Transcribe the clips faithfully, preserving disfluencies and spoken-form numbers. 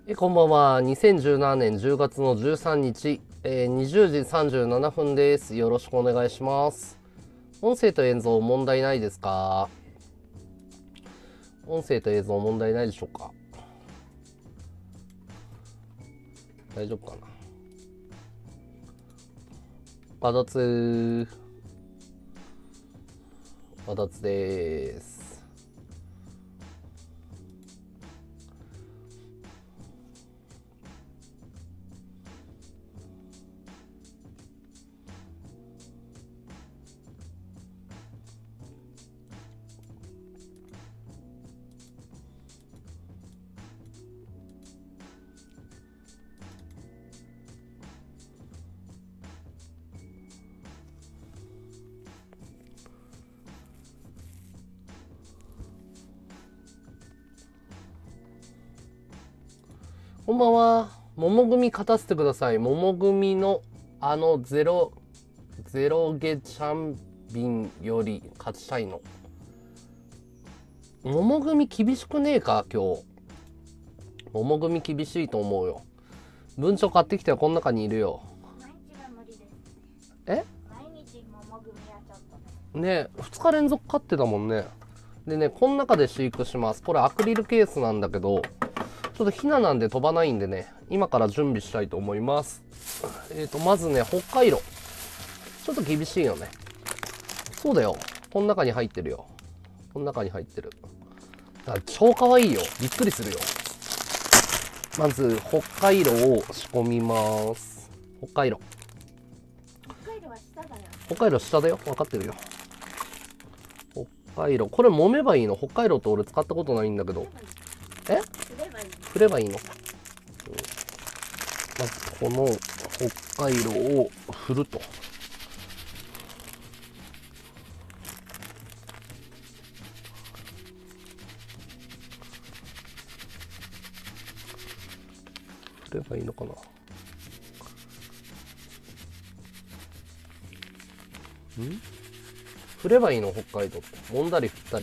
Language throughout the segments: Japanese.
えこんばんは。にせんじゅうななねんじゅうがつのじゅうさんにち、えー、にじゅうじさんじゅうななふんです。よろしくお願いします。音声と映像問題ないですか？音声と映像問題ないでしょうか？大丈夫かな？あだつあだつです。こんばんは。桃組勝たせてください。桃組のあのゼロ、ゼロゲチャンビンより勝ちたいの。桃組厳しくねえか今日。桃組厳しいと思うよ。文鳥買ってきてはこの中にいるよ。 毎日は無理です。 え？ 毎日桃組はちょっとね。 ねえ、ふつか連続買ってたもんね。でね、この中で飼育します。これアクリルケースなんだけど、ちょっとヒナなんで飛ばないんでね、今から準備したいと思います。えっと、まずね、北海道。ちょっと厳しいよね。そうだよ。この中に入ってるよ。この中に入ってる。だから超可愛いよ。びっくりするよ。まず、北海道を仕込みます。北海道。 北海道は下だよ。 北海道下だよ。分かってるよ。北海道。これ揉めばいいの？北海道って俺使ったことないんだけど。え？ すればいい。 振ればいいの？まずこの北海道を振ると。振ればいいのかな？ん？振ればいいの？北海道って揉んだり振ったり。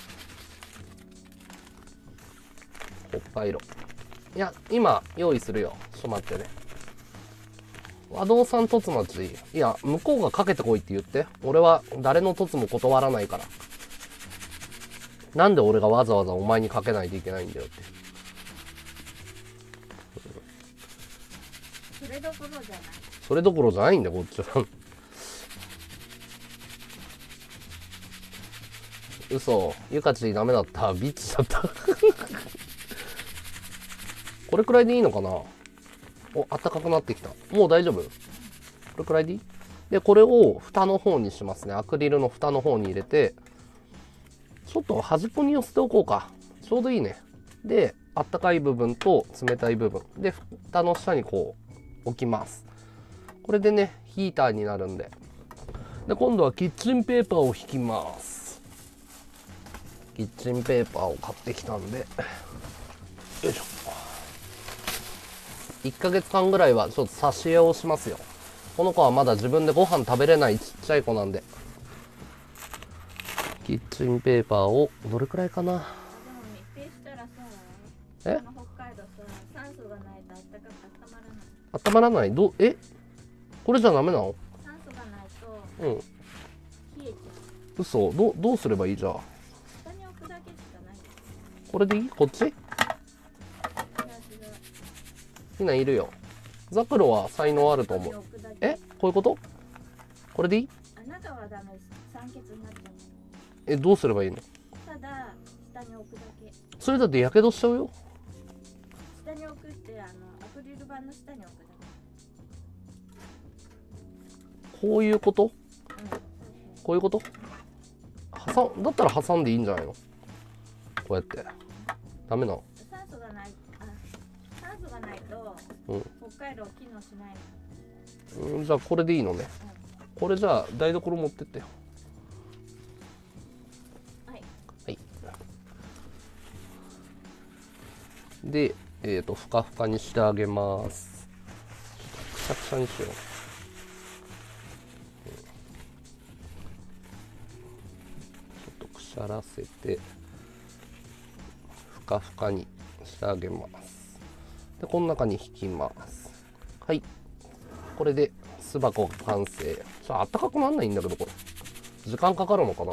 北海道。いや、今用意するよ。ちょっと待ってね。和道さん凸町。いや、向こうがかけてこいって言って。俺は誰の凸も断らないから。なんで俺がわざわざお前にかけないといけないんだよって。 それどころじゃない。 それどころじゃないんだよ、こっちは。嘘。ゆかちダメだった。ビッチだった。これくらいでいいのかな？お、暖かくなってきた。もう大丈夫？これくらいでいい？で、これを蓋の方にしますね。アクリルの蓋の方に入れて、ちょっと端っこに寄せておこうか。ちょうどいいね。で、あったかい部分と冷たい部分。で、蓋の下にこう置きます。これでね、ヒーターになるんで。で、今度はキッチンペーパーを引きます。キッチンペーパーを買ってきたんで、よいしょ。いっかげつかんぐらいはちょっと挿絵をしますよ。この子はまだ自分でご飯食べれないちっちゃい子なんで。キッチンペーパーをどれくらいかな？ でも密閉したらさ、 え？ この北海道さ、酸素がないと暖かく温まらない。 温まらない？どえ？これじゃダメなの？ 酸素がないとうん。 冷えちゃう。 嘘？どどうすればいいじゃあ？ 下に置くだけしかない。 これでいい？こっち？ 違う違う。 みんないるよ。ザクロは才能あると思う。 下に置くだけ。 え？こういうこと？これでいい？ あなたはダメです。酸欠になっちゃう。 え、どうすればいいの？ ただ下に置くだけ。 それだってやけどしちゃうよ。 下に置くってあのアクリル板の下に置くだこういうこと？ け。うん。 こういうこと？挟んだったら挟んでいいんじゃないの？こうやってダメなの？ 酸素がない、あ、酸素がないと、 うん、 北海道機能しないの。 うん、じゃあこれでいいのね。これじゃあ台所持ってってよ。 はい。 はい。で、えっとふかふかにしてあげます。くしゃくしゃにしよう。ちょっとくしゃらせてふかふかにしてあげます。 でこの中に引きます。はい、これで巣箱が完成。ちょあったかくなんないんだけど、これ時間かかるのかな。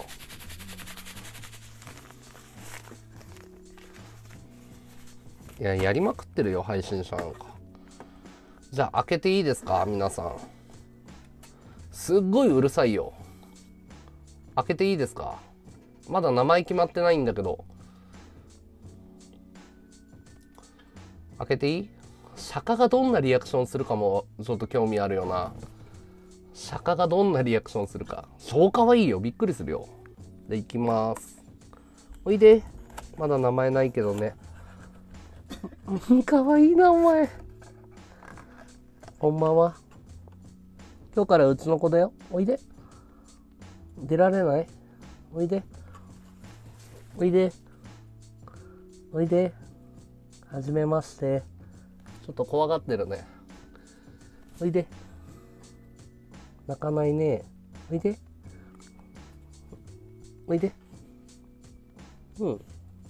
いや、やりまくってるよ配信者なんか。じゃあ開けていいですか皆さん。すっごいうるさいよ。開けていいですか。まだ名前決まってないんだけど。開けていい？釈迦がどんなリアクションするかもちょっと興味あるよな。釈迦がどんなリアクションするか。超かわいいよ。びっくりするよ。で、いきます。おいで。まだ名前ないけどね。かわいいな、お前。こんばんは。今日からうちの子だよ。おいで。出られない？おいで。おいで。おいで。はじめまして。ちょっと怖がってるね。おいで。泣かないね。おいで。おいで。うん。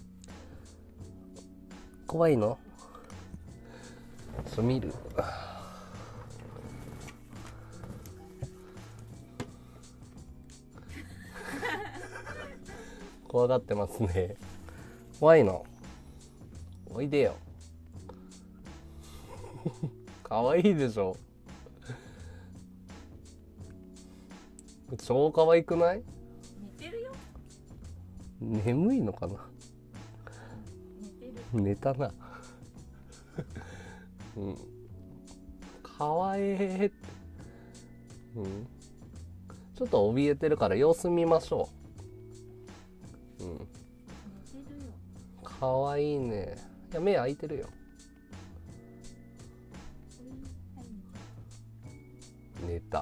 怖いの？ちょっと見る。怖がってますね。怖いの？おいでよ。かわいいでしょ。超かわいくない？ 寝てるよ。 眠いのかな？ 寝てる。 寝たな。うん。かわえーって。うん。ちょっと怯えてるから様子見ましょう。うん。 寝てるよ。 かわいいね。いや、目開いてるよ。寝た。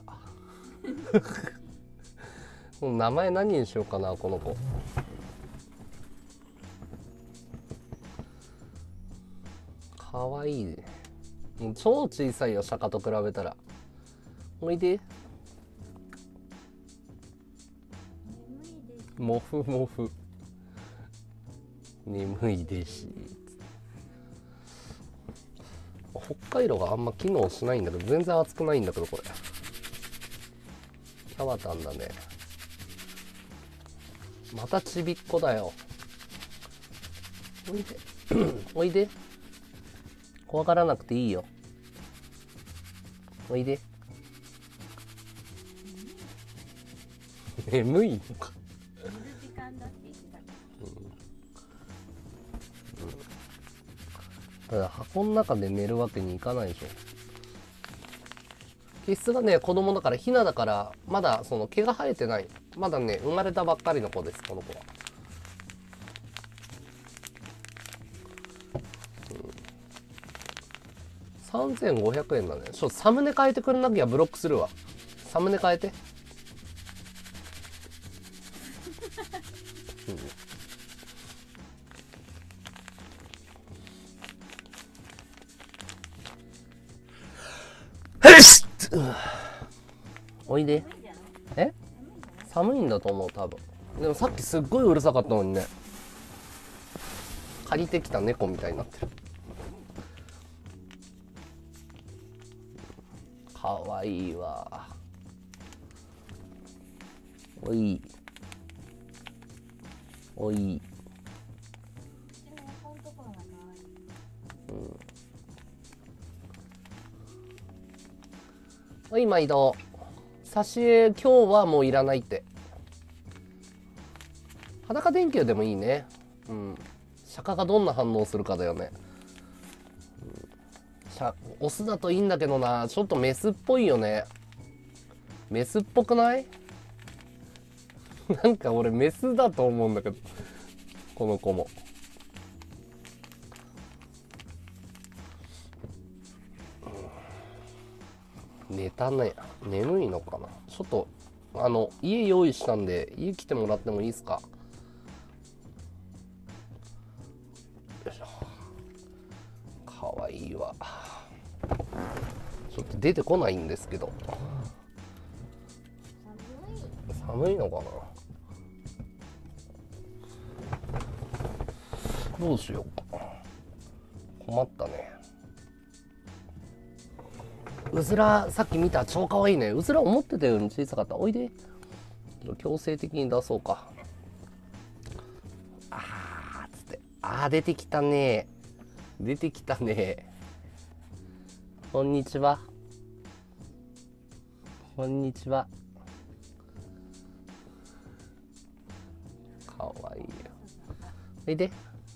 名前何にしようかな、この子。かわいいね。もう超小さいよ、釈迦と比べたら。おいで。もふもふ。眠いでし。北海道があんま機能しないんだけど、全然熱くないんだけど、これ。キャバタンだね。またちびっこだよ。おいで。おいで。怖がらなくていいよ。おいで。眠いのか。 寝る時間だって言ってたから。 うんうん、ただ箱の中で寝るわけにいかないでしょ。毛質がね、子供だから、ヒナだからまだその毛が生えてない。まだね、生まれたばっかりの子です、この子は。さんぜんごひゃくえんだね。ちょっとサムネ変えてくれなきゃブロックするわ。サムネ変えて。うん、おいで。え？寒いんだと思う、多分。でもさっきすっごいうるさかったのにね。借りてきた猫みたいになってる。かわいいわ。おい。おい。うん。おい、毎度。挿絵今日はもういらないって。裸電球でもいいね。うん。釈迦がどんな反応するかだよね。うん、オスだといいんだけどな。ちょっとメスっぽいよね。メスっぽくない？なんか俺メスだと思うんだけど、この子も。寝たね。眠いのかな。ちょっとあの家用意したんで家来てもらってもいいですか。よいしょ。かわいいわ。ちょっと出てこないんですけど。寒いのかな。どうしようか。困ったね。 うずらさっき見た、超かわいいね。うずら思ってたより小さかった。おいで。強制的に出そうか。あーつって、あー出てきたね。出てきたね。こんにちは。こんにちは。かわいいよ。おいで。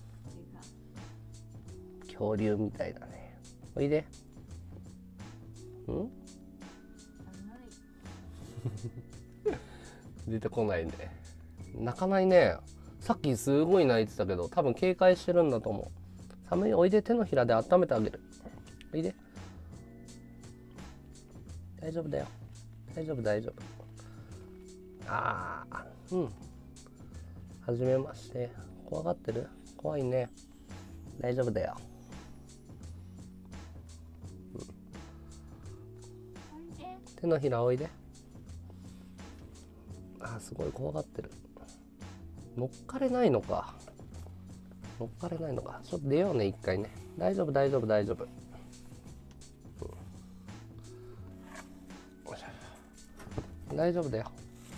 恐竜みたいだね。おいで。ん出てこないね。泣かないね。さっきすごい泣いてたけど、多分警戒してるんだと思う。寒い。おいで。手のひらで温めてあげる。おいで。大丈夫だよ。大丈夫大丈夫。ああ、うん。はじめまして。怖がってる？怖いね。大丈夫だよ。うん、手のひらおいで。あーすごい怖がってる。乗っかれないのか。乗っかれないのか。ちょっと出ようね、一回ね。大丈夫大丈夫大丈夫。うん、大丈夫だよ。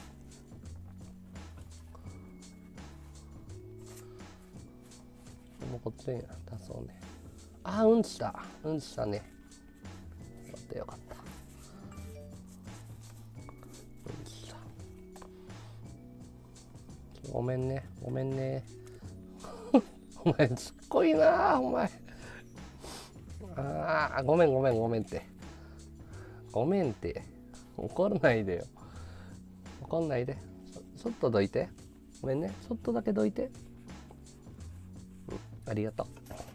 もうこっちに出そうね。あーうんちしたうんちしたね。よかったよかった。うんちした。ごめんねごめんね。お前ちっこいなお前。ああごめんごめんごめんって。ごめんって怒らないでよ。怒んないで。ちょっとどいて。ごめんね。ちょっとだけどいて。うん、ありがとう。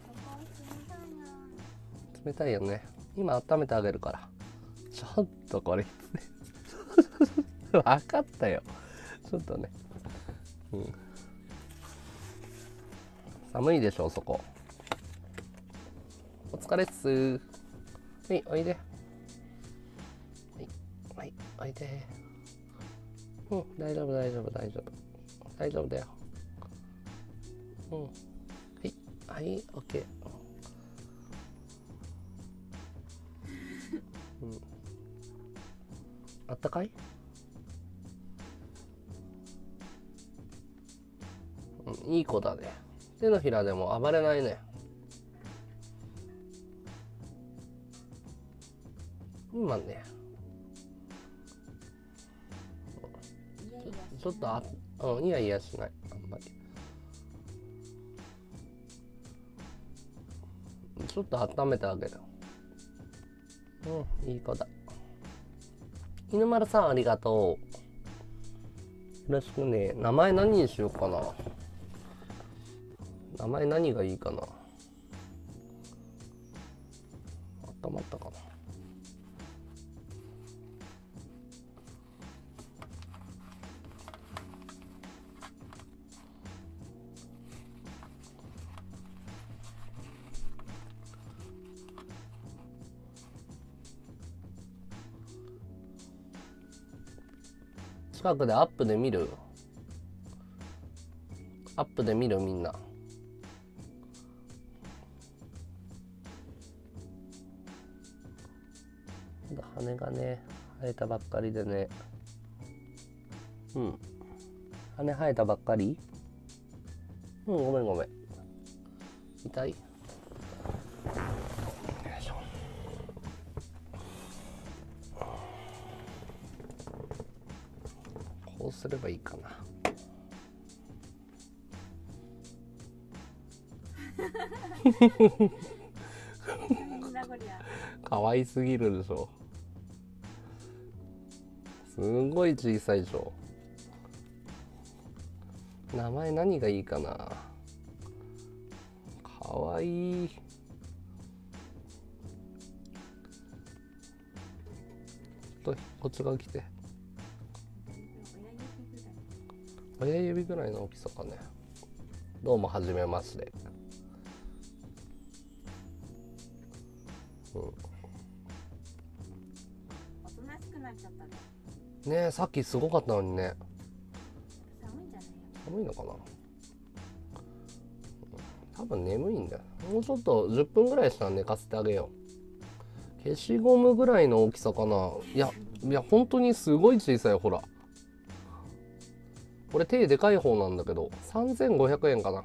冷たいよね。今温めてあげるから。ちょっとこれ分かったよ。ちょっとね。うん。寒いでしょそこ。お疲れっす。はいおいで。はいはいおいで。うん大丈夫大丈夫大丈夫大丈夫だよ。うんはいはいオッケー。うん、あったかい？うん、いい子だね。手のひらでも暴れないね。今ねちょっとあ、うん、いやいやしないあんまり。ちょっと温めてあげる。うんいい子だ。犬丸さんありがとう。よろしくね。名前何にしようかな。名前何がいいかな。温まったかな。近くでアップで見る？アップで見るみんな。羽がね生えたばっかりでね。うん羽生えたばっかり。うんごめんごめん。痛い？よいしょ。こうすればいいかな。可愛すぎるでしょ。すごい小さいでしょ。名前何がいいかな。かわいい。とこっち側来て。親指ぐらいの大きさかね。どうもはじめまして。うん、おとなしくなっちゃったね。 ねえさっきすごかったのにね。 寒いんじゃない？ 寒いのかな。多分眠いんだよ。もうちょっとじゅっぷんぐらいしたら寝かせてあげよう。 消しゴムぐらいの大きさかな。いやいや本当にすごい小さい。ほらこれ手でかい方なんだけどさんぜんごひゃくえんかな。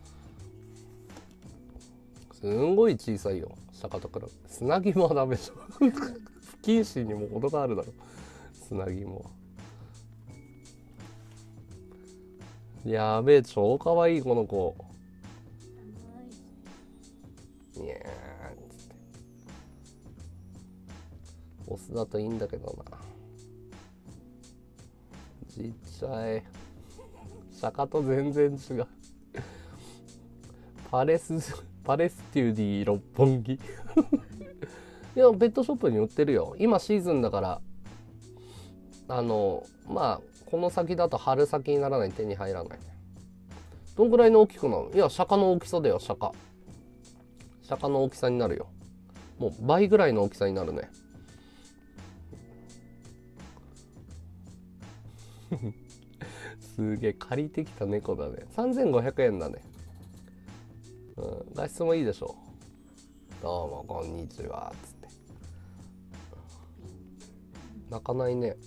すんごい小さいよ。釈迦と比べ砂肝はダメでしょ不謹慎にも程があるだろ砂肝は。やべえ超かわいいこの子。いやーオスだといいんだけどな。ちっちゃい。釈迦と全然違うパレスパレステューディ六本木いやペットショップに売ってるよ。今シーズンだからあのまあこの先だと春先にならない、手に入らない。どんぐらいの大きくなる？いや釈迦の大きさだよ。釈迦釈迦の大きさになるよ。もう倍ぐらいの大きさになるねすげえ借りてきた猫だね。さんぜんごひゃくえんだね。うん、画質もいいでしょ。どうもこんにちはつって泣かないね。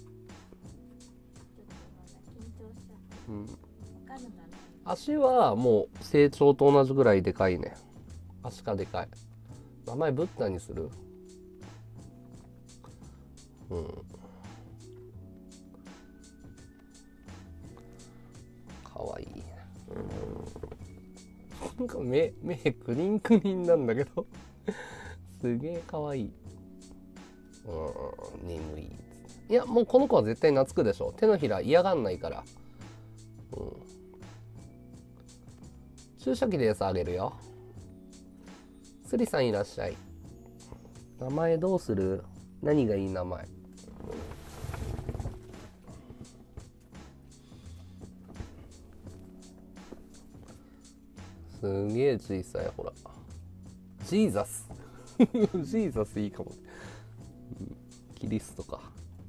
うん、足はもう成長と同じぐらいでかいね。足がでかい。名前ブッダにする？うんかわいい。なんか目目クリンクリンなんだけどすげえかわいい。うん眠い。いやもうこの子は絶対懐くでしょ。手のひら嫌がんないから。うん、注射器で餌あげるよ。スリさんいらっしゃい。名前どうする？何がいい名前？すげえ小さい。ほらジーザスジーザスいいかも。キリストか。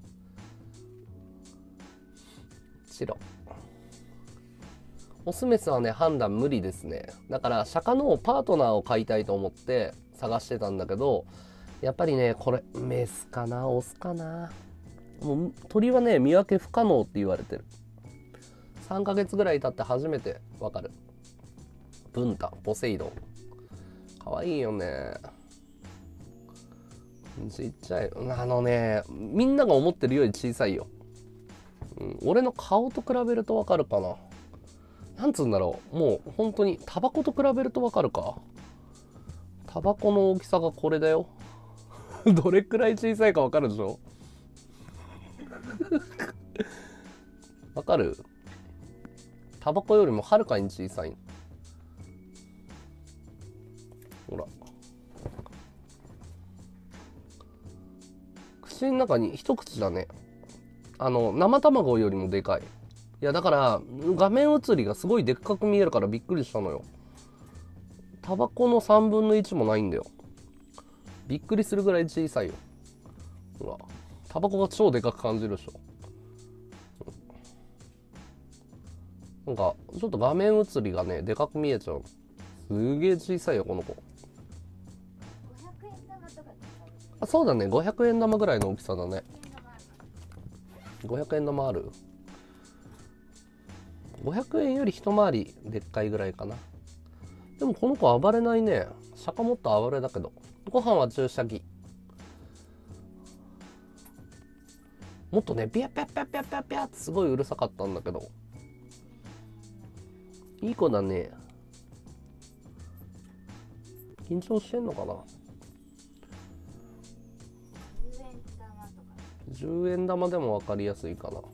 白オスメスはね判断無理ですね。だから釈迦のパートナーを飼いたいと思って探してたんだけど、やっぱりねこれメスかなオスかな。もう鳥はね見分け不可能って言われてる。さんかげつぐらい経って初めてわかる。ブンタポセイドンかわいいよね。ちっちゃい。あのねみんなが思ってるより小さいよ。うん、俺の顔と比べるとわかるかな。なんつうんだろう、もう本当にタバコと比べるとわかるか。タバコの大きさがこれだよどれくらい小さいかわかるでしょわかる？タバコよりもはるかに小さい。ほら口の中に一口だね。あの生卵よりもでかい。いやだから画面写りがすごいでっかく見えるからびっくりしたのよ。タバコのさんぶんのいちもないんだよ。びっくりするぐらい小さいよ。ほらタバコが超でかく感じるでしょ。なんかちょっと画面写りがねでかく見えちゃう。すげえ小さいよこの子。あそうだねごひゃくえん玉ぐらいの大きさだね。ごひゃくえん玉ある？ごひゃくえんより一回りでっかいぐらいかな。でもこの子暴れないね。釈迦もっと暴れだけど。ご飯は注射器。もっとねピャピャピャピャピャピャってすごいうるさかったんだけど。いい子だね。緊張してんのかな。じゅうえん玉でも分かりやすいかな。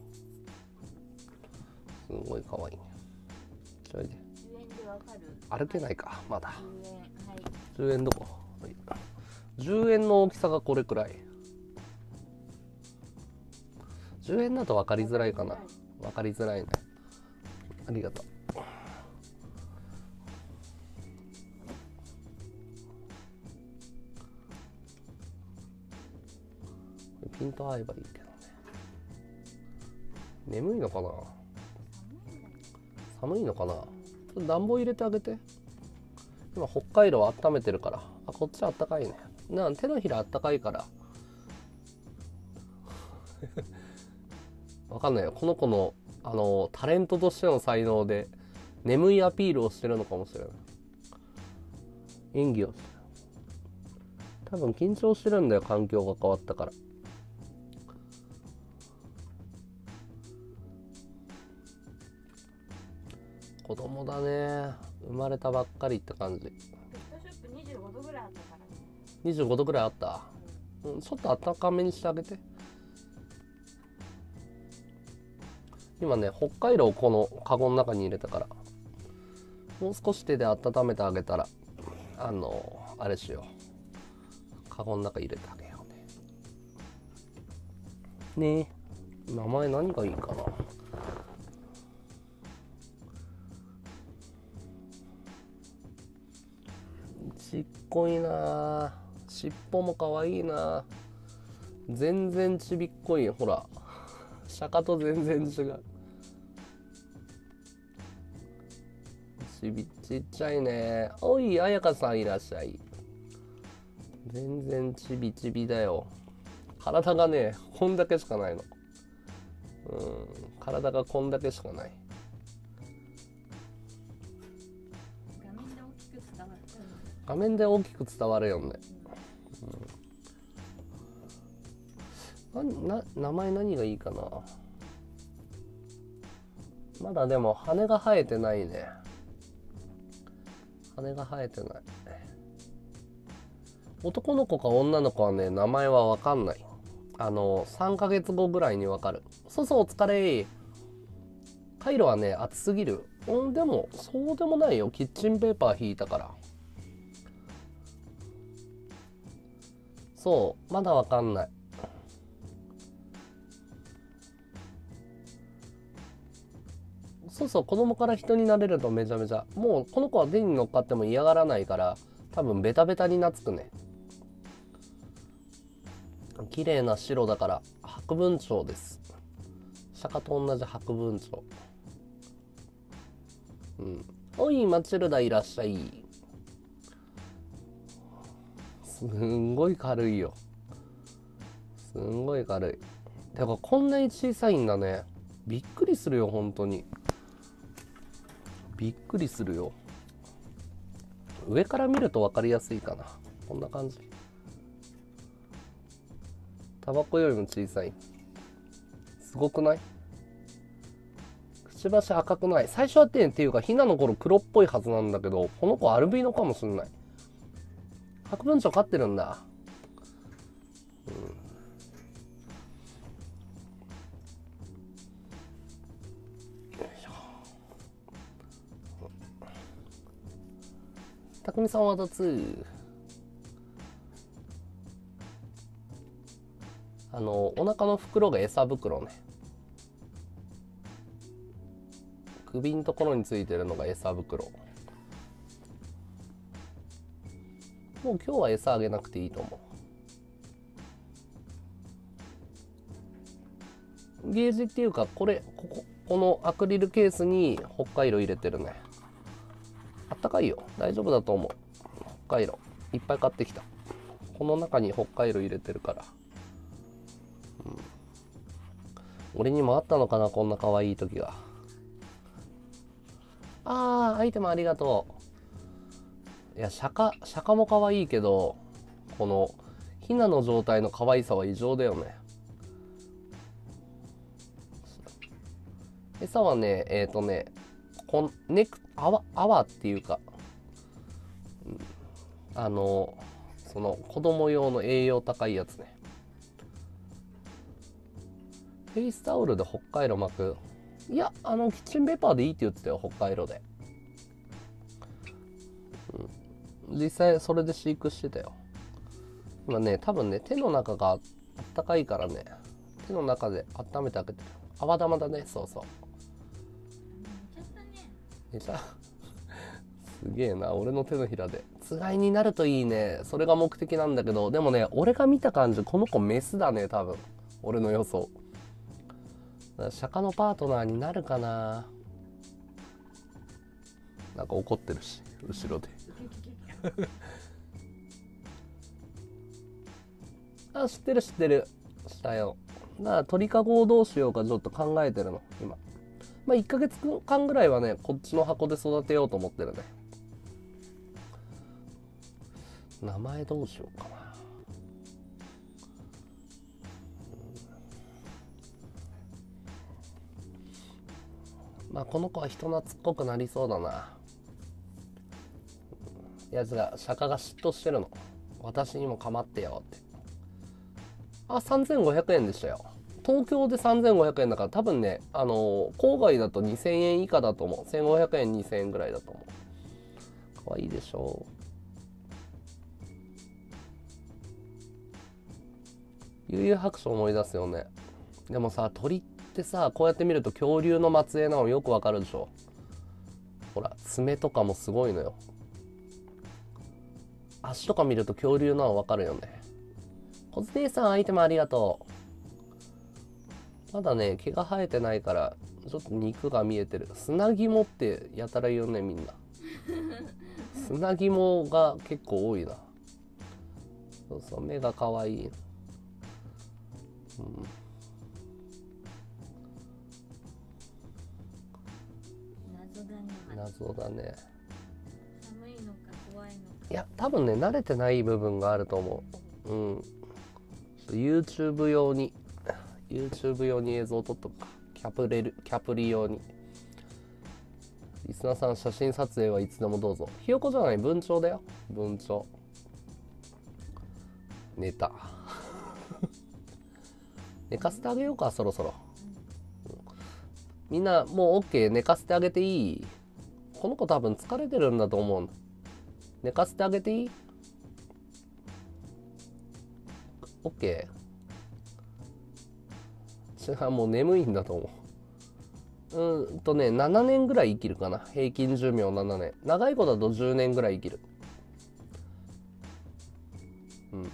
すごい可愛いね。ちょいで。歩けないかまだ。じゅうえんどこ？じゅうえんの大きさがこれくらい。じゅうえんだと分かりづらいかな。分かりづらいね。ありがとう。ピント合えばいいけどね。眠いのかな。寒いのかな。ちょっと暖房入れてあげて。今北海道温めてるから。あ、ここっちあったかいね。なん手のひらあったかいからわかんないよ、この子のあのタレントとしての才能で眠いアピールをしてるのかもしれない。演技を多分緊張してるんだよ、環境が変わったから。子供だね、生まれたばっかりって感じ。 ペットショップにじゅうごどぐらいあったからね。 にじゅうごどぐらいあった、うん、ちょっと暖かめにしてあげて。今ね北海道をこのカゴの中に入れたから、もう少し手で温めてあげたらあのあれしよう、カゴの中入れてあげようね。ねえ、名前何がいいかな。ちっこいな、尻尾もかわいいな、全然ちびっこい。ほら釈迦と全然違う。ちびちっちゃいね。おい、あやかさんいらっしゃい。全然ちびちびだよ。体がねこんだけしかないの。うん、体がこんだけしかない。画面で大きく伝わるよね。うん、なな名前何がいいかな。まだでも羽が生えてないね。羽が生えてない。男の子か女の子はね名前は分かんない。あのさんかげつごぐらいに分かる。そうそう、お疲れ。カイロはね暑すぎる。うん、でもそうでもないよ、キッチンペーパー引いたから。そうまだ分かんない。そうそう、子供から人になれるとめちゃめちゃ、もうこの子は手に乗っかっても嫌がらないから、多分ベタベタに懐くね。綺麗な白だから白文鳥です。釈迦と同じ白文鳥。うん。おいマチルダいらっしゃい。すんごい軽いよ、すんごい軽い。てかこんなに小さいんだね。びっくりするよ本当に、びっくりするよ。上から見ると分かりやすいかな。こんな感じ。タバコよりも小さい。すごくない？くちばし赤くない？最初はってっていうかひなの頃黒っぽいはずなんだけど、この子アルビノかもしれない。白文鳥飼ってるんだ。うん。たくみさんはどつ。あのお腹の袋が餌袋ね。首のところについてるのが餌袋。もう今日は餌あげなくていいと思う。ゲージっていうかこれこここのアクリルケースに北海道入れてるね。あったかいよ、大丈夫だと思う。北海道いっぱい買ってきた。この中に北海道入れてるから、うん、俺にもあったのかなこんな可愛い時が。あーアイテムありがとう。いや釈迦釈迦も可愛いけど、このヒナの状態の可愛さは異常だよね。餌はねえっ、ー、とねこんネク泡泡っていうか、うん、あのその子供用の栄養高いやつね。フェイスタオルで北海道巻く？いや、あのキッチンペーパーでいいって言ってたよ北海道で、うん、実際それで飼育してたよ。今ね多分ね手の中があったかいからね、手の中で温めてあげてる。泡玉だね。そうそう、寝ちゃすげえな、俺の手のひらでつがいになるといいね。それが目的なんだけど、でもね俺が見た感じこの子メスだね多分、俺の予想。釈迦のパートナーになるかな。なんか怒ってるし後ろであ、知ってる知ってる。したよ。だから鳥かごをどうしようかちょっと考えてるの、今。まあ、いっかげつかんぐらいはね、こっちの箱で育てようと思ってるね。名前どうしようかな。まあ、この子は人懐っこくなりそうだな。やつが、釈迦が嫉妬してるの。私にも構ってよって。あ、さんぜんごひゃくえんでしたよ。東京でさんぜんごひゃくえんだから多分ね、あのー、郊外だとにせんえん以下だと思う。せんごひゃくえん、にせんえんぐらいだと思う。かわいいでしょう。悠々白書思い出すよね。でもさ、鳥ってさ、こうやって見ると恐竜の末裔なのよくわかるでしょ。ほら、爪とかもすごいのよ。足とか見ると恐竜なのわかるよね。コズ姉さん、アイテムありがとう。まだね、毛が生えてないから、ちょっと肉が見えてる。砂肝ってやたら言うね、みんな。砂肝が結構多いな。そうそう、目が可愛い。うん。 謎だね。 謎だね。 寒いのか怖いのか。 いや、多分ね、慣れてない部分があると思う。うん。YouTube 用に、YouTube 用に映像を撮っとくか。キャプレル、キャプリ用に。リスナーさん、写真撮影はいつでもどうぞ。ひよこじゃない、文鳥だよ。文鳥。寝た。寝かせてあげようか、そろそろ。みんな、もう OK、寝かせてあげていい？この子多分疲れてるんだと思う。寝かせてあげていい？ OK。違う、もう眠いんだと思う。うーんとね、ななねんぐらい生きるかな。平均寿命ななねん。長い子だとじゅうねんぐらい生きる。うん。 こ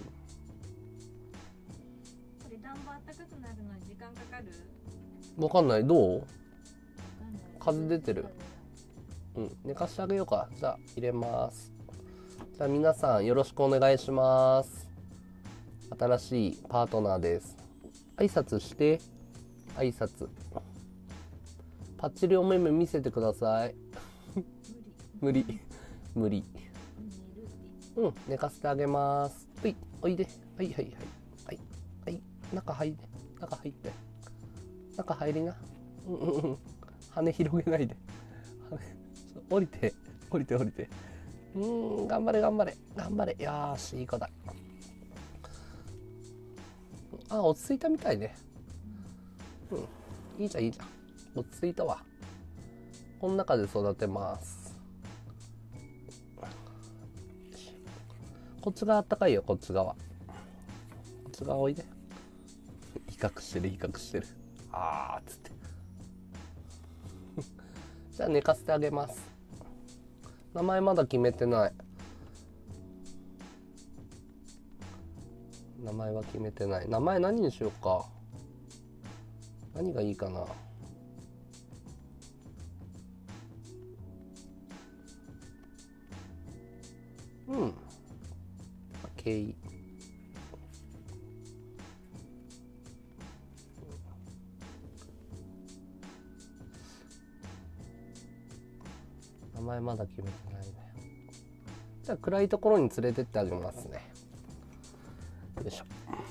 れ暖房あったかくなるのに時間かかる？ わかんない。どう？ わかんない。 風出てる。うん。寝かしてあげようか。じゃあ、入れます。じゃあ、皆さんよろしくお願いします。新しいパートナーです。挨拶して。挨拶。パッチリお目目見せてください。無理。無理。うん、寝かせてあげます。はい、おいで。はいはいはい。はい。はい。中入って。中入って。中入りな。うんうんうん。羽広げないで。羽降りて。降りて降りて。うーん、頑張れ頑張れ。頑張れ。よーし、いい子だ。あ、落ち着いたみたいね。うん。いいじゃんいいじゃん。落ち着いたわ。この中で育てます。こっち側あったかいよ、こっち側。こっち側おいで。威嚇してる威嚇してる。あーっつって。じゃあ寝かせてあげます。名前まだ決めてない。名前は決めてない。名前何にしようか。何がいいかな。うん。ケイ。名前まだ決めてないね。じゃあ暗いところに連れてってあげますね。よいしょ。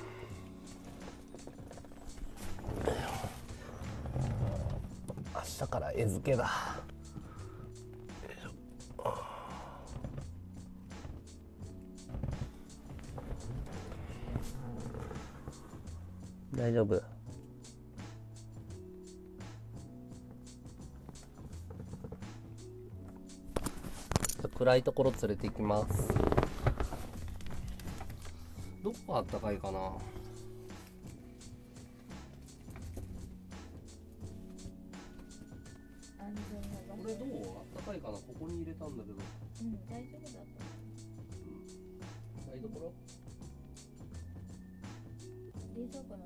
明日から餌付けだ。大丈夫？暗いところ連れて行きます。どこあったかいかな。これどう？あったかいかな。ここに入れたんだけど。 うん、大丈夫だと思う。 うん。台所？ 冷蔵庫の上は？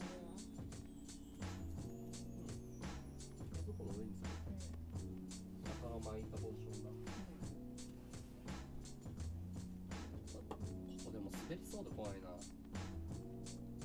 冷蔵庫の上にする。中が巻いたポーションだ。ここでも滑りそうで怖いな。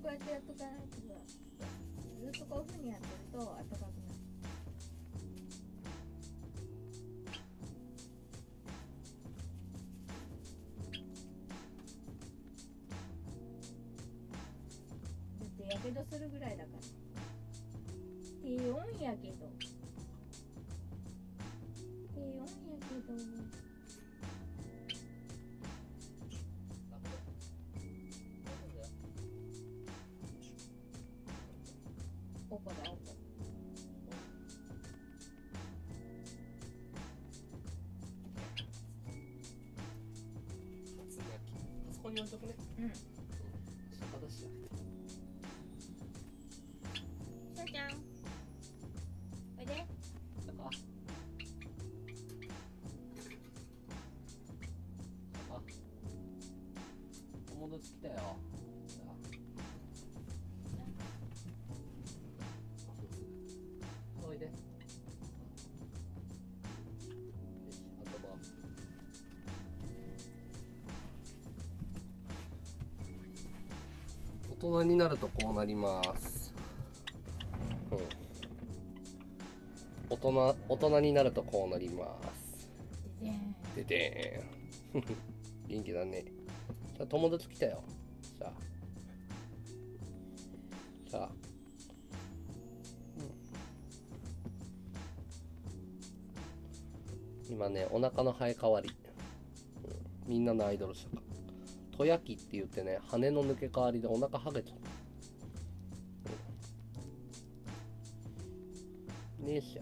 うやってやっとかないとさ、ずっとこういう風にやってると暖かくなる。だってやけどするぐらいだから。低温やけど。低温やけど。おこだおこ。 そこに置いとくね。 うん。 下出してさあちゃん。おいで。 あ、あ、友達来たよ。おいで。よし、遊ぼう。大人になるとこうなります。うん。大人、大人になるとこうなります。ででーん。元気だね。じゃあ友達来たよ。さあ。さあ。うん、今ね、お腹の生え変わり。うん、みんなのアイドルしたか。とやきって言ってね、羽の抜け替わりでお腹はげちゃった。うん、ねえしゃ。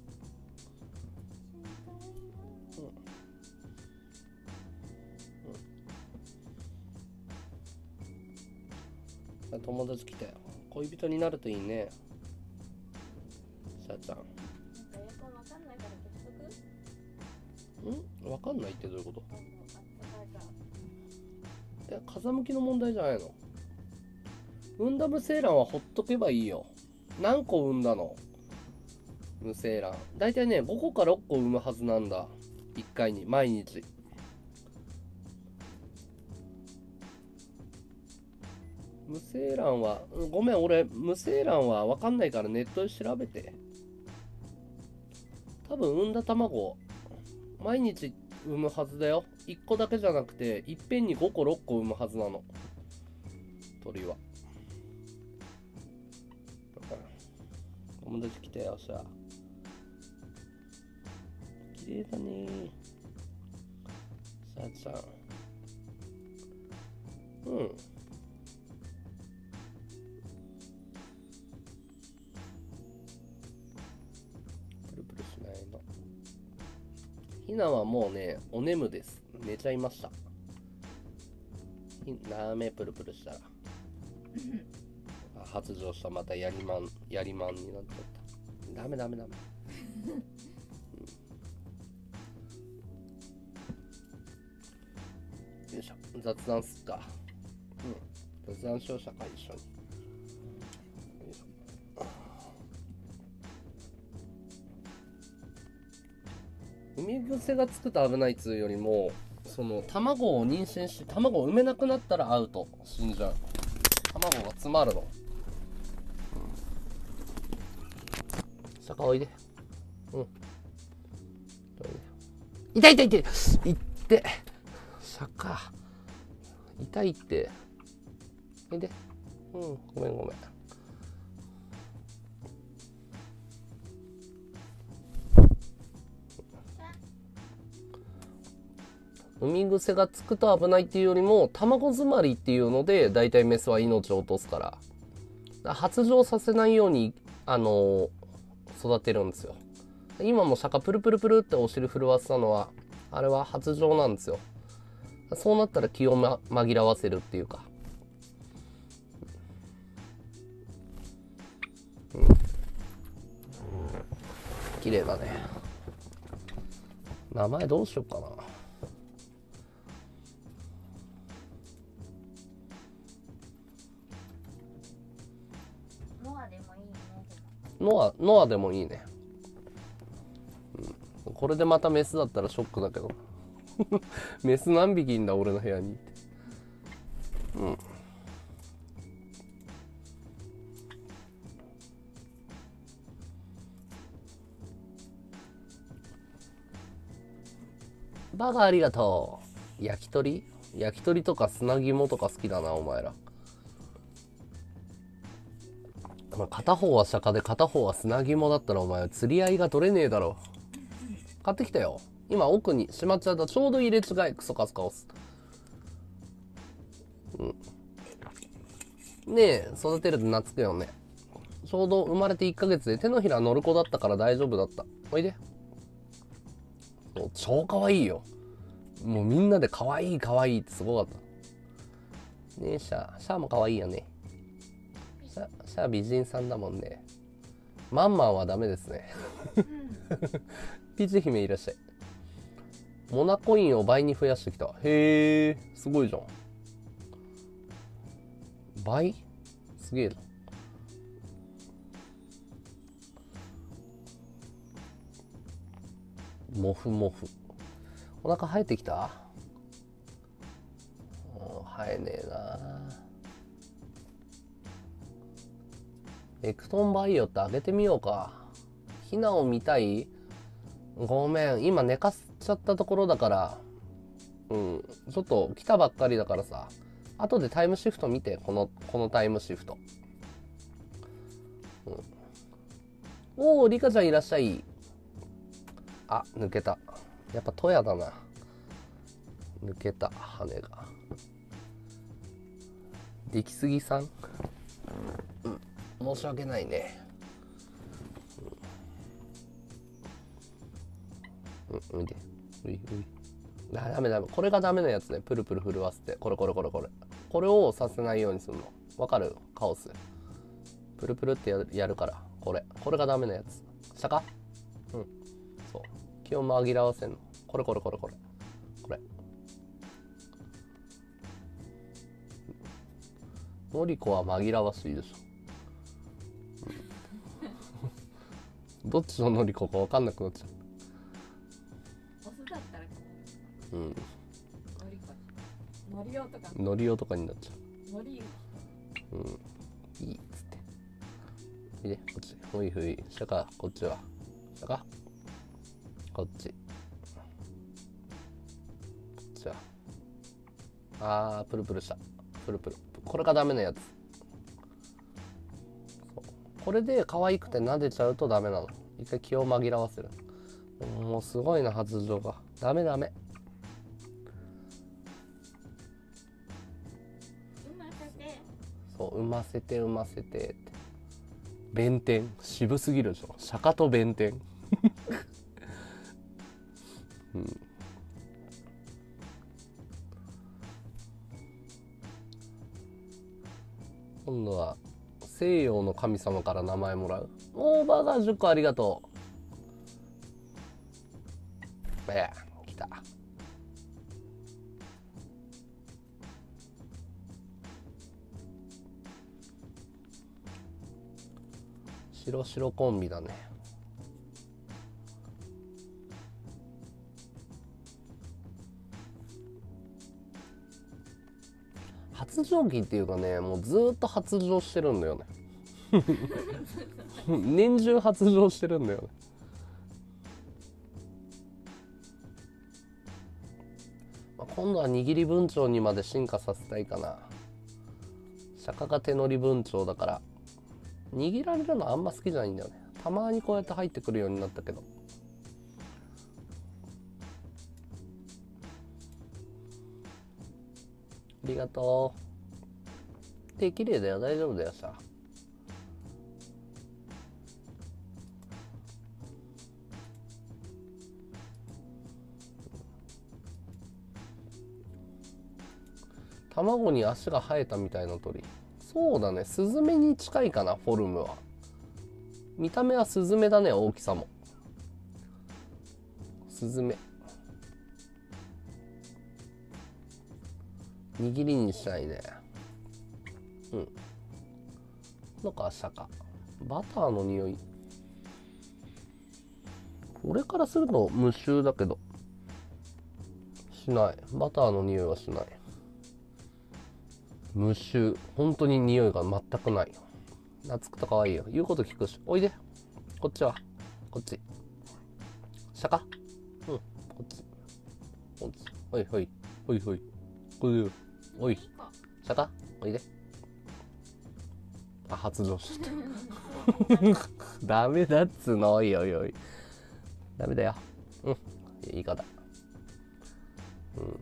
うん、友達来たよ。恋人になるといいね。さあちゃん。 なんかエアコンわかんないから消しとく？ ん？わかんないってどういうこと？ あったかいから。 え、風向きの問題じゃないの？産んだ無精卵はほっとけばいいよ。何個産んだの？無精卵。だいたいね、ごこかろっこ産むはずなんだ。いっかいに、毎日。無精卵は、ごめん、俺、無精卵はわかんないからネットで調べて。多分産んだ卵、毎日産むはずだよ。いっこだけじゃなくて、いっぺんにごころっこ産むはずなの。鳥は。友達来たよ、さあ。綺麗だねー。さあちゃん。うん。プルプルしないの。ひなはもうね、お眠です。寝ちゃいました。ダメ、プルプルしたら。あ、発情した。またやりまん、やりまんになっちゃった。ダメダメダメ。うん、よいしょ。雑談すっか。うん。雑談しよう、社会一緒に。よいしょ。産み癖がつくと危ないっつうよりも、その卵を妊娠して卵を産めなくなったらアウト。死んじゃう。卵が詰まるの。シャカおいで。うん。痛い痛い痛い痛いってシャカ痛いって。おいで。うん、ごめんごめん。産み癖がつくと危ないっていうよりも、卵詰まりっていうのでだいたいメスは命を落とすから、から発情させないようにあの育てるんですよ。今もシャカプルプルプルってお尻震わせたのはあれは発情なんですよ。そうなったら気を、ま、紛らわせるっていうか、うん、綺麗だね。名前どうしようかな。 ノアでもいいね。 ノア、ノアでもいいね。うん、これでまたメスだったらショックだけど。メス何匹いんだ俺の部屋にって。うん。 バカありがとう。焼き鳥焼き鳥とか砂肝とか好きだな、お前ら。まあ、片方は釈迦で片方は砂肝だったらお前釣り合いが取れねえだろ。買ってきたよ。今奥にしまっちゃった。ちょうど入れ違い。クソカスカオス。うん。ねえ、育てると懐くよね。ちょうど生まれていっかげつで手のひら乗る子だったから大丈夫だった。おいで。そう超かわいいよ。もうみんなでかわいいかわいいってすごかった。ねえ、シャー。シャーもかわいいよね。シャー、シャー美人さんだもんね。マンマンはダメですね。ピーチ姫いらっしゃい。モナコインを倍に増やしてきた。へえ、すごいじゃん。倍すげえな。モフモフ。お腹生えてきた？生えねえな。エクトンバイオってあげてみようか。ヒナを見たい？ごめん、今寝かしちゃったところだから、うん、ちょっと来たばっかりだからさ、後でタイムシフト見て、この、このタイムシフト。うん、おー、リカちゃんいらっしゃい。あ、抜けた。やっぱトヤだな。抜けた、羽が。出来すぎさん？うん、申し訳ないね。うん、見て。ういうい。あ、ダメダメ。これがダメなやつね。プルプル震わせて。これこれこれこれ。これをさせないようにするの。わかる？カオス。プルプルってやる、やるから。これ。これがダメなやつ。下か？うん。そう。気を紛らわせんの。これこれこれこれ。これ。のりこは紛らわしいでしょ。うん、どっちののりこかわかんなくなっちゃう。 オスだったらうん。 のりこ。のりおとか。 のりおとかになっちゃう。のりう。うん。いいっつって。いいね、こっち。ほいほい。下か、こっちは。下か。こっち。こっちは。あー、プルプルした。プルプル。これがダメなやつ。これで可愛くて撫でちゃうとダメなの。一回気を紛らわせる。もうすごいな、発情が。ダメダメ。 産ませて。 そう、産ませて産ませてって。弁天。渋すぎるでしょ。釈迦と弁天。うん。今度は西洋の神様から名前もらう。おー、バーガーじゅっこありがとう。えー、来た。白白コンビだね。発情期っていうかね、もうずーっと発情してるんだよね。年中発情してるんだよね。まあ、今度は握り文鳥にまで進化させたいかな。釈迦が手乗り文鳥だから握られるのあんま好きじゃないんだよね。たまにこうやって入ってくるようになったけど。ありがとう。手綺麗だよ、大丈夫だよさ。卵に足が生えたみたいな鳥。そうだね、スズメに近いかな、フォルムは。見た目はスズメだね、大きさも。スズメ。握りにしたいね。うん。なんか明日か。バターの匂い。俺からすると無臭だけど。しない。バターの匂いはしない。無臭。本当に匂いが全くない。懐くと可愛いよ。言うこと聞くし。おいで。こっちは。こっち。下か。うん。こっち。 ほいほいほいほいほいおいシャカおいで。あ、発情しちゃったダメだっつの。おいおいおいダメだよ。うん言い方。うん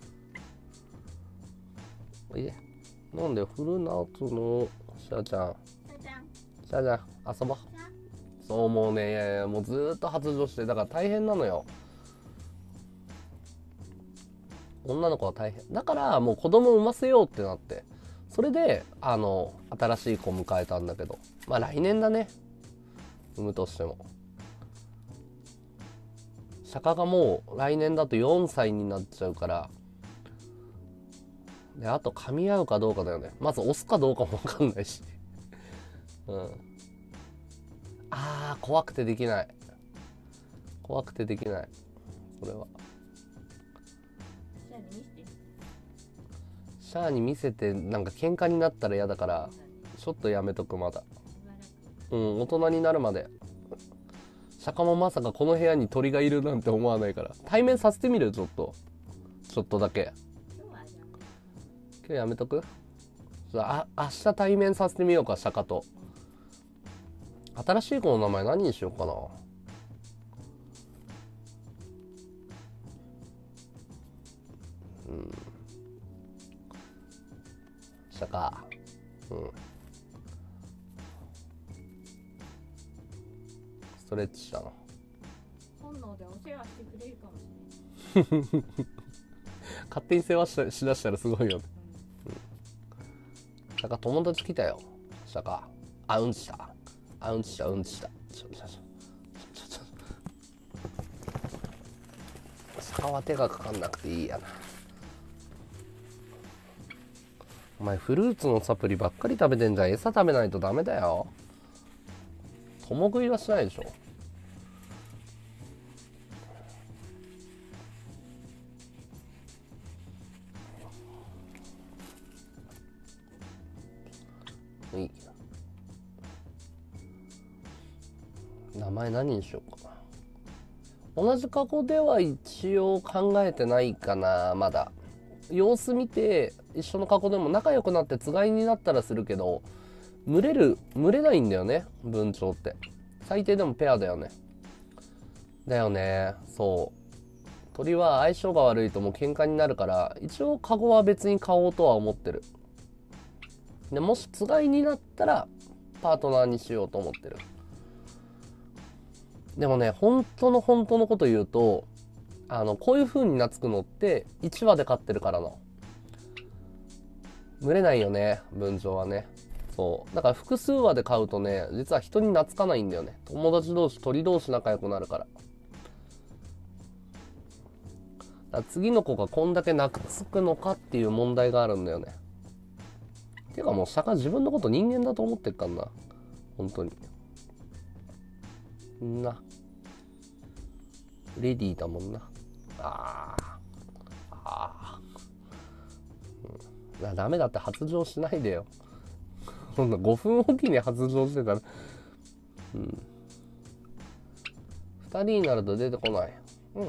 おいで。なんでフルナーツのシャちゃんシャちゃん遊ぼう。そうもうねもうずーっと発情してだから大変なのよ。女の子は大変だからもう子供産ませようってなって、それであの新しい子迎えたんだけど、まあ来年だね産むとしても。釈迦がもう来年だとよんさいになっちゃうから、であと噛み合うかどうかだよね。まず押すかどうかも分かんないしうんあー怖くてできない怖くてできないそれは。シャアに見せてなんか喧嘩になったら嫌だからちょっとやめとくまだ。うん大人になるまで。釈迦もまさかこの部屋に鳥がいるなんて思わないから対面させてみる。ちょっとちょっとだけ今日やめとく。あ明日対面させてみようか釈迦と。新しい子の名前何にしようかな。うん釈迦うんストレッチしたの。 本能でお世話してくれるかもしれない勝手に世話ししだしたらすごいよね。シャカ友達来たよ。シャカあうんちしたあうんちしたうんちしたちょちょちょちょちょシャカは手がかかんなくていいやな。お前フルーツのサプリばっかり食べてんじゃん。餌食べないとダメだよ。共食いはしないでしょ。いい名前何にしようかな。同じ過去では一応考えてないかな。まだ様子見て一緒の過去でも仲良くなってつがいになったらするけど、群れる群れないんだよね文鳥って。最低でもペアだよね。だよねそう鳥は相性が悪いともう喧嘩になるから一応カゴは別に買おうとは思ってる。でもしつがいになったらパートナーにしようと思ってる。でもね本当の本当のこと言うとあのこういう風に懐くのっていちわで飼ってるからの。群れないよね文鳥はね。そうだから複数羽で飼うとね実は人に懐かないんだよね。友達同士鳥同士仲良くなるから。だから次の子がこんだけ懐くのかっていう問題があるんだよね。ていうかもう釈迦自分のこと人間だと思ってっからな本当に。みんなレディーだもんな。あーあー、うん、ダメだって発情しないでよそんなごふんおきに発情してたらうんふたりになると出てこない。うん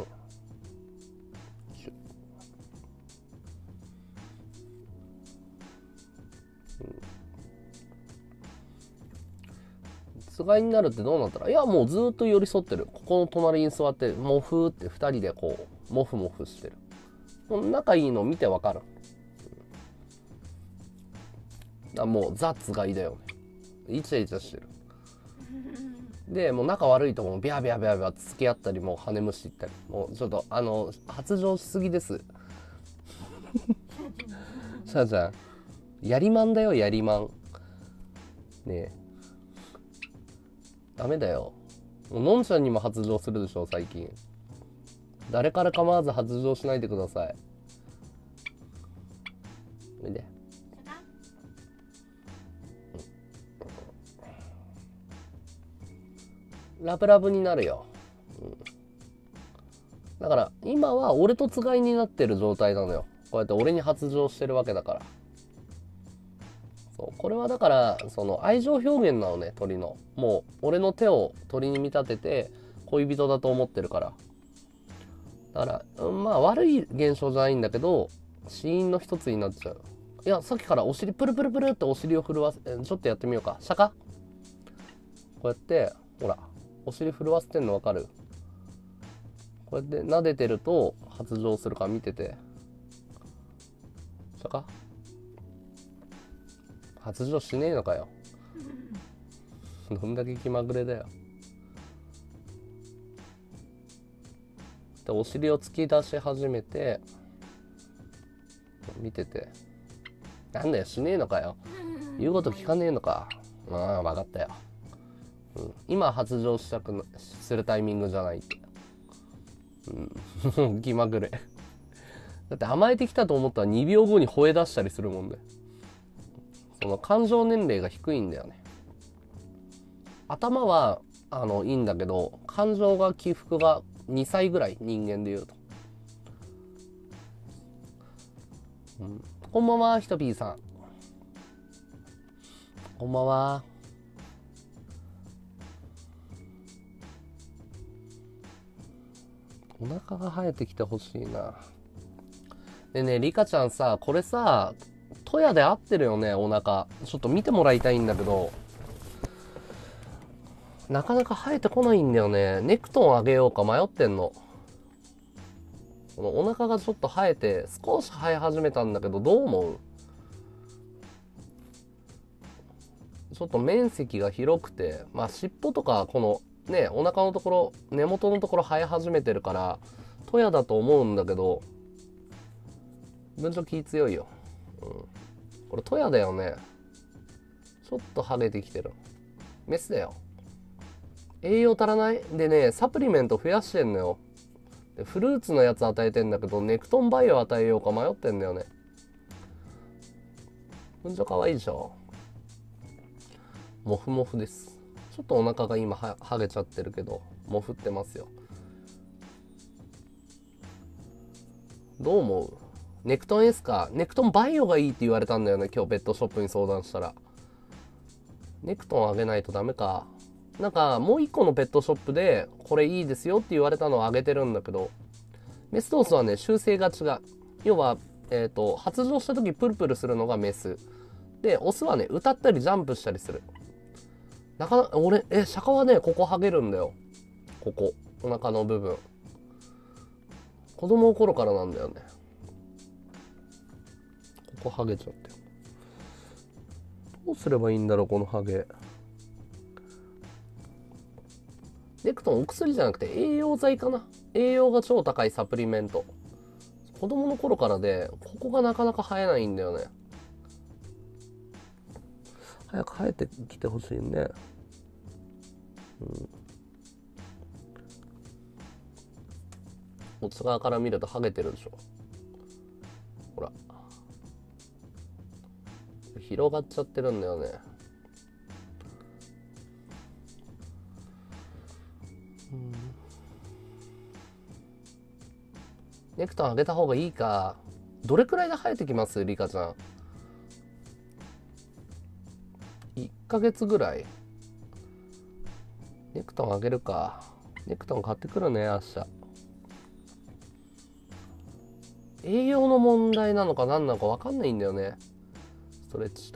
つがいになるってどうなったら、いやもうずっと寄り添ってる。ここの隣に座ってモフってふたりでこうモフモフしてる。もう仲いいの見てわかる。だもうザつがいだよね。イチャイチャしてるでもう仲悪いともうビャビャビャビャ付き合ったりもう羽虫いったりもうちょっとあの発情しすぎですシャちゃんやりまんだよやりまんねえダメだよ。もうのんちゃんにも発情するでしょ最近。誰から構わず発情しないでください。おいで。ラブラブになるよ、うん、だから今は俺とつがいになってる状態なのよ。こうやって俺に発情してるわけだから。そうこれはだからその愛情表現なのね鳥の。もう俺の手を鳥に見立てて恋人だと思ってるから。 だから、うん、まあ悪い現象じゃないんだけど死因の一つになっちゃう。いや、さっきからお尻プルプルプルってお尻を震わせ、ちょっとやってみようか。シャカ、こうやってほらお尻震わせてんの分かる？こうやって撫でてると発情するから見てて。シャカ、発情しねえのかよ。どんだけ気まぐれだよ。でお尻を突き出し始めて見てて。なんだよ、しねえのかよ。言うこと聞かねえのか。ああ、分かったよ。うん、今発情したくなするタイミングじゃないって。うん、気まぐれ。だって甘えてきたと思ったらにびょうごに吠え出したりするもんで、その感情年齢が低いんだよね。頭はあのいいんだけど、感情が起伏がにさいぐらい、人間でいうと。うん、こんばんは、ひとぴーさん。こんばんは。お腹が生えてきてほしいな。でね、リカちゃんさ、これさ、トヤで合ってるよね、お腹。ちょっと見てもらいたいんだけど、なかなか生えてこないんだよね。ネクトンあげようか迷ってんの。このお腹がちょっと生えて、少し生え始めたんだけど、どう思う？ちょっと面積が広くて、まあ尻尾とかこのね、お腹のところ、根元のところ生え始めてるから、トヤだと思うんだけど、文鳥気強いよ。うん、これトヤだよね。ちょっとハゲてきてる。メスだよ。栄養足らないでね、サプリメント増やしてんのよ。でフルーツのやつ与えてんだけど、ネクトンバイオ与えようか迷ってんだよね。文鳥かわいいでしょ。モフモフです。ちょっとお腹が今はハゲちゃってるけど、モフってますよ。どう思う？ネクトン S か。ネクトンバイオがいいって言われたんだよね、今日ペットショップに相談したら。ネクトンあげないとダメか。なんかもう一個のペットショップでこれいいですよって言われたのをあげてるんだけど、メスとオスはね、習性が違う。要は、えっと、発情した時プルプルするのがメス。で、オスはね、歌ったりジャンプしたりする。なかなか、俺、え、シャカはね、ここハゲるんだよ。ここ。お腹の部分。子供の頃からなんだよね。ここハゲちゃってる。どうすればいいんだろう、このハゲ。ネクトンお薬じゃなくて栄養剤かな。栄養が超高いサプリメント。子供の頃からで、ここがなかなか生えないんだよね。早く生えてきてほしいね。うん。おつ側から見るとハゲてるでしょ。ほら。広がっちゃってるんだよね。うん、ネクトン上げた方がいいか。どれくらいで生えてきますリカちゃん？いっかげつぐらい。ネクトン上げるか。ネクトン買ってくるね、明日。栄養の問題なのか何なのか分かんないんだよね。ストレッチした。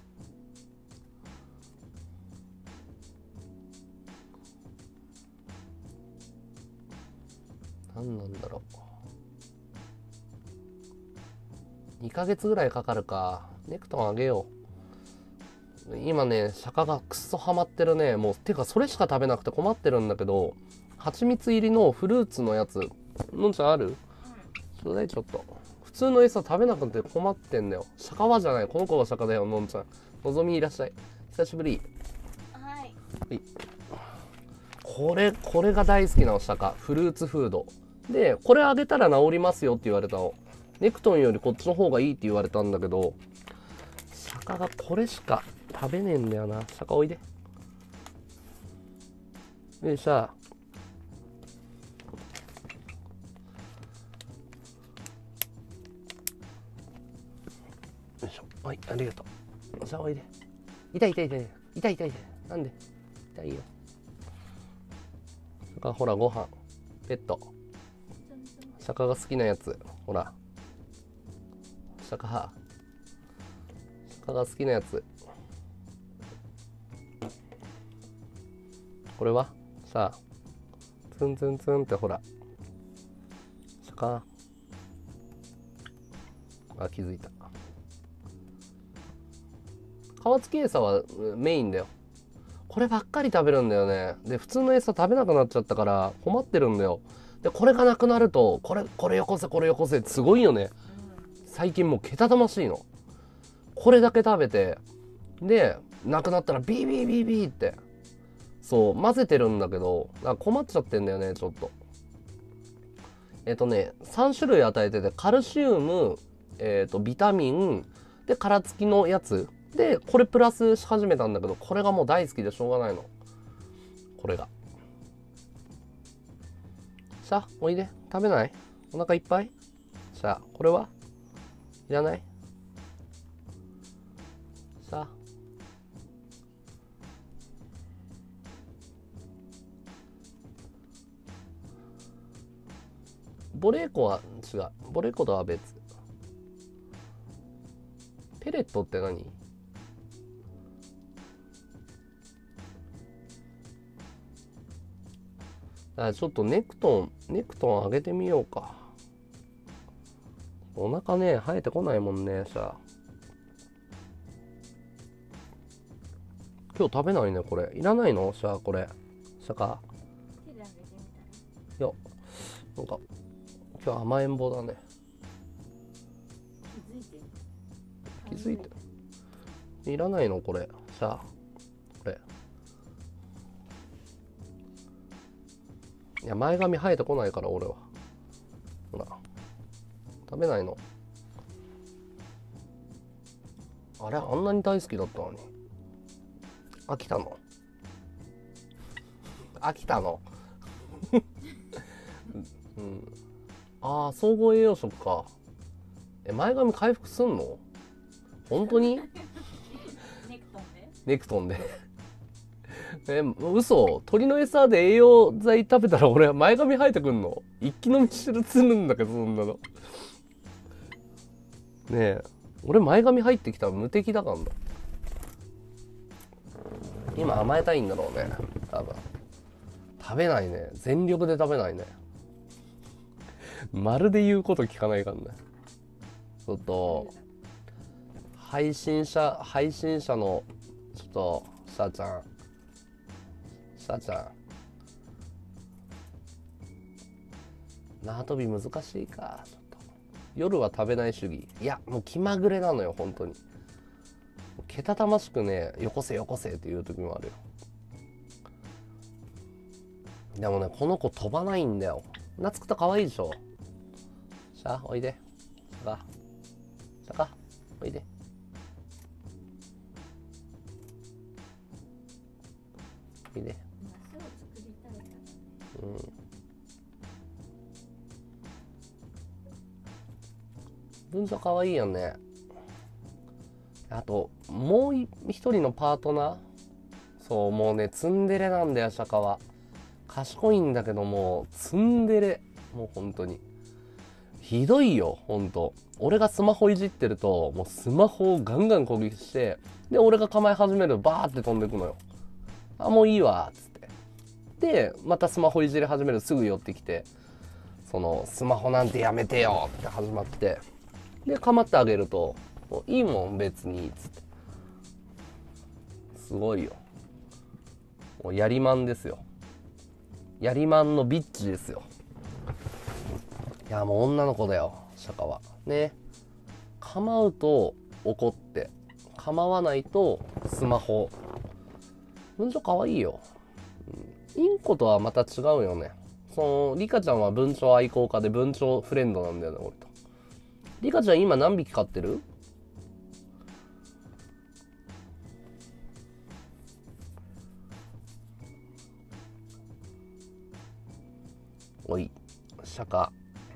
何なんだろう。にかげつぐらいかかるか。ネクトンあげよう。今ね、シャカがくっそハマってるね。もう、てかそれしか食べなくて困ってるんだけど、蜂蜜入りのフルーツのやつ、のんちゃんある？ちょうだい、ちょっと。普通の餌食べなくて困ってんだよ。シャカはじゃない。この子がシャカだよ、のんちゃん。のぞみいらっしゃい。久しぶり。 はい。 はい。これ、これが大好きなの、シャカ。フルーツフード。で、これあげたら治りますよって言われたの。ネクトンよりこっちの方がいいって言われたんだけど、シャカがこれしか食べねえんだよな。シャカおいで。よいしょ。よいしょ。はい、ありがとう。さあおいで。痛い痛い痛い痛い痛い痛い。なんで？痛いよ。それからほらご飯。ペット。 釈迦が好きなやつ。ほら。釈迦。釈迦が好きなやつ。これはさあ、ツンツンツンってほら。釈迦。あ、気づいた。皮付き餌はメインだよ。こればっかり食べるんだよね。で、普通の餌食べなくなっちゃったから困ってるんだよ。で、これがなくなると、これ、これよこせ、これよこせってすごいよね。最近もうけたたましいの。これだけ食べて、で、なくなったらビービービービーって。そう、混ぜてるんだけど、あ、困っちゃってんだよね、ちょっと。えっとね、さん種類与えてて、カルシウム、えっと、ビタミン、で、殻付きのやつ。で、これプラスし始めたんだけど、これがもう大好きでしょうがないの。これが。さあ、おいで。食べない？お腹いっぱい？さあ、これはいらない？さあ。ボレーコは違う。ボレーコとは別。ペレットって何？あ、ちょっとネクトン、ネクトン上げてみようか。お腹ね、生えてこないもんね、さあ。今日食べないね、これ。いらないの？さあ、これ。さか。 手であげてみたら。 いや、なんか、今日甘えん坊だね。 気づいてる。 気づいてる。いらないのこれ。さあ、これ。いや、前髪生えてこないから、俺は。ほら。食べないの。あれ、あんなに大好きだったのに。飽きたの？飽きたの？うん。ああ、総合栄養食か。え、前髪回復すんの？本当に？ ネクトンで？ ネクトンで。え、嘘？鳥の餌で栄養剤食べたら俺は前髪生えてくんの？一気飲みするつるんだけど、そんなの。ねえ、俺前髪入ってきたら無敵だからな。今甘えたいんだろうね、多分。食べないね。全力で食べないね。まるで言うこと聞かないからね。ちょっと配信者配信者のちょっとさあちゃんさあちゃん縄跳び難しいか。ちょっと夜は食べない主義。いやもう気まぐれなのよ本当に。けたたましくね、よこせよこせっていう時もあるよ。でもね、この子飛ばないんだよ。懐くと可愛いでしょ。さあおいで。さかさかおいで。おいで。 巣を作りたいからね。 うん。文章可愛いよね。あともう一人のパートナー、そうもうねツンデレなんだよ。釈迦は賢いんだけどもツンデレ、もう本当にひどいよ。本当俺がスマホいじってるともうスマホをガンガン攻撃して、で俺が構え始めるとバーって飛んでくのよ。あもういいわっつって、でまたスマホいじり始めるとすぐ寄ってきて、そのスマホなんてやめてよって始まって、で構ってあげるともういいもん別にっつって、すごいよ。もうやりまんですよ。やりまんのビッチですよ。いやもう女の子だよ釈迦はね。構うと怒って構わないとスマホ。文鳥可愛いよ、うん、インコとはまた違うよね。そのリカちゃんは文鳥愛好家で文鳥フレンドなんだよね俺と。リカちゃん今何匹飼ってる？おい釈迦、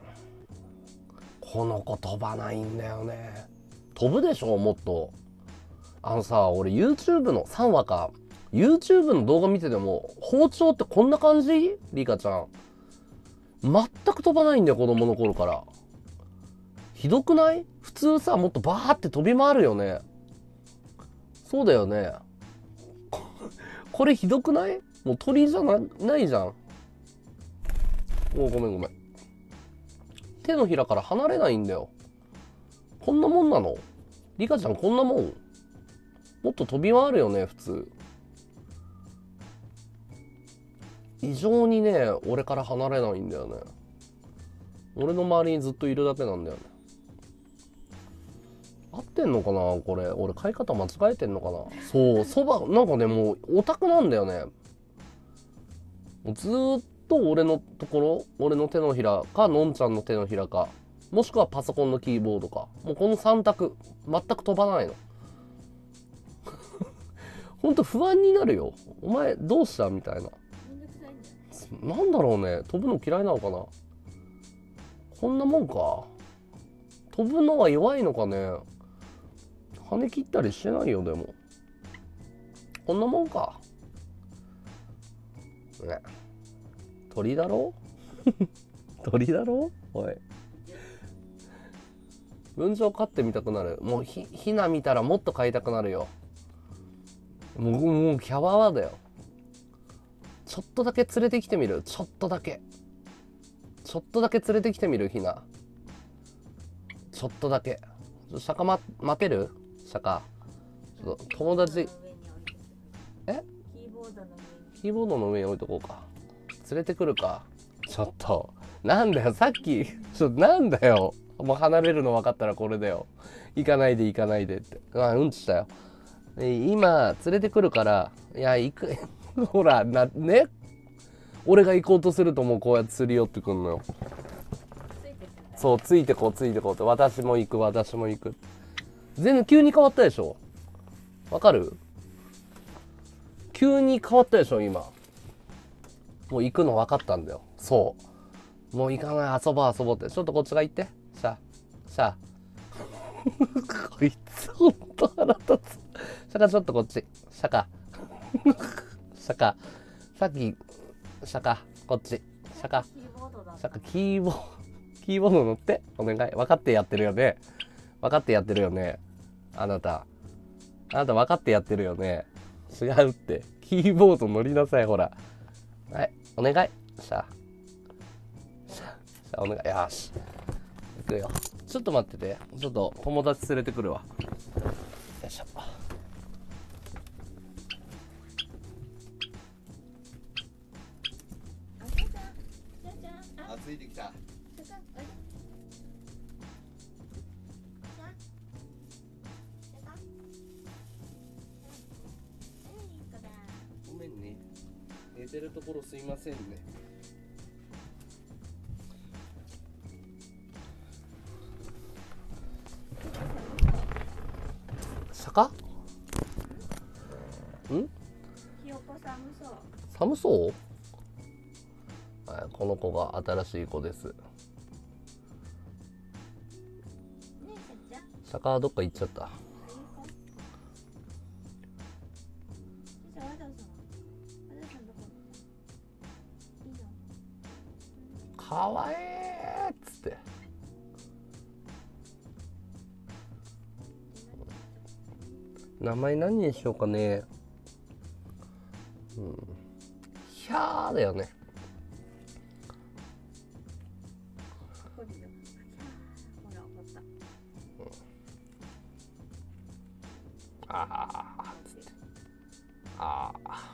この子飛ばないんだよね。飛ぶでしょもっと。あのさ俺 YouTube のさんわか YouTube の動画見てても包丁ってこんな感じ？リカちゃん全く飛ばないんだよ、子供の頃から。ひどくない？普通さ、もっとバーって飛び回るよね。そうだよね。これひどくない？もう鳥じゃな、ないじゃん。おごめんごめん。手のひらから離れないんだよ。こんなもんなの？リカちゃんこんなもん？もっと飛び回るよね、普通。異常にね、俺から離れないんだよね。俺の周りにずっといるだけなんだよね。合ってんのかなこれ。俺買い方間違えてんのかな。そう、そば、なんかね、もうオタクなんだよね。もうずーっと俺のところ、俺の手のひらか、のんちゃんの手のひらか、もしくはパソコンのキーボードか。もうこのさん択、全く飛ばないの。ほんと不安になるよ。お前どうしたみたいな。なんだろうね。飛ぶの嫌いなのかな。こんなもんか。飛ぶのは弱いのかね。跳ね切ったりしてないよ、でも。こんなもんか。ね。鳥だろ鳥だろおい。文鳥飼ってみたくなる。もうひ、ひな見たらもっと飼いたくなるよ。もう、もうキャワワだよ。ちょっとだけ連れてきてみる。ちょっとだけ。ちょっとだけ連れてきてみる、ひな。ちょっとだけ。釈迦ま、待てる釈迦。ちょっと友達。えキーボードの上に。 キーボードの上に置いとこうか。連れてくるか。ちょっと。なんだよ、さっき。ちょっとなんだよ。もう離れるの分かったらこれだよ。行かないで行かないでって。あ、うんちしたよ。今、連れてくるから、いや、行く。ほら、な、ね。俺が行こうとするともうこうやってすり寄ってくんのよ。そう、ついてこう、ついてこうって。私も行く、私も行く。全然急に変わったでしょ。わかる？急に変わったでしょ、今。もう行くの分かったんだよ。そう。もう行かない、遊ぼう、遊ぼうって。ちょっとこっちが行って。しゃ、しゃ。こいつ、ほんと腹立つ。シャカ、ちょっとこっち。シャカ。シャカ。さっき、シャカ、こっち。シャカ。シャカ、キーボード。キーボード乗って。お願い。分かってやってるよね。分かってやってるよね。あなた。あなた分かってやってるよね。違うって。キーボード乗りなさい、ほら。はい、お願い。しゃあ。しゃあ、しゃあお願い。よし。行くよ。ちょっと待ってて。ちょっと友達連れてくるわ。よいしょ。あ、ついてきた。ごめんね。寝てるところすいませんね。坂？ん？ ひよこ寒そう。 寒そう？はい、この子が新しい子です。 ねえ、ちゃん。 坂はどっか行っちゃった。かわいいっつって。名前何にしようかね。うん。ひゃーだよね。ああ。ああ。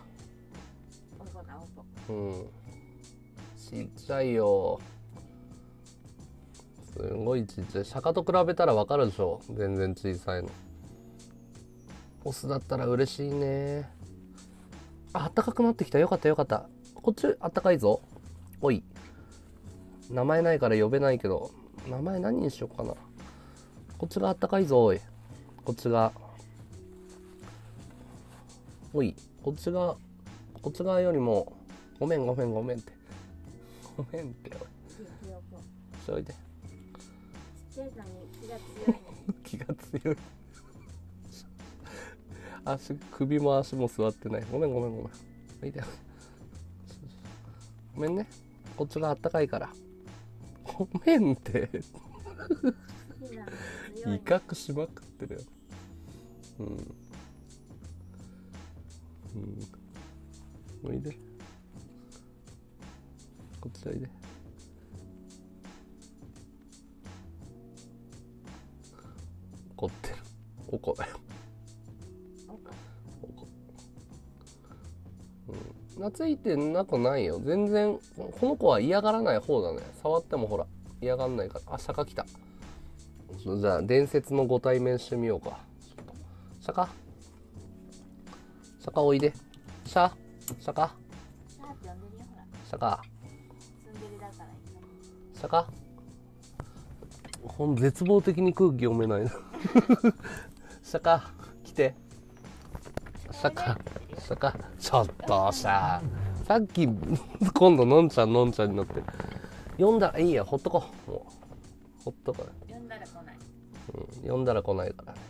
うん。ちっちゃいよ。すごいちっちゃい。釈迦と比べたらわかるでしょ。全然小さいの。オスだったら嬉しいね。あ、あったかくなってきた。よかったよかった。こっちあったかいぞ。おい。名前ないから呼べないけど。名前何にしようかな。こっちがあったかいぞ、おい。こっちが。おい。こっちが、こっち側よりも、ごめんごめんごめんって。ごめんって、おい。しておいて。ちっちゃいのに気が強い。 気が強い。足、首も足も座ってない。ごめんごめんごめん。おいで。ごめんね。 こっちがあったかいから。ごめんって威嚇しまくってるよ。うんうん、おいで、こっちおいで。怒ってる。おこだよ。おこ、うん、懐いてなくないよ全然。この子は嫌がらない方だね。触ってもほら嫌がんないから。あ、釈迦来た。じゃあ伝説のご対面してみようか。釈迦、釈迦おいで。シャ釈迦、釈迦、釈迦、ほん絶望的に空気読めないな釈迦来て。釈迦、釈迦、ちょっとさ、さっき今度のんちゃんのんちゃんになってる。呼んだらいいや、ほっとこう。もうほっとこう。 呼んだら来ない。 うん、呼んだら来ないからね。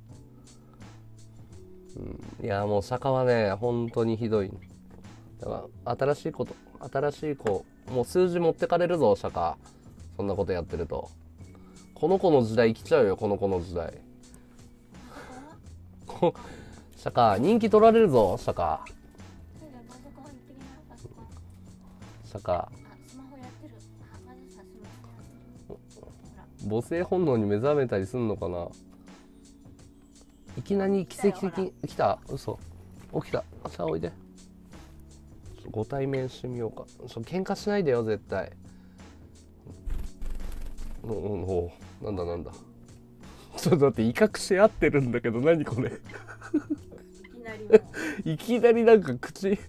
うん、いやもう釈迦はね本当にひどい。だから新しいこと、新しい子、もう数字持ってかれるぞ釈迦。そんなことやってるとこの子の時代来ちゃうよ。この子の時代こ釈迦人気取られるぞ釈迦。釈迦母性本能に目覚めたりすんのかな。いきなり奇跡的に来た。嘘起きた。さあおいで。ご対面してみようか。そう喧嘩しないでよ絶対。おおお、なんだなんだ。ちょっと待って、威嚇し合ってるんだけど何これいきなりいきなりなんか口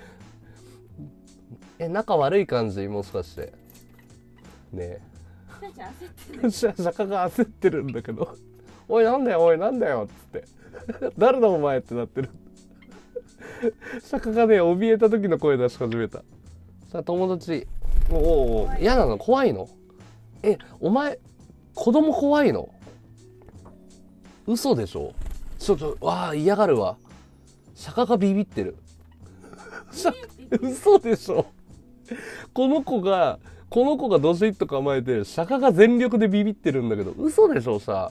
え、仲悪い感じもしかしてねえ。釈迦が焦ってるんだけどおいなんだよおいなんだよっつって誰だお前ってなってる釈迦がね怯えた時の声出し始めた。さあ友達、おおお、嫌なの怖いの。え、お前子供怖いの。嘘でしょ。ちょっとわあ嫌がるわ。釈迦がビビってる嘘でしょ。この子がこの子がドシッと構えて釈迦が全力でビビってるんだけど嘘でしょさ。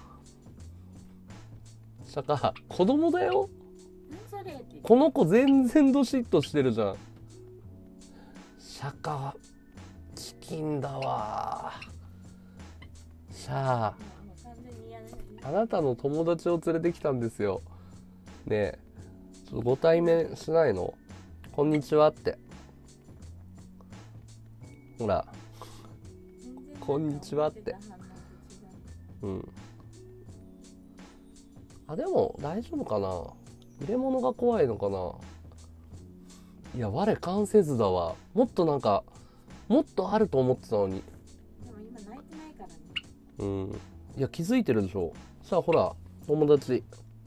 釈迦子供だよ。この子全然ドシッとしてるじゃん。釈迦チキンだわ。さああなたの友達を連れてきたんですよねえ。ちょっとご対面しないの。こんにちはって。ほらこんにちはって。うん。あ、でも大丈夫かな。入れ物が怖いのかな。いや我関せずだわ。もっとなんかもっとあると思ってたのに。 でも今泣いてないからね。 うん。いや気づいてるでしょ。さあほら友達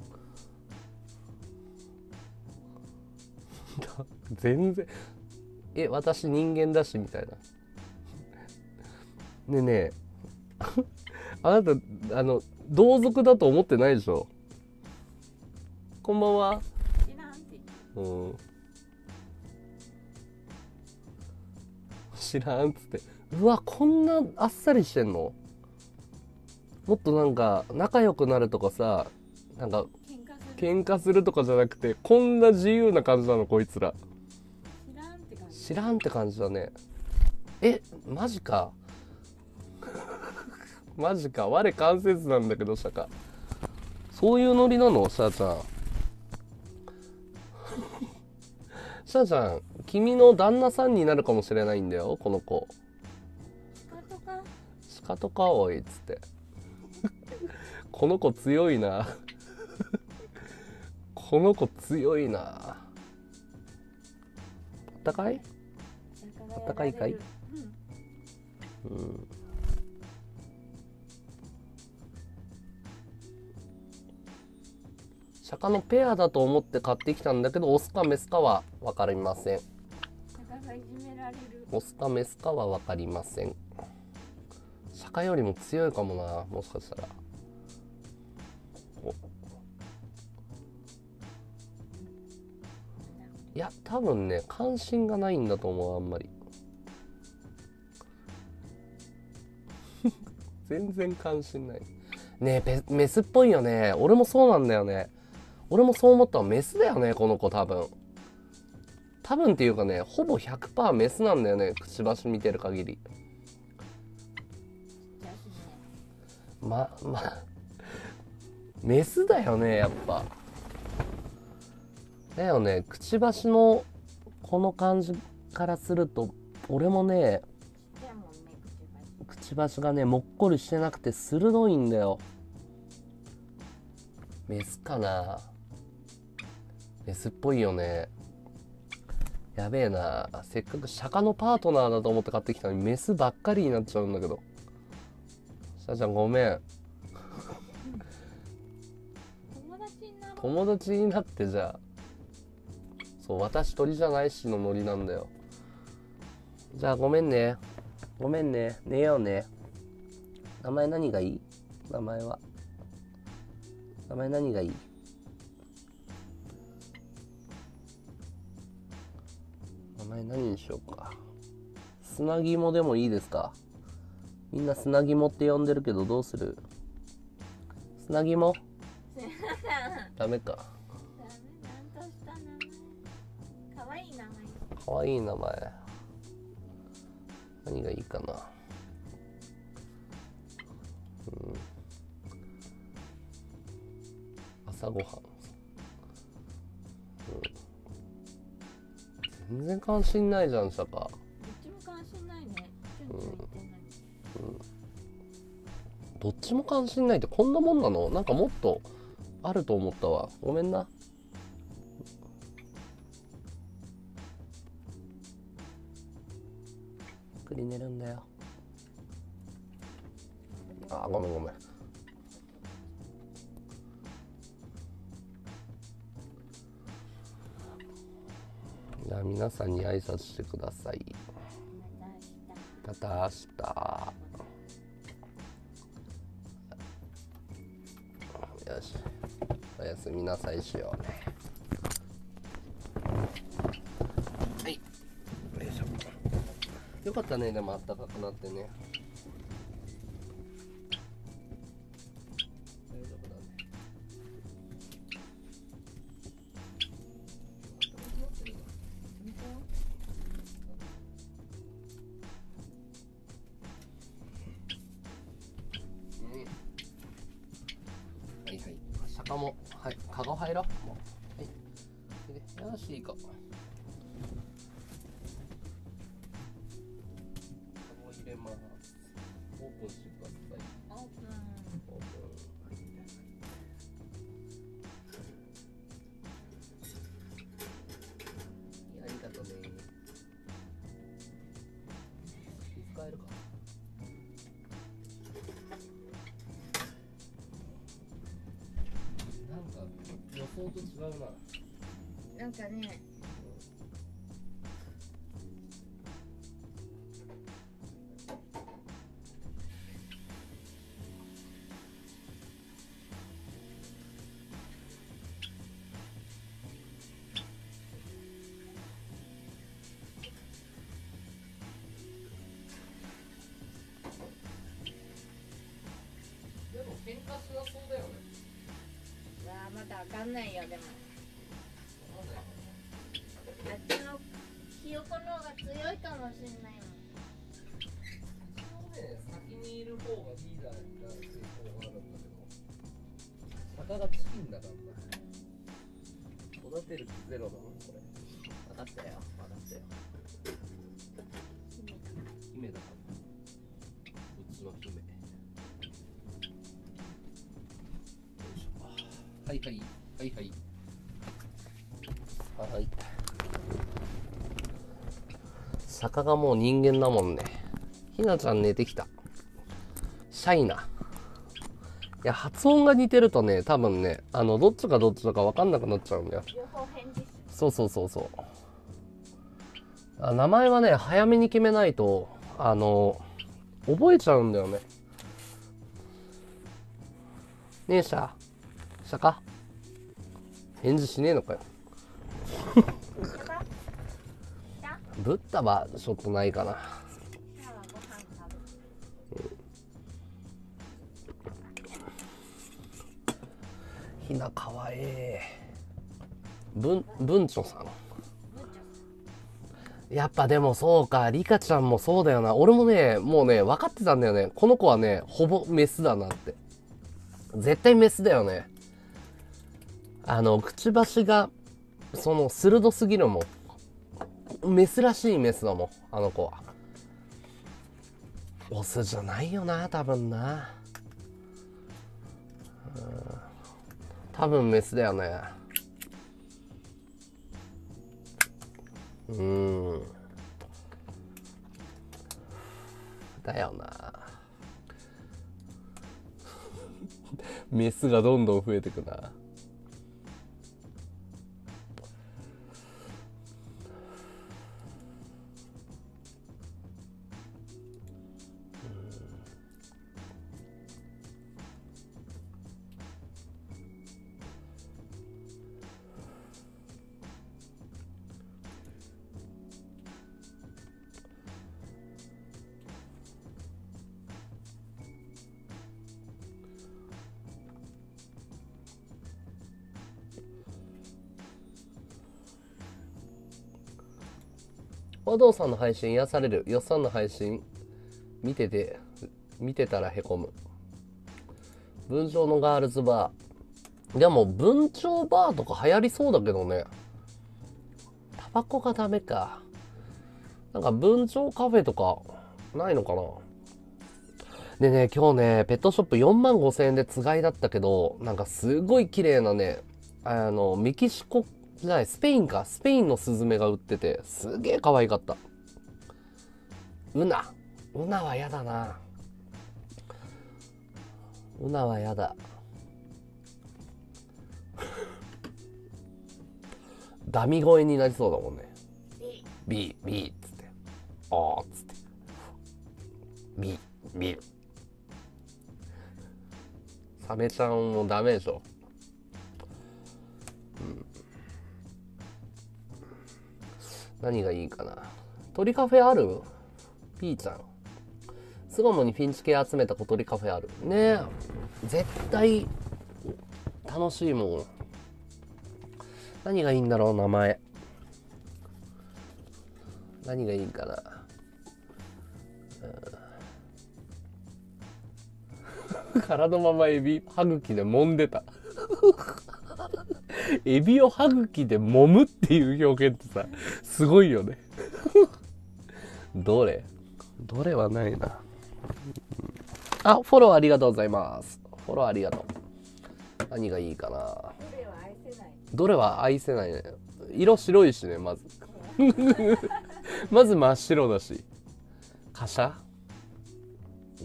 全然え私人間だしみたいなねえねえあなたあの同族だと思ってないでしょ。こんばんは。うん、知らんっつって。うわこんなあっさりしてんの。もっとなんか仲良くなるとかさ、なんか喧嘩するとかじゃなくてこんな自由な感じなのこいつら。 知らんって感じ。 知らんって感じだね。えマジかマジか。我関節なんだけどシャカ。そういうノリなのシャーちゃんシャーちゃん君の旦那さんになるかもしれないんだよこの子。 シカとかシカとかおいっつってこの子強いなこの子強いな。あったかいあったかいかい。うん、うん釈迦のペアだと思って買ってきたんだけどオスかメスかは分かりません。オスかメスかは分かりません。釈迦よりも強いかもなもしかしたら。おいや多分ね関心がないんだと思うあんまり。 全然関心ないねえ。メスっぽいよね。俺もそうなんだよね。俺もそう思ったわ。メスだよねこの子。多分多分っていうかね、ほぼ ひゃくパーセント メスなんだよね、くちばし見てる限り。ままメスだよねやっぱ。だよね、くちばしのこの感じからすると俺もね、くちばしがねもっこりしてなくて鋭いんだよ。メスかな。メスっぽいよね。やべえな、せっかく釈迦のパートナーだと思って買ってきたのにメスばっかりになっちゃうんだけど。シャちゃんごめん。 友達になろう。 友達になってじゃあ。そう私鳥じゃないしのノリなんだよ。じゃあごめんね。ごめんね。寝ようね。名前何がいい？名前は。名前何がいい？名前何にしようか。砂肝でもいいですか？みんな砂肝って呼んでるけどどうする？砂肝？ダメか。 ダメ、なんとした名前。可愛い名前。 可愛い名前。何がいいかな。うん。朝ごはん。うん。全然関心ないじゃん、シャカ。 どっちも関心ないね。チュンチュン言ってんのに。 うん。どっちも関心ないってこんなもんなの？なんかもっとあると思ったわ。ごめんな。ゆっくり寝るんだよ。あ、ごめんごめん。じゃあ皆さんに挨拶してください。また明日。よし、おやすみなさいしようね。はい、よいしょ。よかったね、でもあったかくなってね。大丈夫だね。はいはい。釈迦も、はい、カゴ入ろう。もう。はい。よし、いいか。カゴ入れます。オープンしてください。 オープン。 オープン。はい、ありがとうね。使えるか。なんか予想と違うな。 なんかね。 でも喧嘩しなそうだよね。 うわあ、まだわかんないよ、でも。 わかんない。 あっちのひよこの方が強いかもしれないもん。 一応ね、先にいる方がリーダーになるっていう方があるんだけど、坂がチキンだからな。育てる気ゼロだもん、これ。分かったよ、分かったよ。姫だから。うちの姫。よいしょ。はいはい、はいはい。はい。坂がもう人間だもんね。ひなちゃん寝てきた。シャイな。いや、発音が似てるとね、多分ね、あの、どっちがどっちだか分かんなくなっちゃうんだよ。 両方返事する。 そうそうそうそう。あ、名前はね、早めに決めないと、あの、覚えちゃうんだよね。ねえ、シャ。シャか？返事しねえのかよ。ブッダはちょっとないかな。 今日はご飯食べる。 ひなかわいい。文文鳥さん。やっぱでもそうか、リカちゃんもそうだよな。俺もね、もうね、分かってたんだよね。この子はね、ほぼメスだなって。絶対メスだよね。あの、くちばしが、その、鋭すぎるもん。メスらしいメスだもん、あの子は。オスじゃないよな、多分な。うん、多分メスだよね。うーん。だよな。メスがどんどん増えてくな。和道さんの配信癒される。よっさんの配信見てて見てたらへこむ。文鳥のガールズバー。でも文鳥バーとか流行りそうだけどね。タバコがダメか。なんか文鳥カフェとかないのかな。でね、今日ね、ペットショップよんまんごせんえんでつがいだったけど、なんかすごい綺麗なね、あの、メキシコじゃない、スペインか、スペインのスズメが売ってて、すげえ可愛かった。ウナ。ウナはやだな。ウナはやだ。ダミ声になりそうだもんね。ビー、ビーっつって。あーっつって。ビー、ビー。サメちゃんもダメでしょ。うん。何がいいかな。鳥カフェある？ピーちゃん。巣鴨にフィンチ系集めた小鳥カフェある。ねえ。絶対楽しいもん。何がいいんだろう、名前。何がいいかな。うん、殻のままエビ歯茎で揉んでた。エビを歯茎で揉むっていう表現ってさ、すごいよね。どれどれはないな。あ、フォローありがとうございます。フォローありがとう。何がいいかな。 どれは愛せない。 どれは愛せないね。色白いしね、まず。まず真っ白だし。貨車？うん。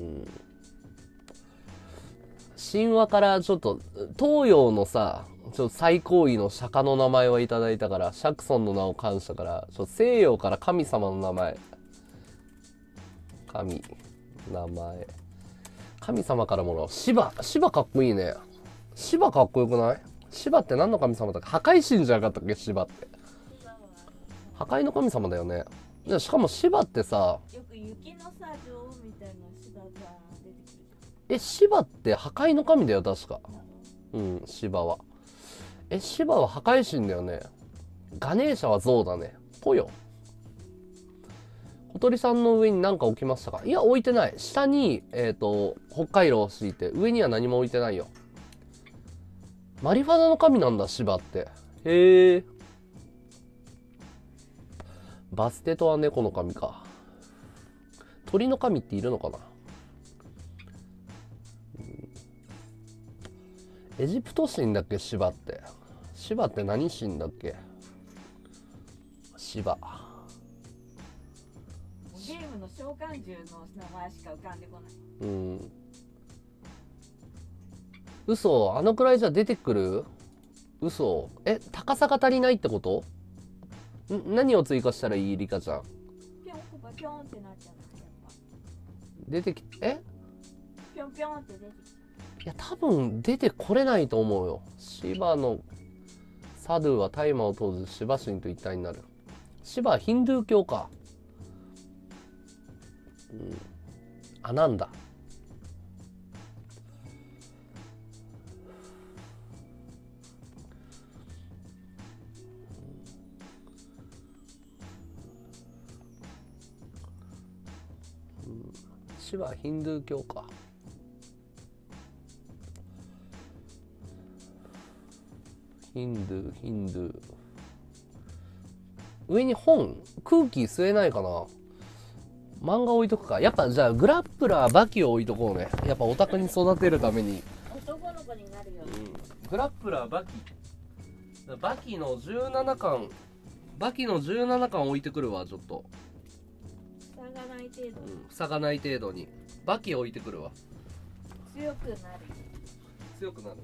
神話からちょっと、東洋のさ、ちょっと最高位の釈迦の名前をいただいたから、シャクソンの名を冠したから、ちょっと西洋から神様の名前。神、名前。神様からもらう。シバ、シバかっこいいね。シバかっこよくない？シバって何の神様だっけ？破壊神じゃなかったっけ？シバって。破壊の神様だよね。でしかもシバってさ、 よく雪のさ女王みたいなシバが出てくる。 え、シバって破壊の神だよ確か。うん、シバは。え、シバは破壊神だよね。ガネーシャは象だね。ぽよ。小鳥さんの上に何か置きましたか？いや、置いてない。下に、えっと、北海道を敷いて、上には何も置いてないよ。マリファナの神なんだ、シバって。へえ。バステトは猫の神か。鳥の神っているのかな？エジプト神だっけ、シバって。シバって何神だっけ？シバ。 ゲームの召喚獣の名前しか浮かんでこない。 うん。嘘、あのくらいじゃ出てくる？嘘。え、高さが足りないってこと？ん、何を追加したらいい？リカちゃん。 ピョンコバピョンってなっちゃうのやっぱ。 出てき、え？ ピョンピョンって出てきいや、多分出てこれないと思うよ。シバのサドゥは大麻を通ずシバ神と一体になる。シバはヒンドゥー教か。うん。あ、なんだ。 シはヒンドゥー教か。ヒンドゥーヒンドゥー。上に本空気吸えないかな。漫画置いとくか。やっぱじゃあグラップラーバキを置いとこうね。やっぱオタクに育てるために。 男の子になるよ、 うん、グラップラーバキバキのじゅうななかんバキのじゅうななかん置いてくるわ。ちょっと塞がない程度、 うん、塞がない程度にバキ置いてくるわ。 強くなる。 強くなる。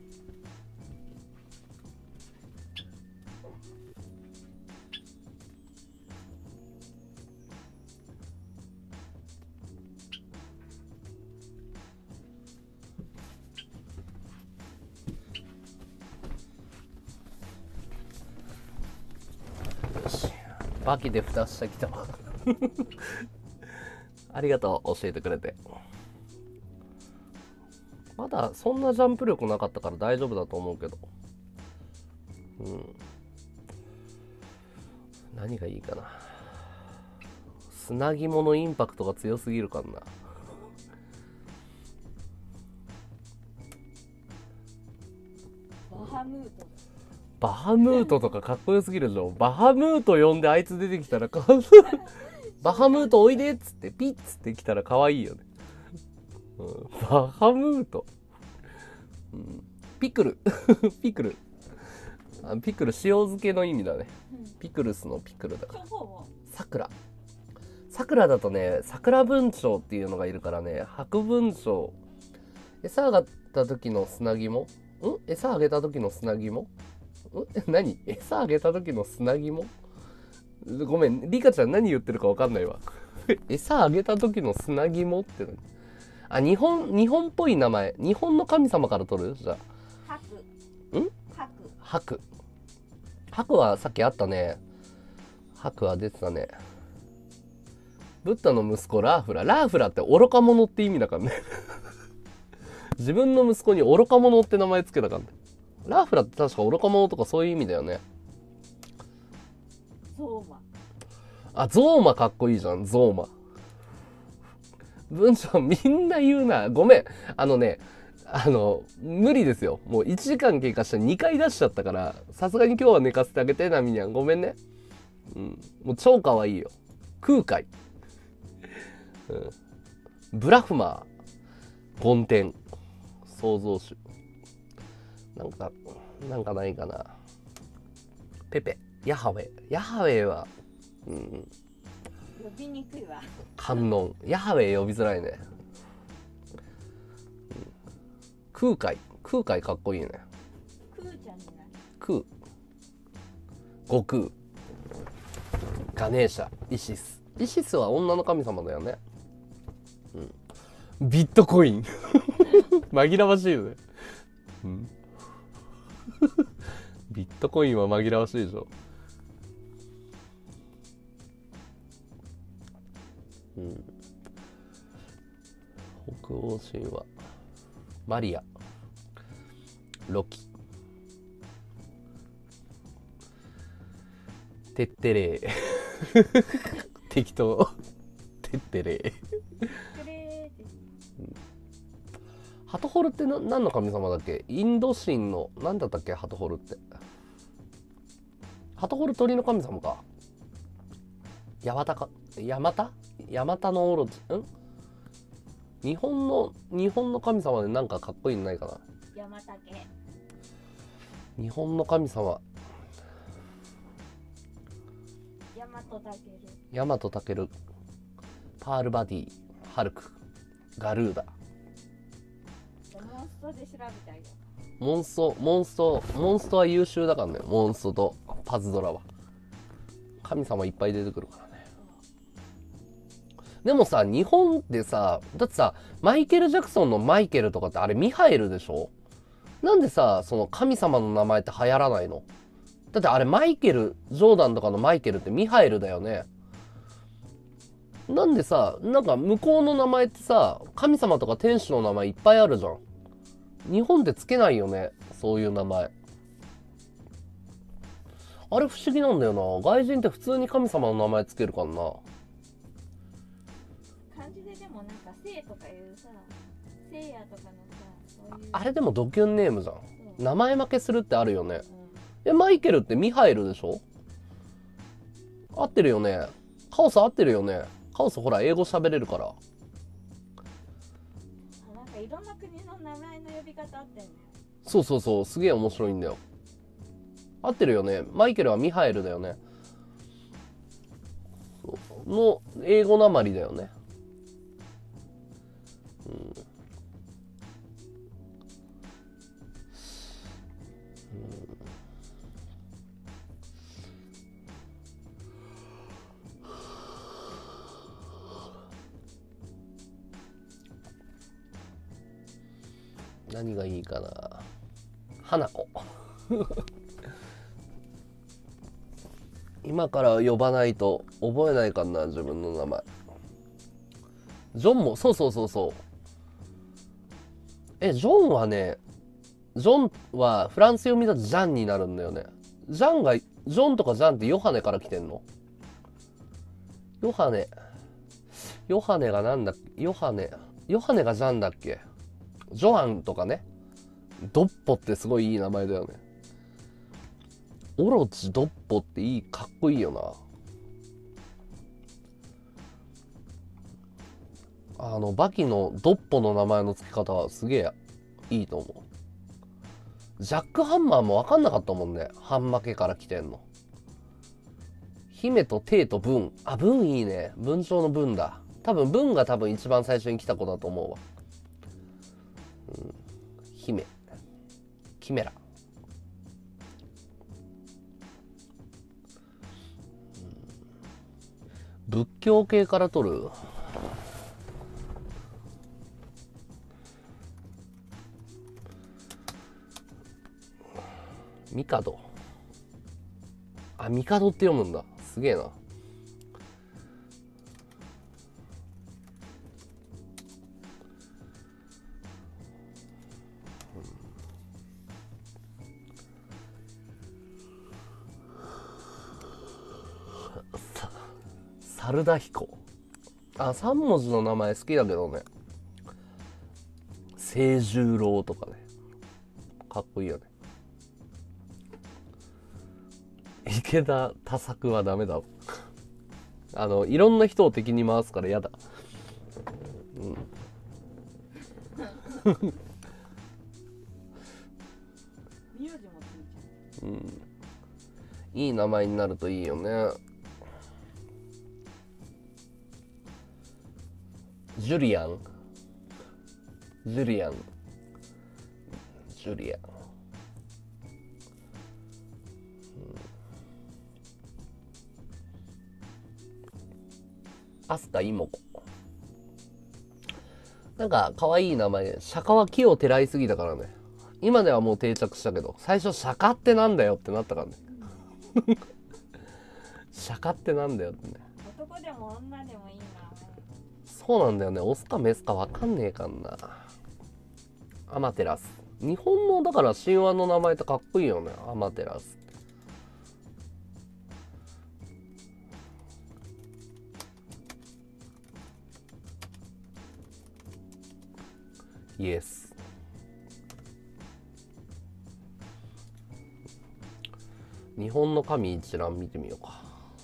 よし、バキで蓋下きたわありがとう、教えてくれて。まだそんなジャンプ力なかったから大丈夫だと思うけど。うん。何がいいかな。砂肝のインパクトが強すぎるかな。 バハムート。 バハムートとかかっこよすぎるでしょ。バハムート呼んであいつ出てきたらかバハムートおいでっつってピッつってきたら可愛いよね。うん、バハムート、うん、ピクルピクルあピクル塩漬けの意味だね。ピクルスのピクルだから。さくらさくらだとね、桜文鳥っていうのがいるからね、白文鳥。餌あがった時の砂肝、ん餌あげた時の砂肝、ん何餌あげた時の砂肝、ごめんリカちゃん何言ってるか分かんないわ餌あげた時の砂肝って何。あ、日本日本っぽい名前。日本の神様から取る。じゃあ白。 ん白。 白白はさっきあったね。白は出てたね。ブッダの息子ラーフラ。ラーフラって愚か者って意味だからね自分の息子に愚か者って名前つけたからね。ラーフラって確か愚か者とかそういう意味だよね。 ゾーマ。 あ、ゾーマかっこいいじゃん。ゾーマ。文章みんな言うな。ごめん。あのね、あの、無理ですよ。もういちじかん経過してにかい出しちゃったから、さすがに今日は寝かせてあげてな、みにゃん。ごめんね。うん。もう超かわいいよ。空海。うん。ブラフマー。梵天。創造主。なんか、なんかないかな。ペペ。ヤハウェイ。ヤハウェイは、うん。 呼びにくいわ。 観音。ヤハウェイ呼びづらいね。うん、空海。空海かっこいいね。 クーちゃんになる。 空。悟空。ガネーシャ。イシス。イシスは女の神様だよね。うん。ビットコイン。紛らわしいよね。うん。ビットコインは紛らわしいでしょ。うん、北欧神話。マリア。ロキ。テッテレー適当。テッテレーハトホルってな何の神様だっけ。インド神の何だったっけ。ハトホルってハトホル鳥の神様か。ヤマタか。ヤマタヤマタのオロチん日本の日本の神様でなんかかっこいいのないかな。 ヤマタケ。 日本の神様。 ヤマトタケル。 ヤマトタケル。パールバディ。ハルク。ガルーダ。 モンストで調べたよ。 モンストモンストモンストは優秀だからね。モンストとパズドラは神様いっぱい出てくるからね。でもさ、日本ってさ、だってさ、マイケル・ジャクソンのマイケルとかってあれミハエルでしょ。なんでさ、その神様の名前って流行らないの。だってあれマイケル、ジョーダンとかのマイケルってミハエルだよね。なんでさ、なんか向こうの名前ってさ、神様とか天使の名前いっぱいあるじゃん。日本でつけないよね、そういう名前。あれ不思議なんだよな。外人って普通に神様の名前つけるからな。 漢字ででもなんかせいとかいうさ、せいやとかのさ、そういう。 あれでもドキュンネームじゃん。 うん、 名前負けするってあるよね。 うん、 え、マイケルってミハエルでしょ？合ってるよね。カオス合ってるよね。カオスほら英語喋れるから。 なんかいろんな国の名前の呼び方あってんね。 そうそうそう、すげえ面白いんだよ。合ってるよね。マイケルはミハエルだよね。の英語なまりだよね。うん。何がいいかな。花子。今から呼ばないと覚えないかな、自分の名前。ジョンも、そうそうそうそう。え、ジョンはね、ジョンはフランス読みだとジャンになるんだよね。ジャンが、ジョンとかジャンってヨハネから来てんの？ヨハネ。ヨハネがなんだっけ？ヨハネ。ヨハネがジャンだっけ？ジョアンとかね。ドッポってすごいいい名前だよね。オロチドッポっていい、かっこいいよな。あのバキのドッポの名前の付け方はすげえいいと思う。ジャックハンマーも分かんなかったもんね。ハンマケから来てんの。姫とテイとブン。あ、ブンいいね。文鳥のブンだ。多分ブンが多分一番最初に来た子だと思うわ。うん、姫。キメラ。仏教系から取る？ミカド。あ、ミカドって読むんだ。すげえな。猿田彦。あ、さん文字の名前好きだけどね。清十郎とかね。かっこいいよね。池田多作はダメだ。あの、いろんな人を敵に回すから嫌だ。うん。うん。いい名前になるといいよね。ジュリアン。ジュリアン。ジュリアン。アスカ妹子。なんか可愛い名前。釈迦は木をてらいすぎだからね。今ではもう定着したけど、最初釈迦ってなんだよってなったからね。釈迦ってなんだよってね。 男でも女でもいいな。 そうなんだよね。オスかメスかわかんねえかんな。アマテラス。日本のだから神話の名前ってかっこいいよね。アマテラス。イエス。日本の神一覧見てみようか。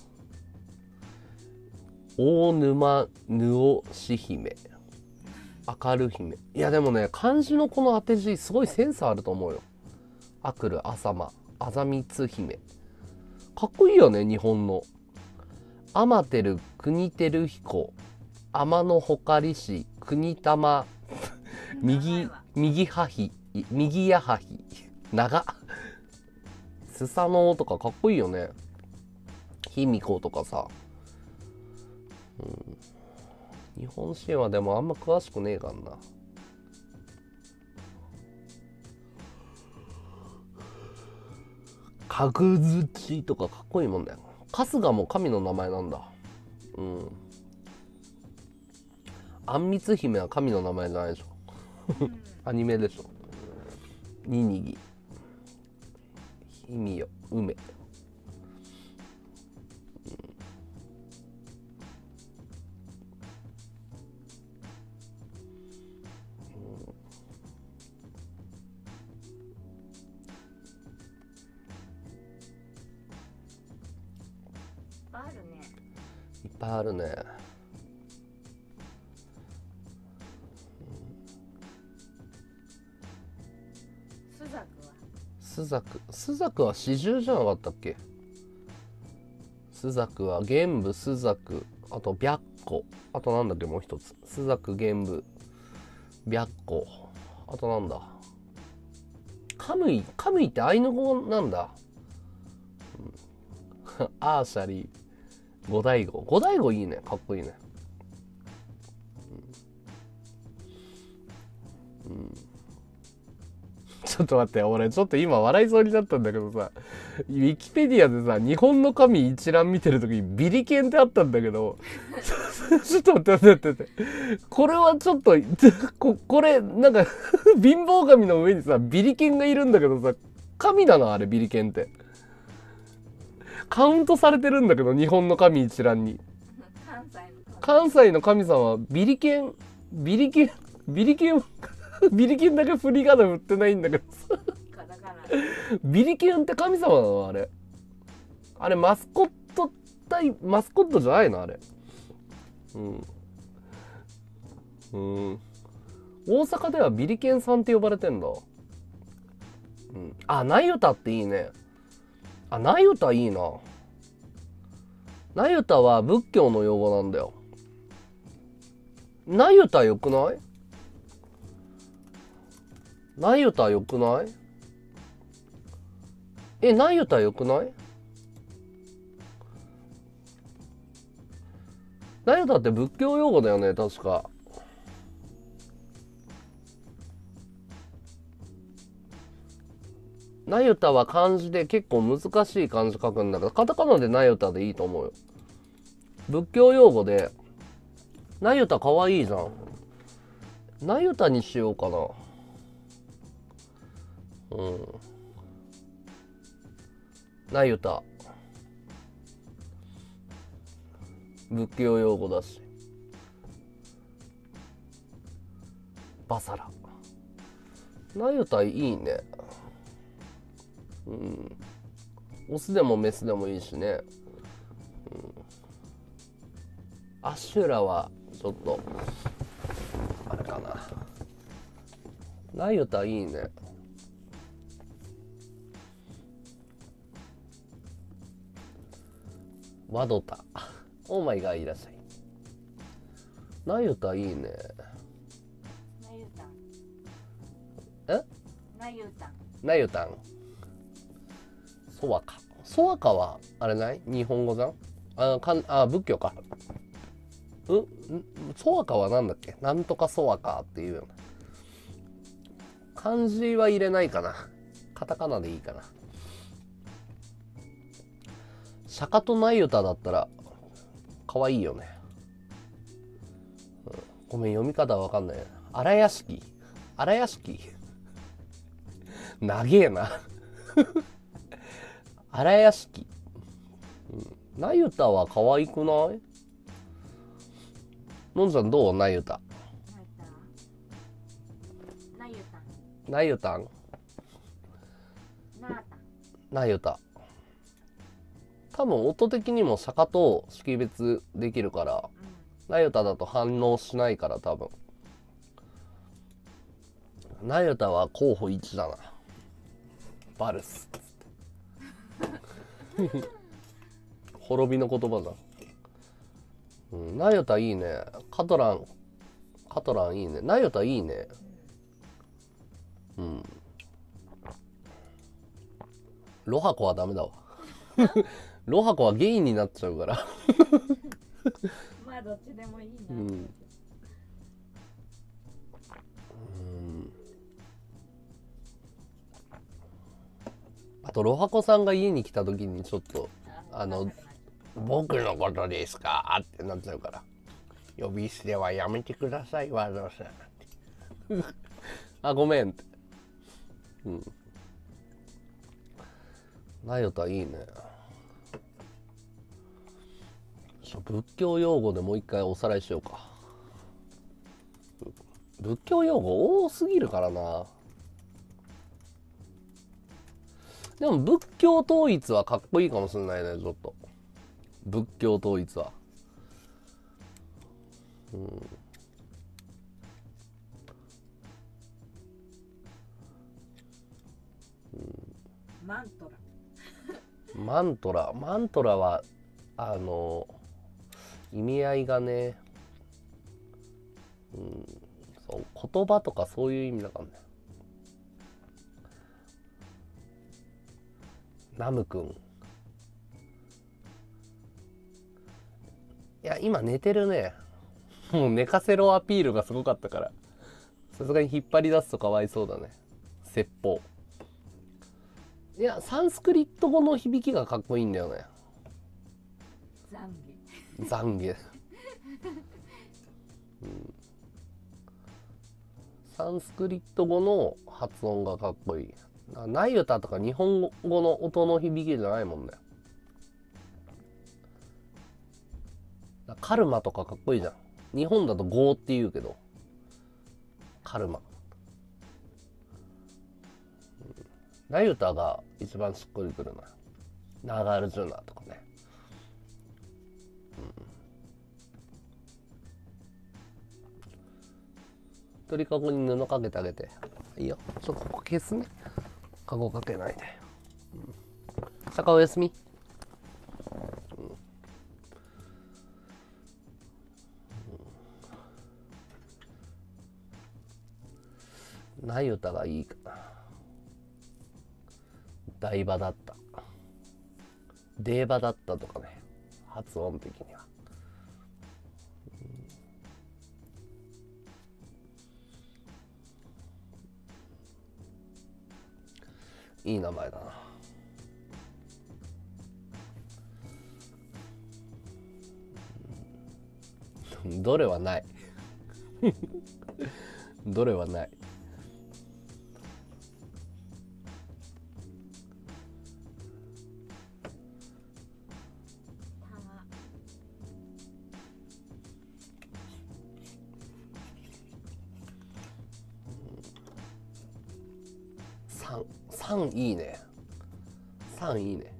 大沼ぬおし姫。明る姫。いやでもね、漢字のこの当て字すごいセンスあると思うよ。あくる、あさま、あざみつ姫。かっこいいよね、日本の。あまてる、くにてるひこ。天のほかりし、国玉、右、右はひ、右やはひ。長。スサノオとかかっこいいよね。卑弥呼とかさ。うん。日本神話でもあんま詳しくねえかんな。かぐづちとかかっこいいもんだよ。春日も神の名前なんだ。うん。あんみつ姫は神の名前じゃないでしょ。アニメでしょ。ににぎ。ひみよ、梅。 ぱいあるね。 いっぱいあるね。 朱雀は朱雀朱雀は四十じゃなかったっけ？朱雀は玄武朱雀、あと白虎、あとなんだっけもう一つ。朱雀玄武白虎、あとなんだ、カムイ。カムイってアイヌ語なんだ。うん、アーシャリー、五醍醐。五醍醐いいね、かっこいいね。うん、うん、ちょっと待って、俺ちょっと今笑いそうになったんだけどさ、ウィキペディアでさ、日本の神一覧見てるときにビリケンってあったんだけど、ちょっと待って待って待って、これはちょっと、こ、これ、なんか、貧乏神の上にさ、ビリケンがいるんだけどさ、神なのあれ、ビリケンって。カウントされてるんだけど、日本の神一覧に。 関西の関西の神様はビリケン、ビリケン、ビリケン、ビリケンだけ振り仮名振ってないんだけどさ。 カタカナ。 ビリケンって神様なのあれ。あれマスコット対、マスコットじゃないのあれ。うん。うん。大阪ではビリケンさんって呼ばれてんだ。うん。あ、ナユタっていいね。あ、ナユタいいな。ナユタは仏教の用語なんだよ。ナユタよくない？ナユタよくない？え、ナユタよくない？ナユタって仏教用語だよね、確か。ナユタは漢字で結構難しい漢字書くんだけど、カタカナでナユタでいいと思うよ。仏教用語で、ナユタかわいいじゃん。ナユタにしようかな。うん。ナユタ。仏教用語だし。バサラ。ナユタいいね。うん。オスでもメスでもいいしね。うん、アシュラはちょっとあれかな。ナユタいいね。ワドタ。オーマイガーいらっしゃい。ナユタいいね。 ナユタン。 え？ ナユタン。 ナユタン。ソワカ。ソワカはあれない？日本語じゃん？あ、かん、あ、仏教か。うん？ソワカはなんだっけ？なんとかソワカっていうような。漢字は入れないかな。カタカナでいいかな。シャカとナユタだったら可愛いよね。うん、ごめん、読み方わかんない。荒屋敷。荒屋敷。長えな。荒屋敷。うん、ナユタは可愛くない？のんちゃんどう？ナユタ。 ナユタン。 ナユタン。 ナータン。 ナユタ。多分音的にもシャカと識別できるから、うん、ナユタだと反応しないから多分。ナユタは候補いちだな。バルス。滅びの言葉だ。うん、ナユタいいね。カトラン。カトランいいね。ナユタいいね。うん。ロハコはダメだわ。ロハコはゲイになっちゃうから。 まあどっちでもいいな。 うん。うん。あとロハコさんが家に来た時にちょっとあの僕のことですかってなっちゃうから、呼び捨てはやめてくださいわざわざってあごめんって。うん。ナユタいいね。仏教用語でもう一回おさらいしようか。仏教用語多すぎるからな。でも仏教統一はかっこいいかもしれないね。ちょっと仏教統一は。うん、 マントラ。 マントラマントラはあの意味合いがね、うん、そう言葉とかそういう意味だからね。ナムくん、いや今寝てるね。もう寝かせろアピールがすごかったから、さすがに引っ張り出すとかわいそうだね。説法。いやサンスクリット語の響きがかっこいいんだよね。 懺悔。 懺悔、うん、サンスクリット語の発音がかっこいい。ナユタとか日本語の音の響きじゃないもんね。カルマとかかっこいいじゃん。日本だとゴーって言うけど、カルマ。ナユタが一番しっくりくるな。ナガルジュナとかね。うん、鳥かごに布かけてあげて。いいよ。ちょっとここ消すね。かごかけないで。うん、シャカおやすみ。ナユタがいいかな。台場だった。デーバだったとかね。発音的には。いい名前だな。どれはないどれはない。三三いいね。三いいね。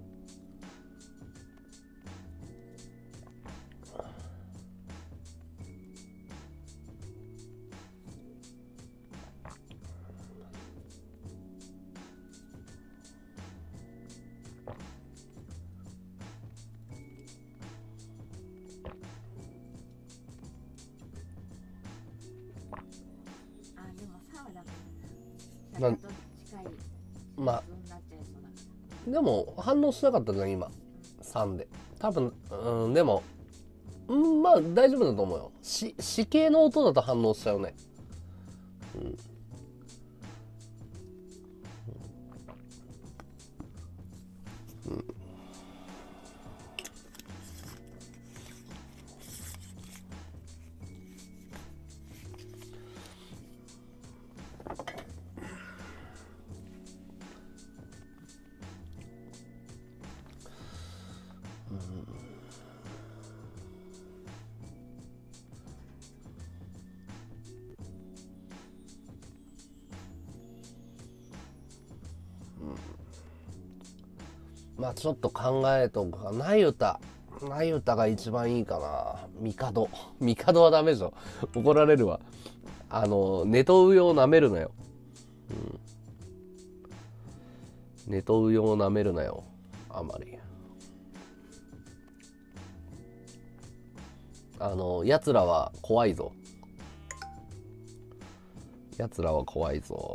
なんまあでも反応しなかったじゃん今さんで。多分うんでもうんまあ大丈夫だと思うよ。し死刑の音だと反応しちゃうね。うん、うん、まあちょっと考えとくか。ナユタナユタが一番いいかな。ミカドミカドはダメでしょ。怒られるわ。あのネトウヨを舐めるなよ。うん、ネトウヨを舐めるなよあまり。あのやつらは怖いぞ。やつらは怖いぞ。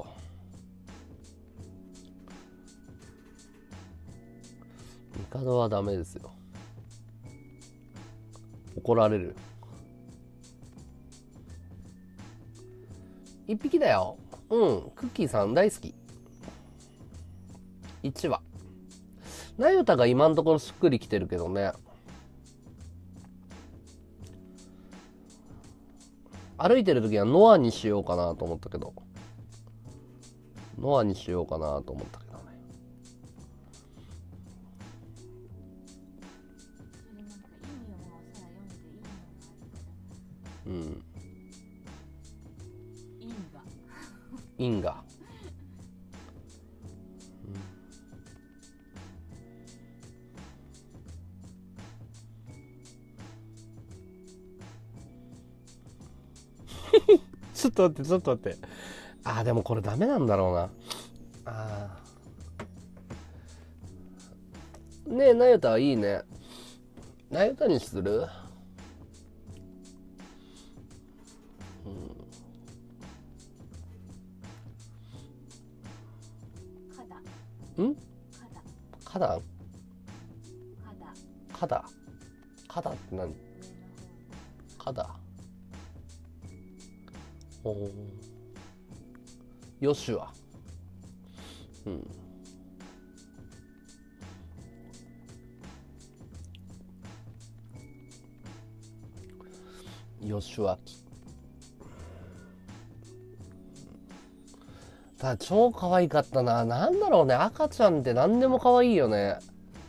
ミカドはダメですよ。怒られる。一匹だよ。うん、クッキーさん大好き。いちわ。ナユタが今のところしっくりきてるけどね。歩いてる時はノアにしようかなと思ったけど、ノアにしようかなと思ったけどね。うん。 因果。 因果。 ちょっと待ってちょっと待って。あーでもこれダメなんだろうな。あーねえなゆたはいいね。なゆたにする？ん？カダン？カダ？カダって何？カダ？おー。ヨシュア。うん。ヨシュアキ。ただ超可愛かったな。なんだろうね、赤ちゃんって何でも可愛いよね。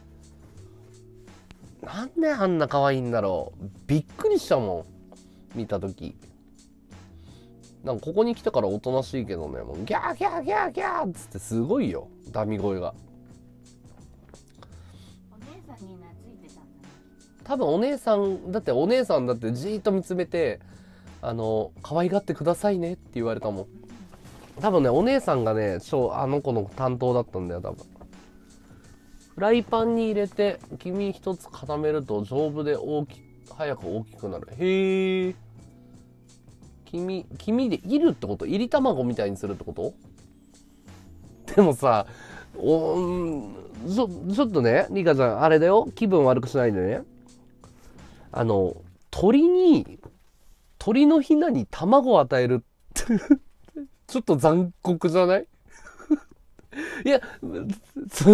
なんであんな可愛いんだろう。びっくりしたもん、見た時。なんかここに来てからおとなしいけどね、もうギャーギャーギャーギャーっつってすごいよ、ダミ声が。 お姉さんに懐いてたんだね。 多分お姉さんだってお姉さんだってじーっと見つめて、あの可愛がってくださいねって言われたもん。多分ね、お姉さんがね、あの子の担当だったんだよ多分。フライパンに入れて黄身一つ固めると丈夫で大き早く大きくなる。へえ。黄身黄身でいるってこと？いり卵みたいにするってこと？でもさ、おちょちょっとね、リカちゃんあれだよ、気分悪くしないでね。あの鳥に鳥のヒナに卵を与えるってちょっと残酷じゃない？いや、そ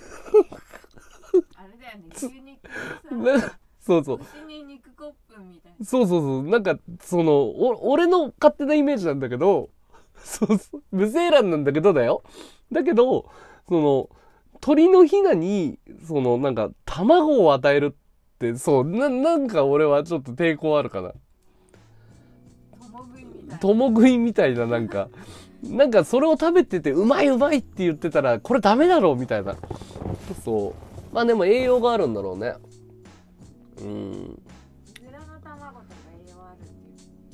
あれだよね、牛肉さ、 そうそう。 牛に肉コップみたいな。 そうそうそう。なんか、その、お俺の勝手なイメージなんだけど、そうそう。無精卵なんだけどだよ。だけど、その、鳥のヒナに、その、なんか、卵を与えるって、そう、な、なんか俺はちょっと抵抗あるかな。 共食いみたいな。 共食いみたいな、なんか、なんかそれを食べてて、うまいうまいって言ってたら、これダメだろうみたいな。そう。まあでも栄養があるんだろうね。うん。 ズラの卵とか栄養あるっていう。 うん。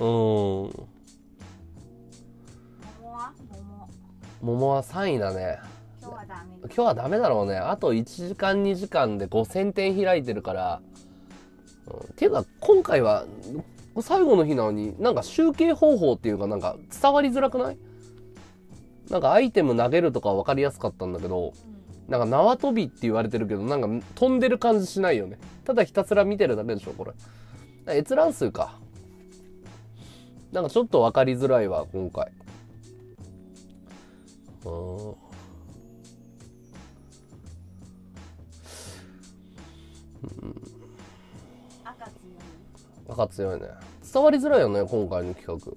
桃は桃。 桃はさんいだね。 今日はダメ。 今日はダメだろうね。あといちじかんにじかんでごせんてん開いてるから、うん、っていうか今回は最後の日なのになんか集計方法っていうかなんか伝わりづらくない？なんかアイテム投げるとかは分かりやすかったんだけど、うん、なんか縄跳びって言われてるけどなんか飛んでる感じしないよね。ただひたすら見てるだけでしょこれ。閲覧数か。なんかちょっと分かりづらいわ今回。うん。 赤強い。 赤強いね。伝わりづらいよね今回の企画。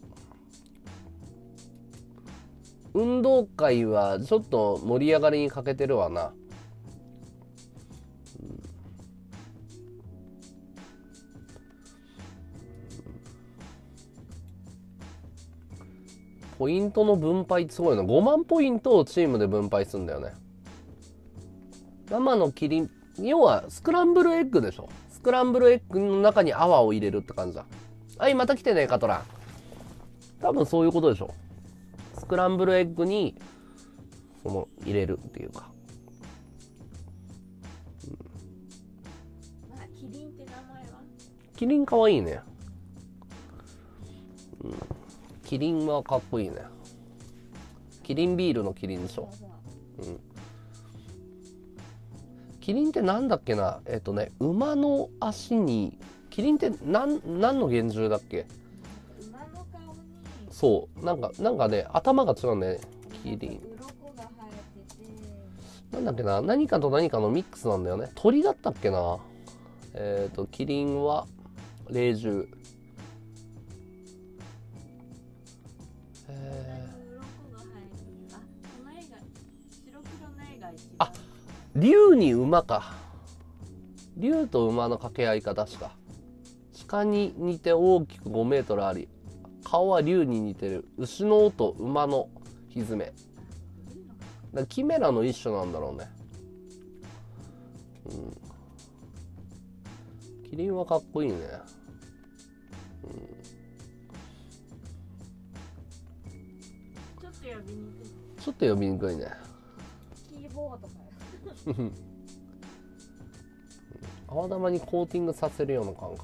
運動会はちょっと盛り上がりに欠けてるわな。うん、ポイントの分配すごいな。ごまんポイントをチームで分配するんだよね。生のキリン、要はスクランブルエッグでしょ。スクランブルエッグの中に泡を入れるって感じだ。はい、また来てねカトラン。多分そういうことでしょ。スクランブルエッグにその入れるっていうか、 うん、まあ、キリンって名前は？ キリンかわいいね、うん、キリンはかっこいいね。キリンビールのキリンでしょ。うん、キリンってなんだっけな、えっとね馬の足に、キリンって何何の原獣だっけ？ 馬の顔にそうなんかなんかね頭が違うんだよねキリン。なんだっけな、何かと何かのミックスなんだよね。鳥だったっけな。えっとキリンは霊獣。えー、あ、竜に馬か。竜と馬の掛け合いか確か。鹿に似て大きくごメートルあり、顔は竜に似てる。牛の尾と馬の蹄。だキメラの一種なんだろうね。うん。キリンはかっこいいね。うん。 びにくい。 ちょっと呼びにくいね。 キーボードかよ。 泡玉にコーティングさせるような感覚。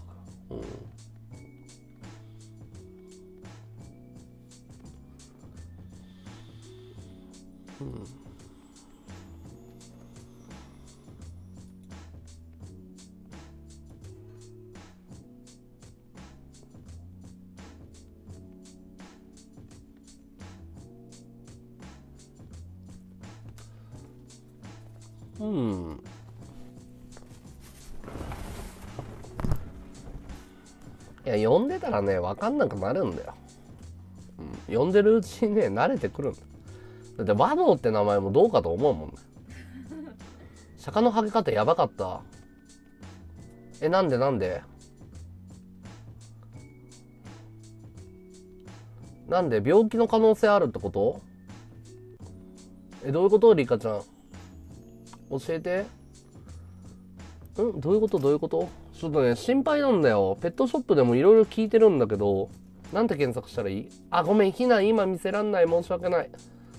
うん。うん。うん。いや、読んでたらね、分かんなくなるんだよ。うん、読んでるうちにね、慣れてくるんだ。だって、和道って名前もどうかと思うもんね。釈迦のはげ方やばかった。え、なんでなんでなんで病気の可能性あるってこと？え、どういうことリカちゃん。教えて。んどういうことどういうこと？ちょっとね、心配なんだよ。ペットショップでもいろいろ聞いてるんだけど、なんて検索したらいい？あ、ごめん、避難今見せらんない。申し訳ない。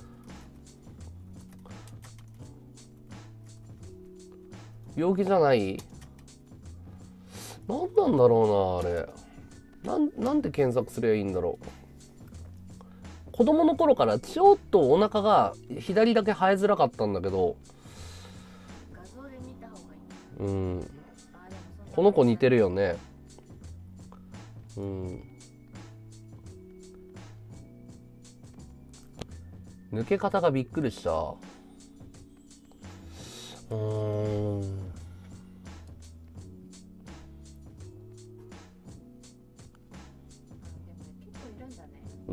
病気じゃない？なんなんだろうな、あれ。なん、なんて検索すればいいんだろう。子供の頃からちょっとお腹が左だけ生えづらかったんだけど、 画像で見た方がいい。 うん。 あ、でもそんなこの子似てるよね。うん。抜け方がびっくりした。うーん。 あ、でも結構いるんだね。 うん。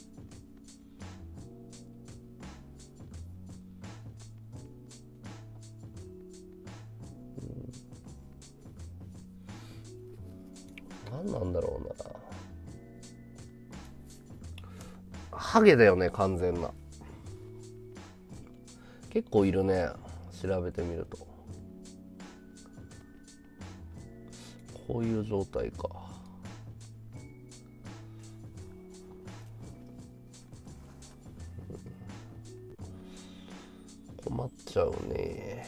何なんだろうな。ハゲだよね、完全な。結構いるね、調べてみると。こういう状態か。困っちゃうね。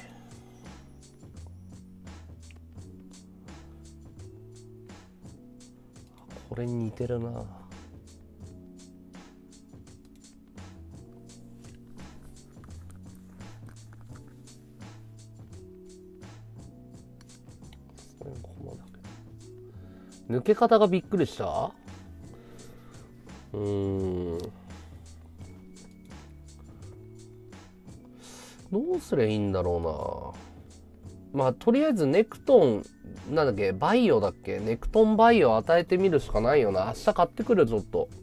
これに似てるな。抜け方がびっくりした。うーん。どうすりゃいいんだろうな。まあとりあえずネクトンなんだっけ、バイオだっけ、ネクトンバイオ与えてみるしかないよな。明日買ってくる。ちょっと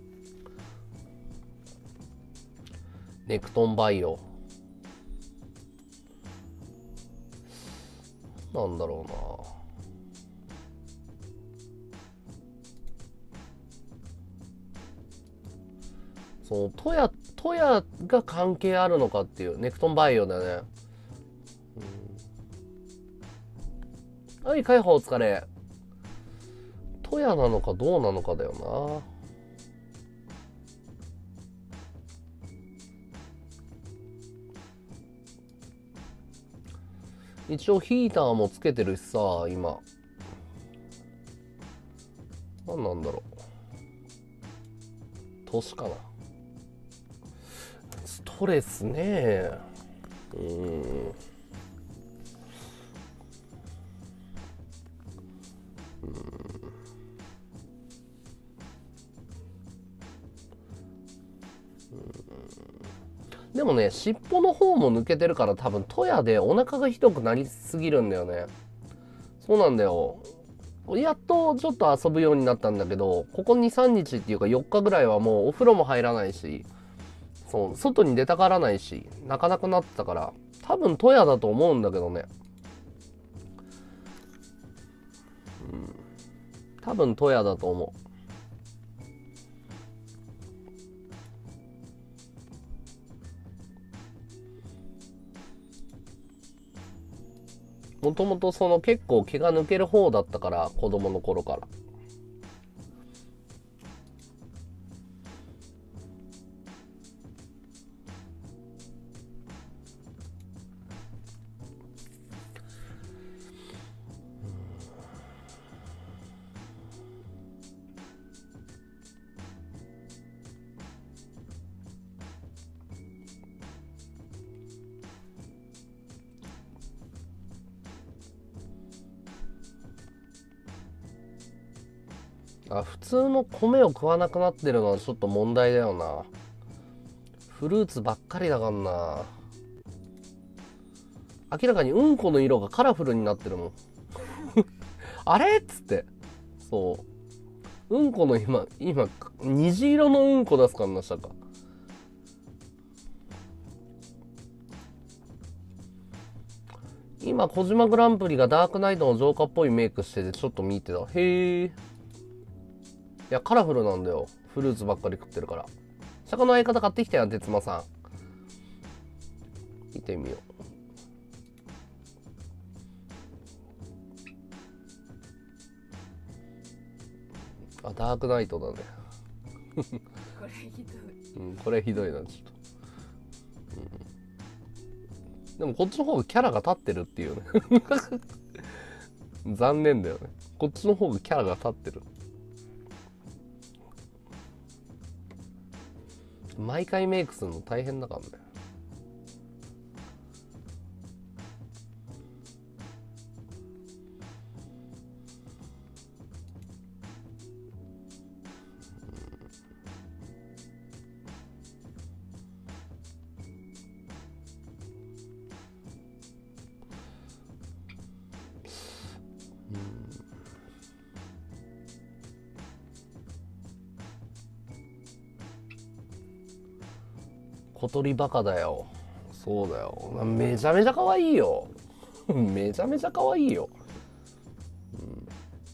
ネクトンバイオなんだろうな。そのトヤトヤが関係あるのかっていう。ネクトンバイオだね。うん、はい、解放お疲れ。トヤなのかどうなのかだよな。一応ヒーターもつけてるしさ、今。何なんだろう。年かな。ストレスね。うーん。でもね、尻尾の方も抜けてるから多分トヤでお腹がひどくなりすぎるんだよね。そうなんだよ。やっとちょっと遊ぶようになったんだけど、ここに、さんにちっていうかよっかぐらいはもうお風呂も入らないし、そう、外に出たがらないし、泣かなくなってたから、多分トヤだと思うんだけどね。うん。多分トヤだと思う。もともとその結構毛が抜ける方だったから、子供の頃から。 あ、普通の米を食わなくなってるのはちょっと問題だよな。フルーツばっかりだからな。明らかにうんこの色がカラフルになってるもん。あれっつって。そう。うんこの今、今、虹色のうんこ出すからな、したか。今、小島グランプリがダークナイトのジョーカーっぽいメイクしてて、ちょっと見てた。へえ。いや、カラフルなんだよ。フルーツばっかり食ってるから。釈迦の相方買ってきたよ、哲馬さん。見てみよう。あ、ダークナイトだね。 これひどい。 うん、これひどいな、ちょっと。うん、でもこっちの方がキャラが立ってるっていうね。残念だよね。こっちの方がキャラが立ってる。毎回メイクするの大変だからね。小鳥バカだよ。そうだよ。めちゃめちゃ可愛いよ。めちゃめちゃ可愛いよ。うん、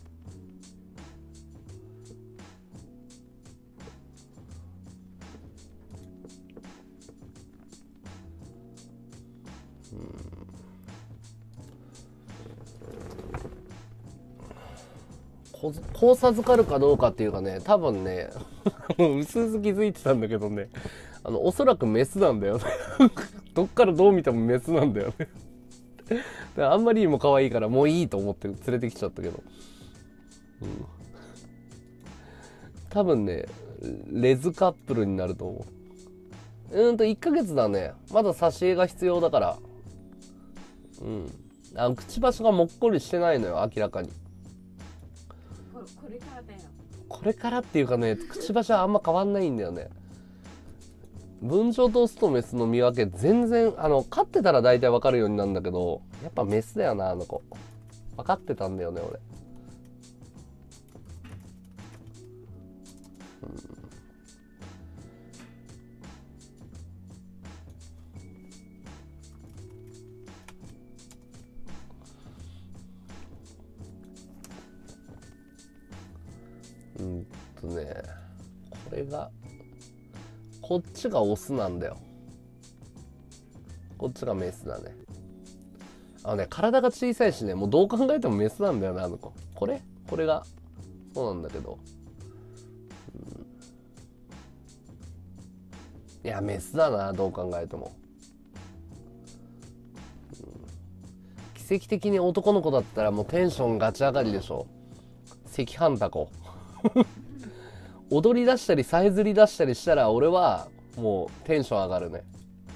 ここう授かるかどうかっていうかね、多分ね、うすうす気づいてたんだけどね、あの、おそらくメスなんだよね。どっからどう見てもメスなんだよね。であんまりにも可愛いからもういいと思って連れてきちゃったけど。うん、多分ね、レズカップルになると思う。うーんと、いっかげつだね。まだ挿絵が必要だから。うん。あ、くちばしがもっこりしてないのよ、明らかに。 ここれからだよ。 これからっていうかね、くちばしはあんま変わんないんだよね。文鳥とオスとメスの見分け全然、あの、飼ってたら大体わかるようになるんだけど、やっぱメスだよな、あの子。分かってたんだよね、俺。うん、うんとね、これが、こっちがオスなんだよ。こっちがメスだね。あのね、体が小さいしね、もうどう考えてもメスなんだよね、あの子。これこれが、そうなんだけど。うん、いや、メスだな、どう考えても。うん、奇跡的に男の子だったらもうテンションガチ上がりでしょ。赤飯タコ。踊り出したり、さえずり出したりしたら、俺はもうテンション上がるね。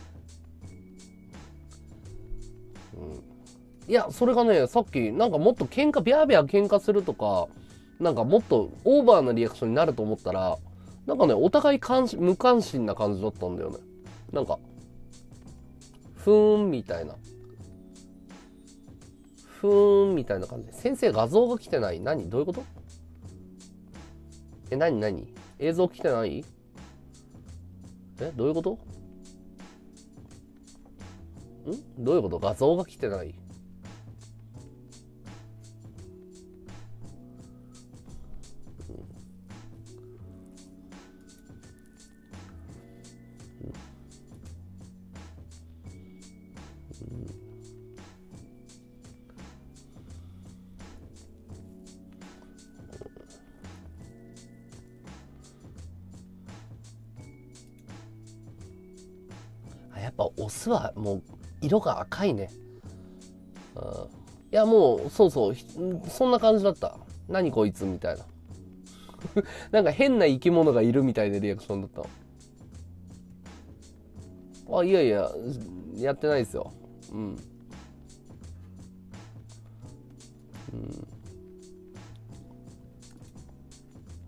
うん、いや、それがね、さっき、なんかもっと喧嘩、ビャービャー喧嘩するとか、なんかもっとオーバーなリアクションになると思ったら、なんかね、お互い関心無関心な感じだったんだよね。なんか、ふーんみたいな。ふーんみたいな感じ。先生、画像が来てない？何？どういうこと？え、何何？映像来てない？え、どういうこと？ん？どういうこと？画像が来てない？やっぱオスはもう色が赤いね。うん、いやもうそうそう、そんな感じだった。何こいつみたいな。なんか変な生き物がいるみたいなリアクションだった。あ、いやいや、やってないですよ。うん。うん。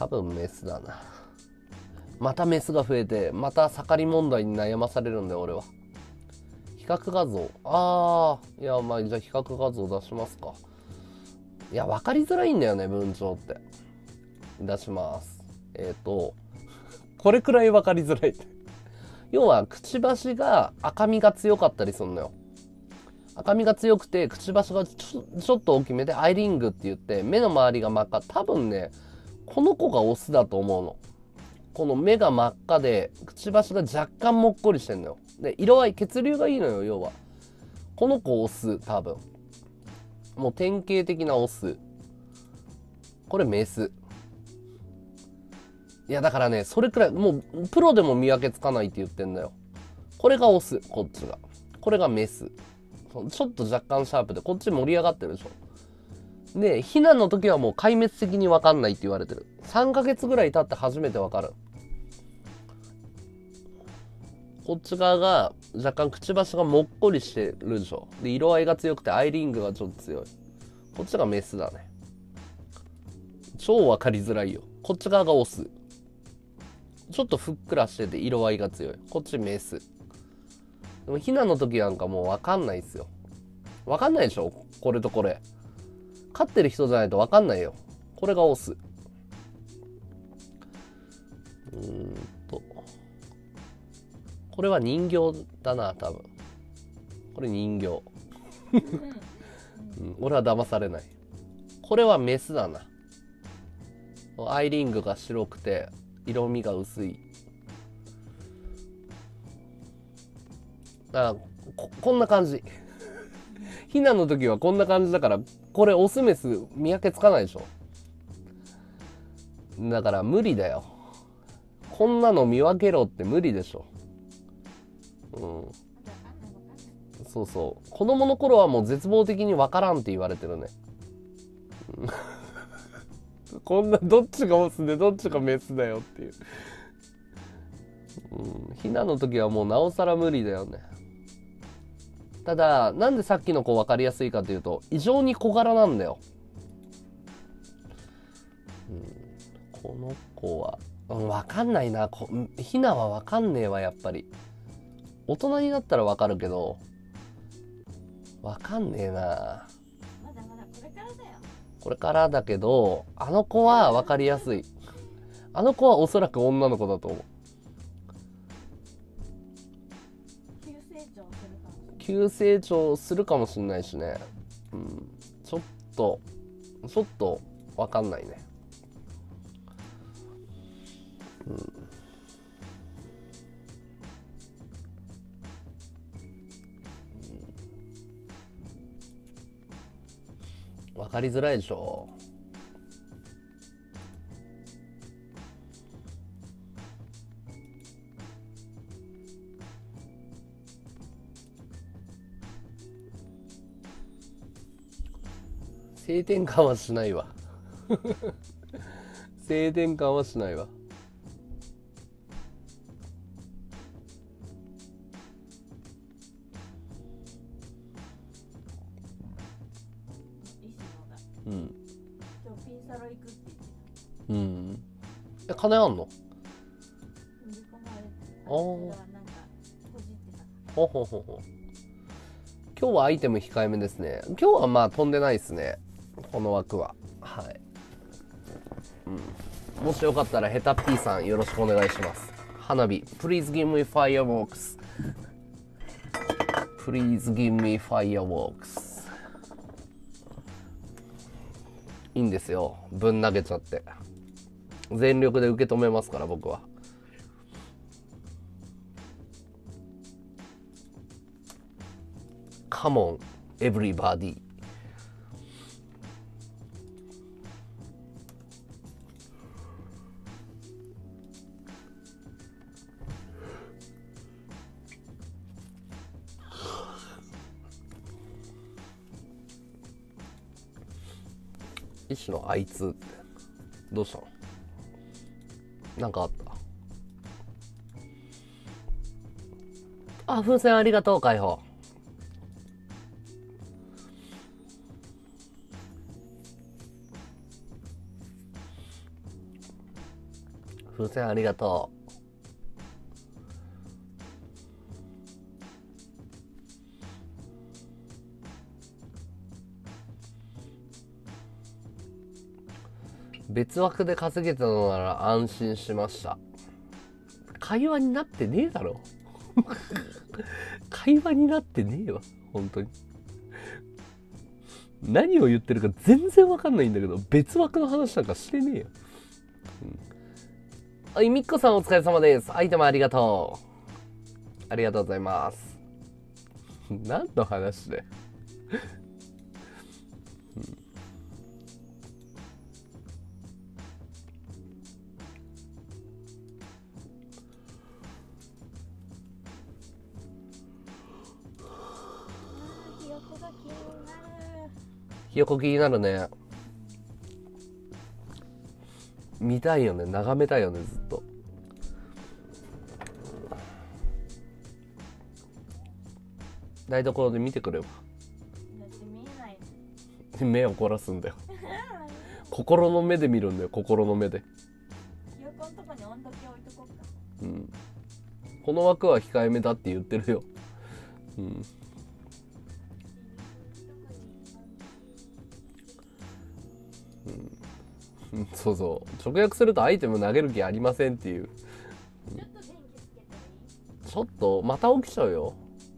多分メスだな。またメスが増えて、また盛り問題に悩まされるんだよ俺は。比較画像、ああ、いやまあじゃあ比較画像出しますか。いや分かりづらいんだよね文鳥って。出します。えっ、ー、とこれくらい分かりづらい要はくちばしが赤みが強かったりするのよ。赤みが強くてくちばしがち ょ, ちょっと大きめでアイリングって言って目の周りが真っ赤。多分ねこの子がオスだと思うの。この目が真っ赤でくちばしが若干もっこりしてんのよ。で色合い血流がいいのよ。要はこの子オス。多分もう典型的なオス。これメス。いやだからねそれくらいもうプロでも見分けつかないって言ってんだよ。これがオス、こっちが。これがメス。ちょっと若干シャープでこっち盛り上がってるでしょ。でヒナの時はもう壊滅的に分かんないって言われてる。さんかげつぐらい経って初めて分かる。こっち側が若干くちばしがもっこりしてるでしょ。で色合いが強くてアイリングがちょっと強い。こっちがメスだね。超分かりづらいよ。こっち側がオス。ちょっとふっくらしてて色合いが強い。こっちメス。でもヒナの時なんかもう分かんないっすよ。分かんないでしょこれとこれ。飼ってる人じゃないと分かんないよ。これがオス。うーんとこれは人形だな多分。これ人形、うん、俺は騙されない。これはメスだな。アイリングが白くて色味が薄い。あ こ, こんな感じヒナの時はこんな感じだから、これオスメス見分けつかないでしょ。だから無理だよ。こんなの見分けろって無理でしょ。うん、そうそう。子供の頃はもう絶望的に分からんって言われてるね。こんなどっちがオスでどっちがメスだよっていう。うん、ヒナの時はもうなおさら無理だよね。ただなんでさっきの子分かりやすいかというと異常に小柄なんだよ。うん、この子は、うん、分かんないな。こヒナは分かんねえわやっぱり。大人になったら分かるけど分かんねえな。 まだまだこれからだよ。 これからだけどあの子は分かりやすい。あの子はおそらく女の子だと思う。急成長するかもしれないしね、うん、ちょっとちょっと分かんないね、うんうん、分かりづらいでしょ。性転換はしないわ性転換はしないわ。うん。 今日ピンサロ行くって言ってた。うん。え、金あんの？ 振り込まれてあー。 なんかほじってた。 ほほほほ。今日はアイテム控えめですね。今日はまあ飛んでないですね。この枠は。はい。うん。もしよかったらヘタッピーさんよろしくお願いします。花火。Please give me fireworks. Please give me fireworks. いいんですよ。ぶん投げちゃって。全力で受け止めますから僕は。Come on, everybody. 一種のあいつってどうしたの？なんかあった？あ、風船ありがとう解放。 風船ありがとう。別枠で稼げたのなら安心しました。会話になってねえだろ。会話になってねえわ、本当に。何を言ってるか全然わかんないんだけど、別枠の話なんかしてねえよ。うん、はい、みっこさんお疲れ様です。アイテムありがとう。ありがとうございます。何の話で、うんひよこ気になるね。見たいよね、眺めたいよね、ずっと。台所で見てくれよ。目を凝らすんだよ。心の目で見るんだよ、心の目で。 ひよこのとこに温度計置いとこうか。 うん。この枠は控えめだって言ってるよ。うん。うん、そうそう。直訳するとアイテム投げる気ありませんっていう。 ちょっと電気つけていい？ ちょっとまた起きちゃうよ。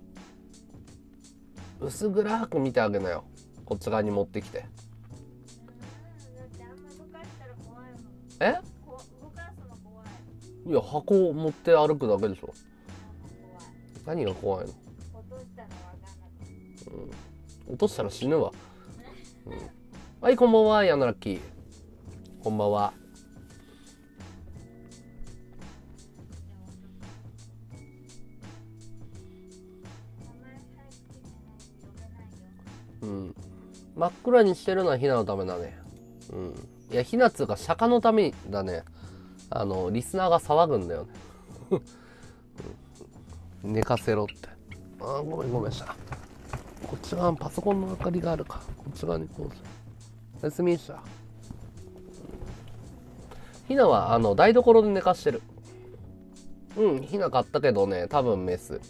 薄暗く見てあげなよ。こっち側に持ってきて。 だってあんま動かしたら怖いもん。 え？ こ動かすの怖い。 いや、箱を持って歩くだけでしょ。 怖い。 何が怖いの？ 落としたのわかんなかった。 うん。落としたら死ぬわ。うん、はい、こんばんは、ヤナラッキー。こんばんは。うん。真っ暗にしてるのはヒナのためだね。うん。いや、ヒナっつうか釈迦のためだね。あの、リスナーが騒ぐんだよね。うん、寝かせろって。あー、ごめんごめんした。こっち側にパソコンの明かりがあるか。こっち側にこうする。おやすみした。ヒナはあの台所で寝かしてる。うん、ヒナ買ったけどね、多分メス。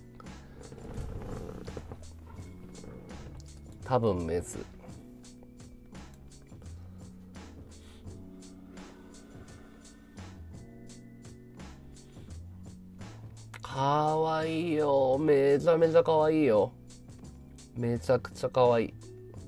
多分メス。かわいいよ。めちゃめちゃかわいいよ。めちゃくちゃかわいい。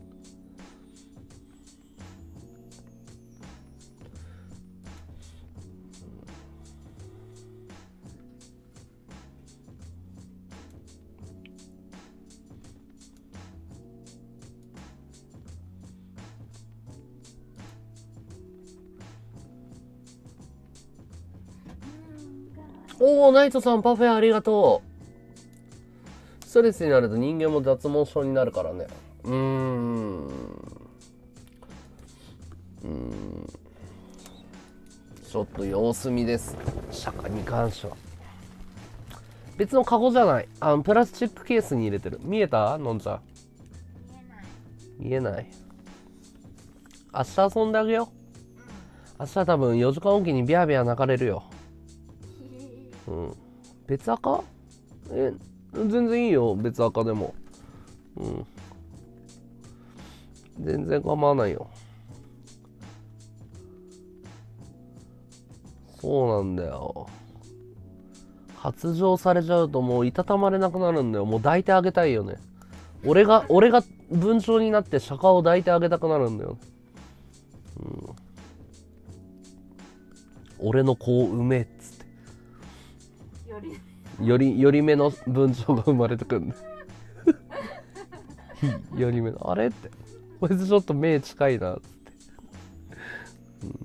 おー、ナイトさんパフェありがとう。ストレスになると人間も脱毛症になるからね。うーん。うーん。ちょっと様子見です。釈迦に関しては。別のカゴじゃない。あの、プラスチックケースに入れてる。見えた？のんちゃん。見えない。見えない。明日遊んであげよう。明日多分よじかんおきにビャービャー泣かれるよ。うん。別赤？え、全然いいよ。別赤でも。うん。全然構わないよ。そうなんだよ。発情されちゃうともういたたまれなくなるんだよ。もう抱いてあげたいよね。俺が、俺が文鳥になって釈迦を抱いてあげたくなるんだよ。うん。俺の子を産めっつって。より、より、より目の文鳥が生まれてくるんだよ。より目の、あれって。こいつちょっと目近いなっつって。うん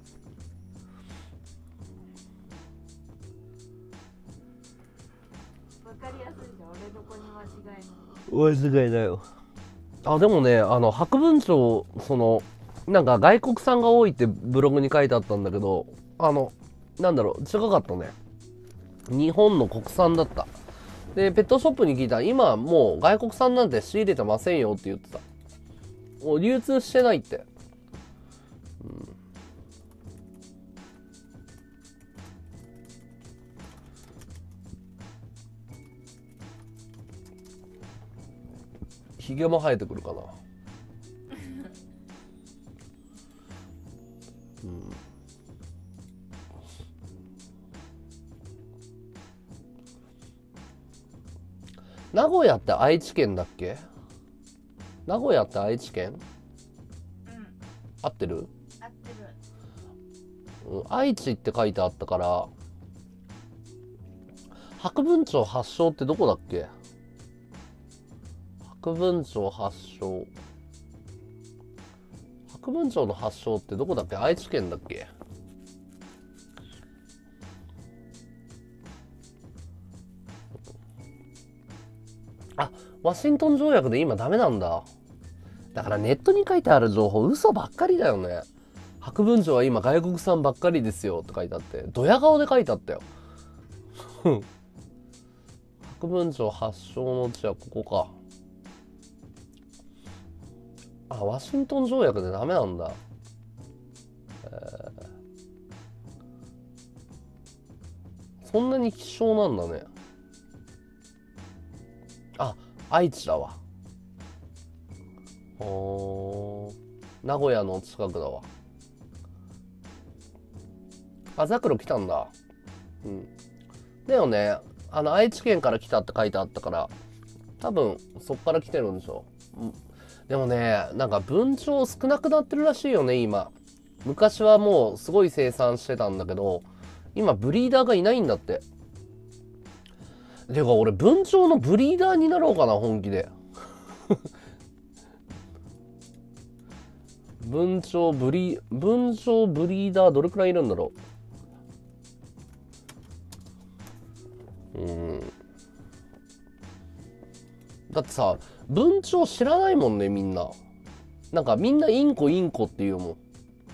間違いないよ。あ、でもね、あの白文鳥、そのなんか外国産が多いってブログに書いてあったんだけど、あのなんだろう、違かったね。日本の国産だった。でペットショップに聞いたら、今もう外国産なんて仕入れてませんよって言ってた。もう流通してないって。 ヒゲも生えてくるかな。うん、名古屋って愛知県だっけ？名古屋って愛知県？ うん、 合ってる？ 合ってる。 うん、愛知って書いてあったから、白文町発祥ってどこだっけ？白文町発祥。白文町の発祥ってどこだっけ？愛知県だっけ？あ、ワシントン条約で今ダメなんだ。だからネットに書いてある情報嘘ばっかりだよね。白文町は今外国産ばっかりですよって書いてあって、ドヤ顔で書いてあったよ。白文町発祥の地はここか。あ、ワシントン条約でダメなんだ。えー、そんなに希少なんだね。あ、愛知だわ。おー、名古屋の近くだわ。あ、ザクロ来たんだ。うん。だよね。あの、愛知県から来たって書いてあったから、多分そっから来てるんでしょ。うん、でもね、なんか文鳥少なくなってるらしいよね、今。昔はもうすごい生産してたんだけど、今ブリーダーがいないんだって。てか俺文鳥のブリーダーになろうかな、本気で。文鳥ブリ、文鳥ブリーダーどれくらいいるんだろう。うん。だってさ、文鳥知らないもんね、みんな。なんかみんなインコインコって言うもん。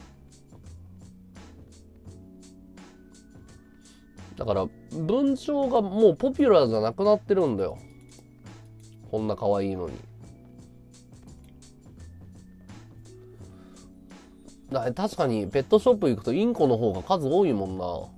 だから文鳥がもうポピュラーじゃなくなってるんだよ。こんな可愛いのに。だ確かにペットショップ行くとインコの方が数多いもんな。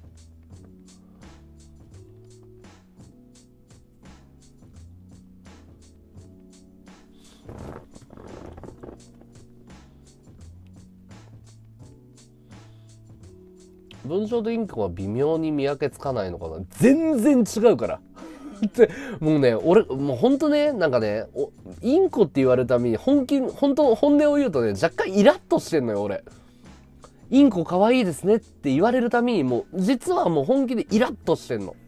文鳥とインコは微妙に見分けつかないのかな。全然違うから。ってもうね、俺もうほんとね、なんかね、インコって言われるために本気、本当本音を言うとね、若干イラッとしてんのよ俺。インコ可愛いですねって言われるためにもう実はもう本気でイラッとしてんの。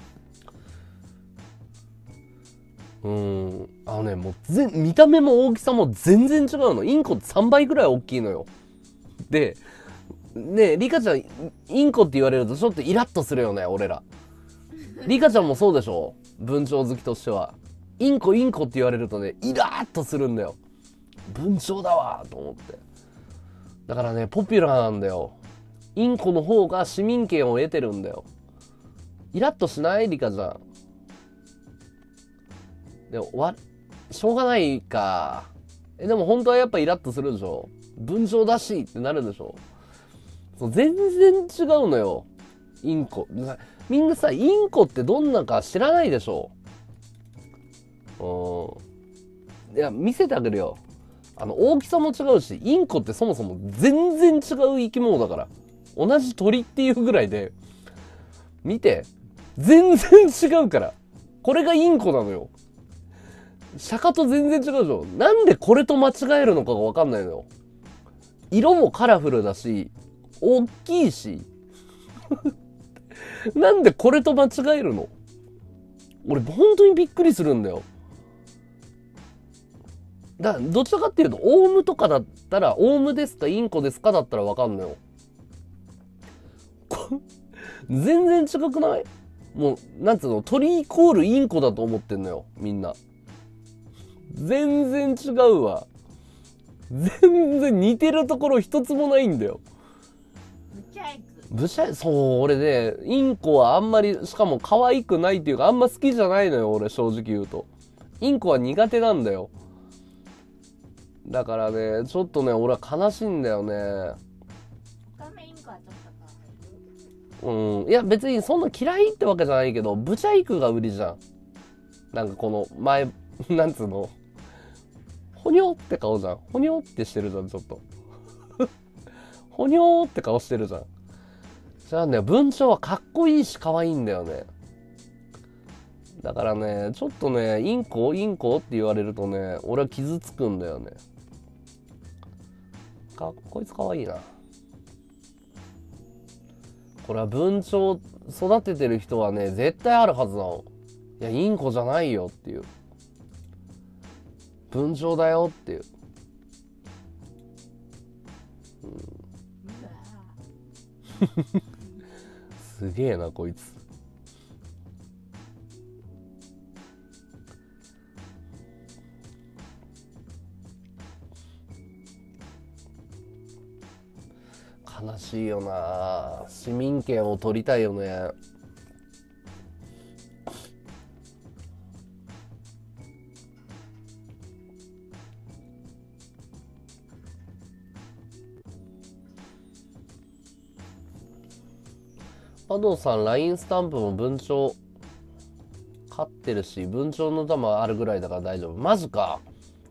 うーん、あのね、もうぜ見た目も大きさも全然違うの。インコってさんばいくらい大きいのよ。で、ねえ、リカちゃん、インコって言われるとちょっとイラッとするよね、俺ら。リカちゃんもそうでしょ？文鳥好きとしては。インコインコって言われるとね、イラッとするんだよ。文鳥だわと思って。だからね、ポピュラーなんだよ。インコの方が市民権を得てるんだよ。イラッとしない？リカちゃん。でも、わ、しょうがないか。え、でも本当はやっぱイラッとするでしょ？文鳥だしってなるでしょ？そう全然違うのよ。インコ。みんなさ、インコってどんなか知らないでしょ？うん。いや、見せてあげるよ。あの、大きさも違うし、インコってそもそも全然違う生き物だから。同じ鳥っていうぐらいで。見て。全然違うから。これがインコなのよ。釈迦と全然違うでしょ。なんでこれと間違えるのかがわかんないのよ。色もカラフルだし、大きいし。なんでこれと間違えるの？俺本当にびっくりするんだよ。だからどちらかっていうとオウムとかだったらオウムですかインコですかだったらわかんのよ。全然違くない？もうなんつうの、鳥イコールインコだと思ってんのよみんな。全然違うわ。全然似てるところ一つもないんだよ。 ブチャイク。 ブシャイ、そう、俺ね、インコはあんまり、しかも可愛くないっていうか、あんま好きじゃないのよ、俺、正直言うと。インコは苦手なんだよ。だからね、ちょっとね、俺は悲しいんだよね。 他のインコはちょっとか。 うん。いや、別にそんな嫌いってわけじゃないけど、ブチャイクが売りじゃん。なんかこの、前、なんつうの。 ほにょって顔じゃん。ほにょってしてるじゃん、ちょっと。ほにょって顔してるじゃん。じゃあね、文鳥はかっこいいし可愛いんだよね。だからね、ちょっとね、インコインコって言われるとね、俺は傷つくんだよね。か、こいつ可愛いな。これは文鳥育ててる人はね、絶対あるはずなの。いや、インコじゃないよっていう。文鳥だよっていう。うん、すげえな、こいつ。悲しいよな。市民権を取りたいよね。アドさん、ライン スタンプも文鳥飼ってるし、文鳥の玉あるぐらいだから大丈夫。マジか。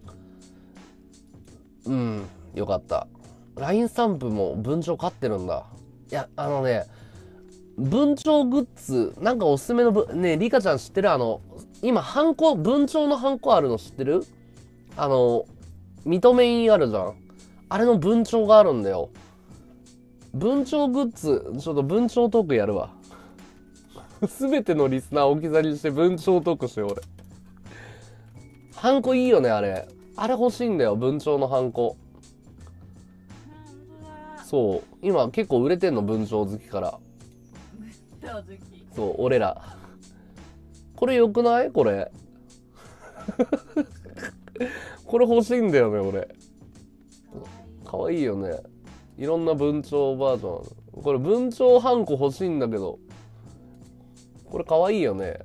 うん、よかった。ライン スタンプも文鳥飼ってるんだ。いや、あのね、文鳥グッズ、なんかおすすめのぶ、ねえ、リカちゃん知ってる？あの、今、ハンコ、文鳥のハンコあるの知ってる？あの、認め印あるじゃん。あれの文鳥があるんだよ。文鳥グッズ、ちょっと文鳥トークやるわ。すべてのリスナーを置き去りにして文鳥トークしよう、俺。ハンコいいよね、あれ。あれ欲しいんだよ、文鳥のハンコ。そう。今結構売れてんの、文鳥好きから。そう、俺ら。これ良くない？これ。これ欲しいんだよね、俺。かわいいよね。いろんな文鳥バージョン。これ文鳥ハンコ欲しいんだけど。これかわいいよね。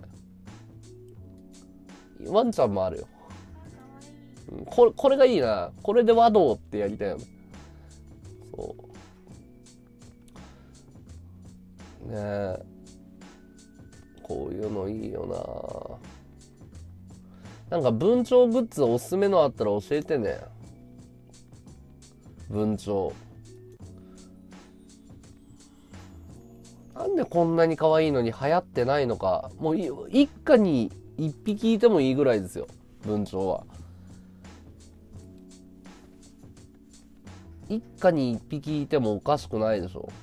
ワンちゃんもあるよ。これ、これがいいな。これで和道ってやりたいよね。そう。ねえ。こういうのいいよな。なんか文鳥グッズおすすめのあったら教えてね。文鳥。なんでこんなに可愛いのに流行ってないのか。もう一家に一匹いてもいいぐらいですよ。文鳥は。一家に一匹いてもおかしくないでしょ。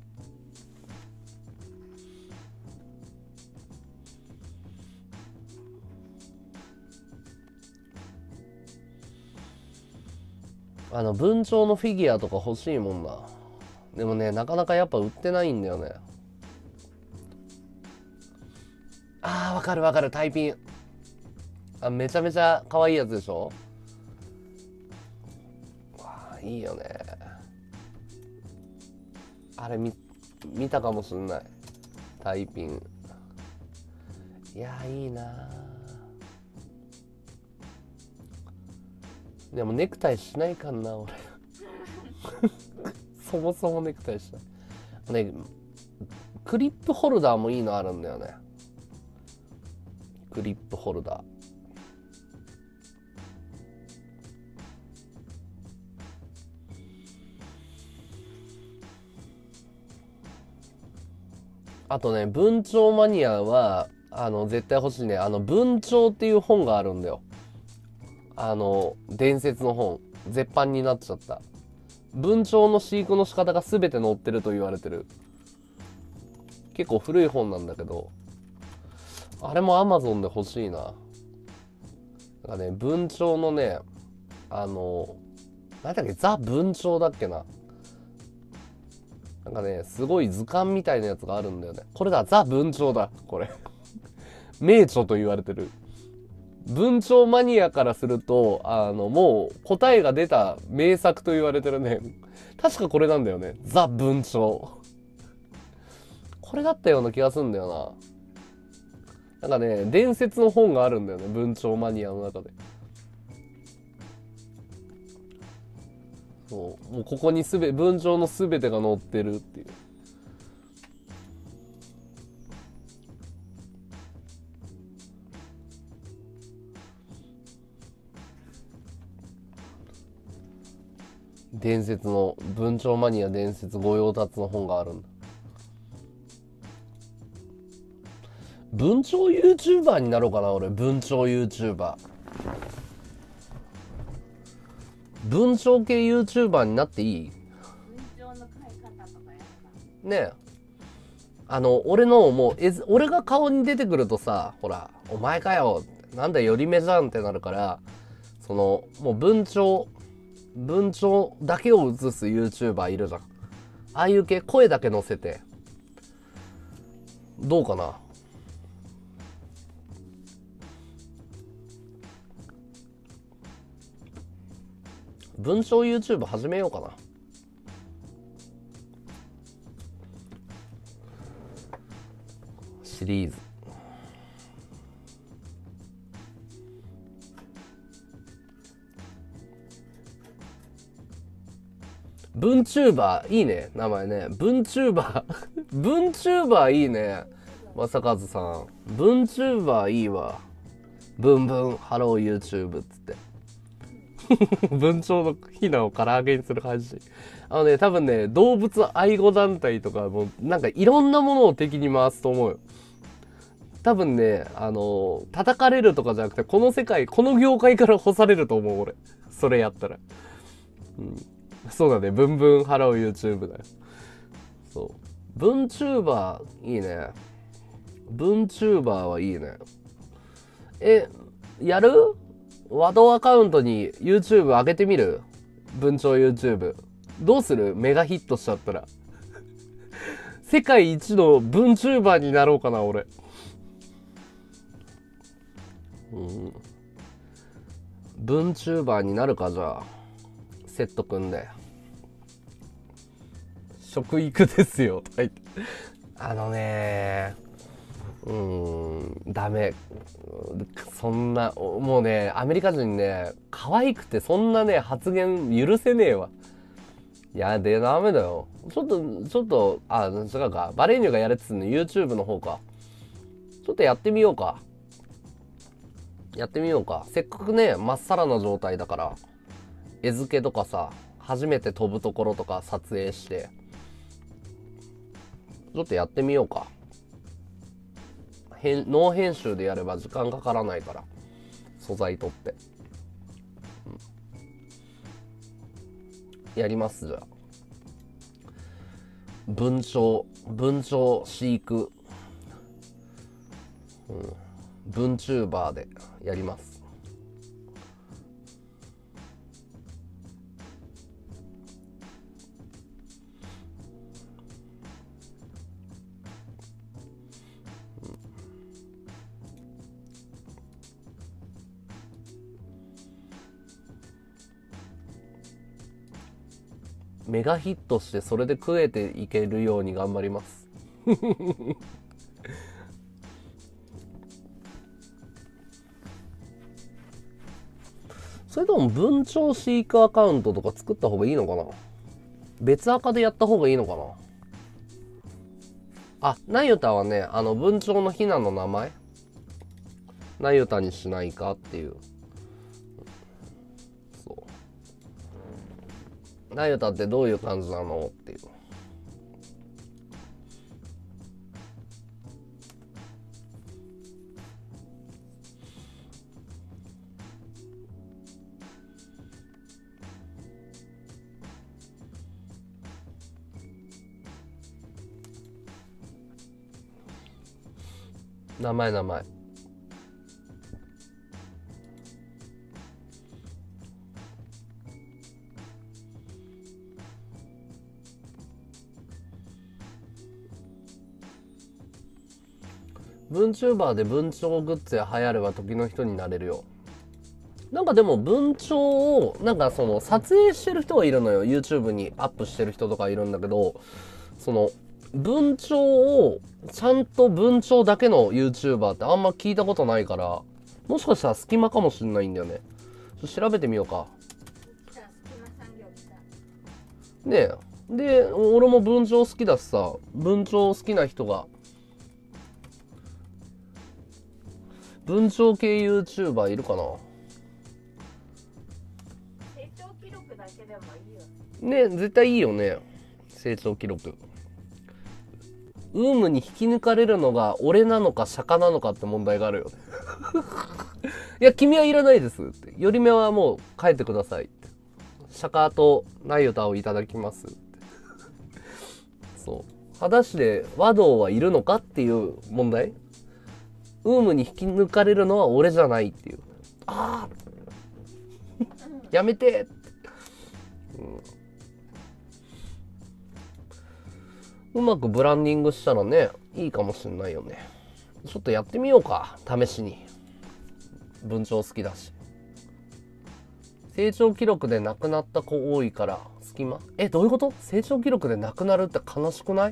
あの文鳥のフィギュアとか欲しいもんな。でもね、なかなかやっぱ売ってないんだよね。あー、わかるわかる、タイピン。あ、めちゃめちゃ可愛いやつでしょ。わあ、いいよね。あれ見、見たかもしんない。タイピン。いやー、いいなー。でもネクタイしないかな、俺。そもそもネクタイしない。ね、クリップホルダーもいいのあるんだよね。クリップホルダー。あとね、文鳥マニアは、あの、絶対欲しいね。あの、文鳥っていう本があるんだよ。あの、伝説の本。絶版になっちゃった。文鳥の飼育の仕方が全て載ってると言われてる。結構古い本なんだけど、あれも アマゾン で欲しいな。なんかね、文鳥のね、あの、なんだっけ、ザ文鳥だっけな。なんかね、すごい図鑑みたいなやつがあるんだよね。これだ、ザ文鳥だ、これ。名著と言われてる。文鳥マニアからすると、あの、もう答えが出た名作と言われてるね。確かこれなんだよね。ザ文鳥。これだったような気がするんだよな。なんかね、伝説の本があるんだよね。文鳥マニアの中で。そう。もうここにすべ、文鳥のすべてが載ってるっていう。 伝説の文鳥マニア伝説御用達の本があるんだ。文鳥 YouTuber になろうかな俺。文鳥 YouTuber、 文鳥系 YouTuber になっていい？ 文鳥の飼い方とかやったねえ、あの俺のもうえず俺が顔に出てくるとさ、ほらお前かよなんだより目じゃんってなるから、そのもう文鳥文鳥だけを映す YouTuber いるじゃん。ああいう系声だけ乗せてどうかな。文鳥 YouTube 始めようかな。シリーズ文チューバーいいね、名前ね。文チューバー文チューバーいいね、正和さん。文チューバーいいわ。ブンブンハロー YouTube っつって文鳥のヒナを唐揚げにする配信。あのね、多分ね、動物愛護団体とかもなんかいろんなものを敵に回すと思うよ。多分ね、あの叩かれるとかじゃなくて、この世界この業界から干されると思う俺、それやったら。うん、そうだね、ブンブンハロー YouTube だよ。そう、文チューバーいいね。文チューバーはいいね。え、やる？ワドアカウントに YouTube 上げてみる？文鳥 YouTube どうする？メガヒットしちゃったら世界一の文チューバーになろうかな俺。うん、文チューバーになるか。じゃあセット組んで食育ですよとか言ってあのねー、うーんダメ。そんなもうね、アメリカ人ね、可愛くてそんなね発言許せねえわ。いやでダメだよ。ちょっとちょっとあ違うか、バレーニュがやれって言うの YouTube の方か。ちょっとやってみようか。やってみようか。せっかくねまっさらな状態だから、餌付けとかさ、初めて飛ぶところとか撮影してちょっとやってみようか。編ノー編集でやれば時間かからないから、素材取って、うん、やります。じゃあ文鳥文鳥飼育、うん、文チューバーでやります。メガヒットしてそれで食えていけるように頑張りますそれとも文鳥飼育アカウントとか作った方がいいのかな。別アカでやった方がいいのかな。あ、なゆたはね、あの文鳥のヒナの名前なゆたにしないかっていう。そうなゆたってどういう感じなのっていう。名前名前文チューバーで文鳥グッズや流行れば時の人になれるよ。なんかでも文鳥をなんかその撮影してる人がいるのよ。 YouTube にアップしてる人とかいるんだけど、その文鳥をちゃんと文鳥だけの YouTuber ってあんま聞いたことないから、もしかしたら隙間かもしんないんだよね。ちょっと調べてみようか。 じゃあ隙間産業来たねえ、で俺も文鳥好きだしさ、文鳥好きな人が文鳥系 YouTuber いるかな。 生長記録だけでもいいよね。絶対いいよね、成長記録。ウームに引き抜かれるのが俺なのか釈迦なのかって問題があるよね。いや、君はいらないですって。より目はもう帰ってくださいって。釈迦とナユタをいただきますって。そう。果たして和道はいるのかっていう問題。ウームに引き抜かれるのは俺じゃないっていう。ああやめてって、うん、うまくブランディングしたらね、いいかもしんないよね。ちょっとやってみようか、試しに。文鳥好きだし。成長記録で亡くなった子多いから隙間。え、どういうこと？成長記録で亡くなるって悲しくない？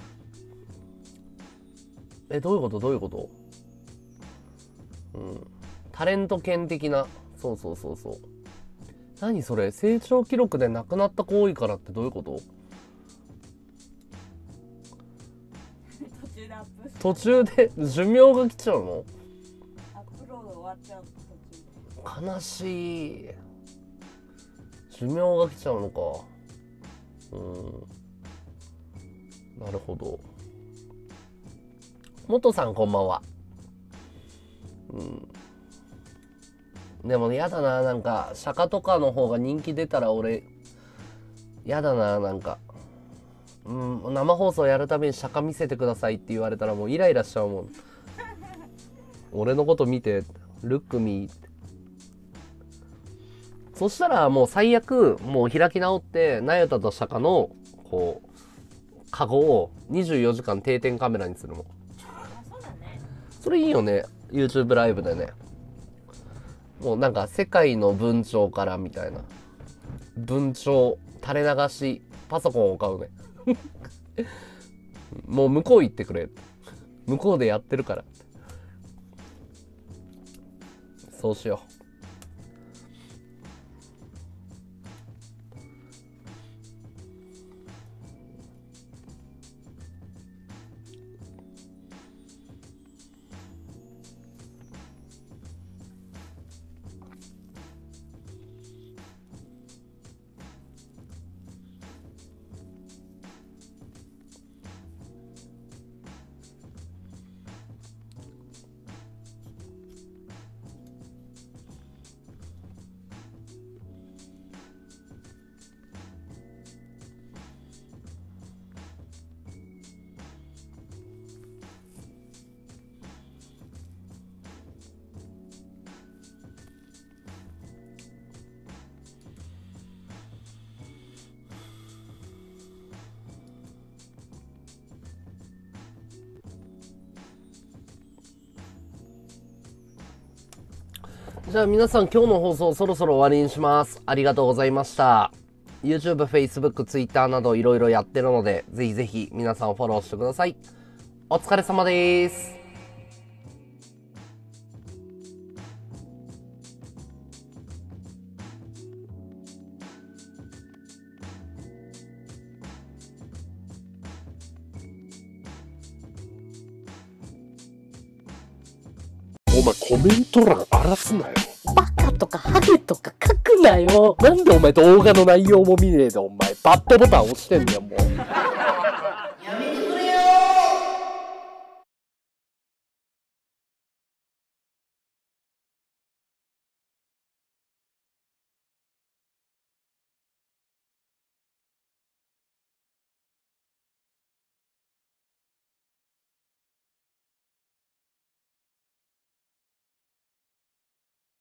え、どういうこと？どういうこと？うん。タレント犬的な。そうそうそうそう。何それ？成長記録で亡くなった子多いからってどういうこと？ 途中でアップ途中で寿命が来ちゃうの？ アップロード終わっちゃう途中で。 悲しい。寿命が来ちゃうのか。うん。なるほど。元さんこんばんは。うん。でもやだな、なんか釈迦とかの方が人気出たら俺やだな、なんか、うん、生放送やるために釈迦見せてくださいって言われたらもうイライラしちゃうもん。俺のこと見て、ルックミーって。そしたらもう最悪もう開き直ってナユタと釈迦のこうカゴをにじゅうよじかん定点カメラにするもん。 あ、そうだね。 それいいよね、 YouTube ライブでね。もうなんか世界の文鳥からみたいな、文鳥垂れ流しパソコンを買うね。もう向こう行ってくれ、向こうでやってるから。そうしよう。じゃあ皆さん今日の放送そろそろ終わりにします。ありがとうございました。YouTube、Facebook、Twitter などいろいろやってるので、ぜひぜひ皆さんフォローしてください。お疲れ様です。お前コメント欄荒らすなよ。バカとかハゲとか書くなよ。なんでお前動画の内容も見ねえでお前バッドボタン押してんだよもう。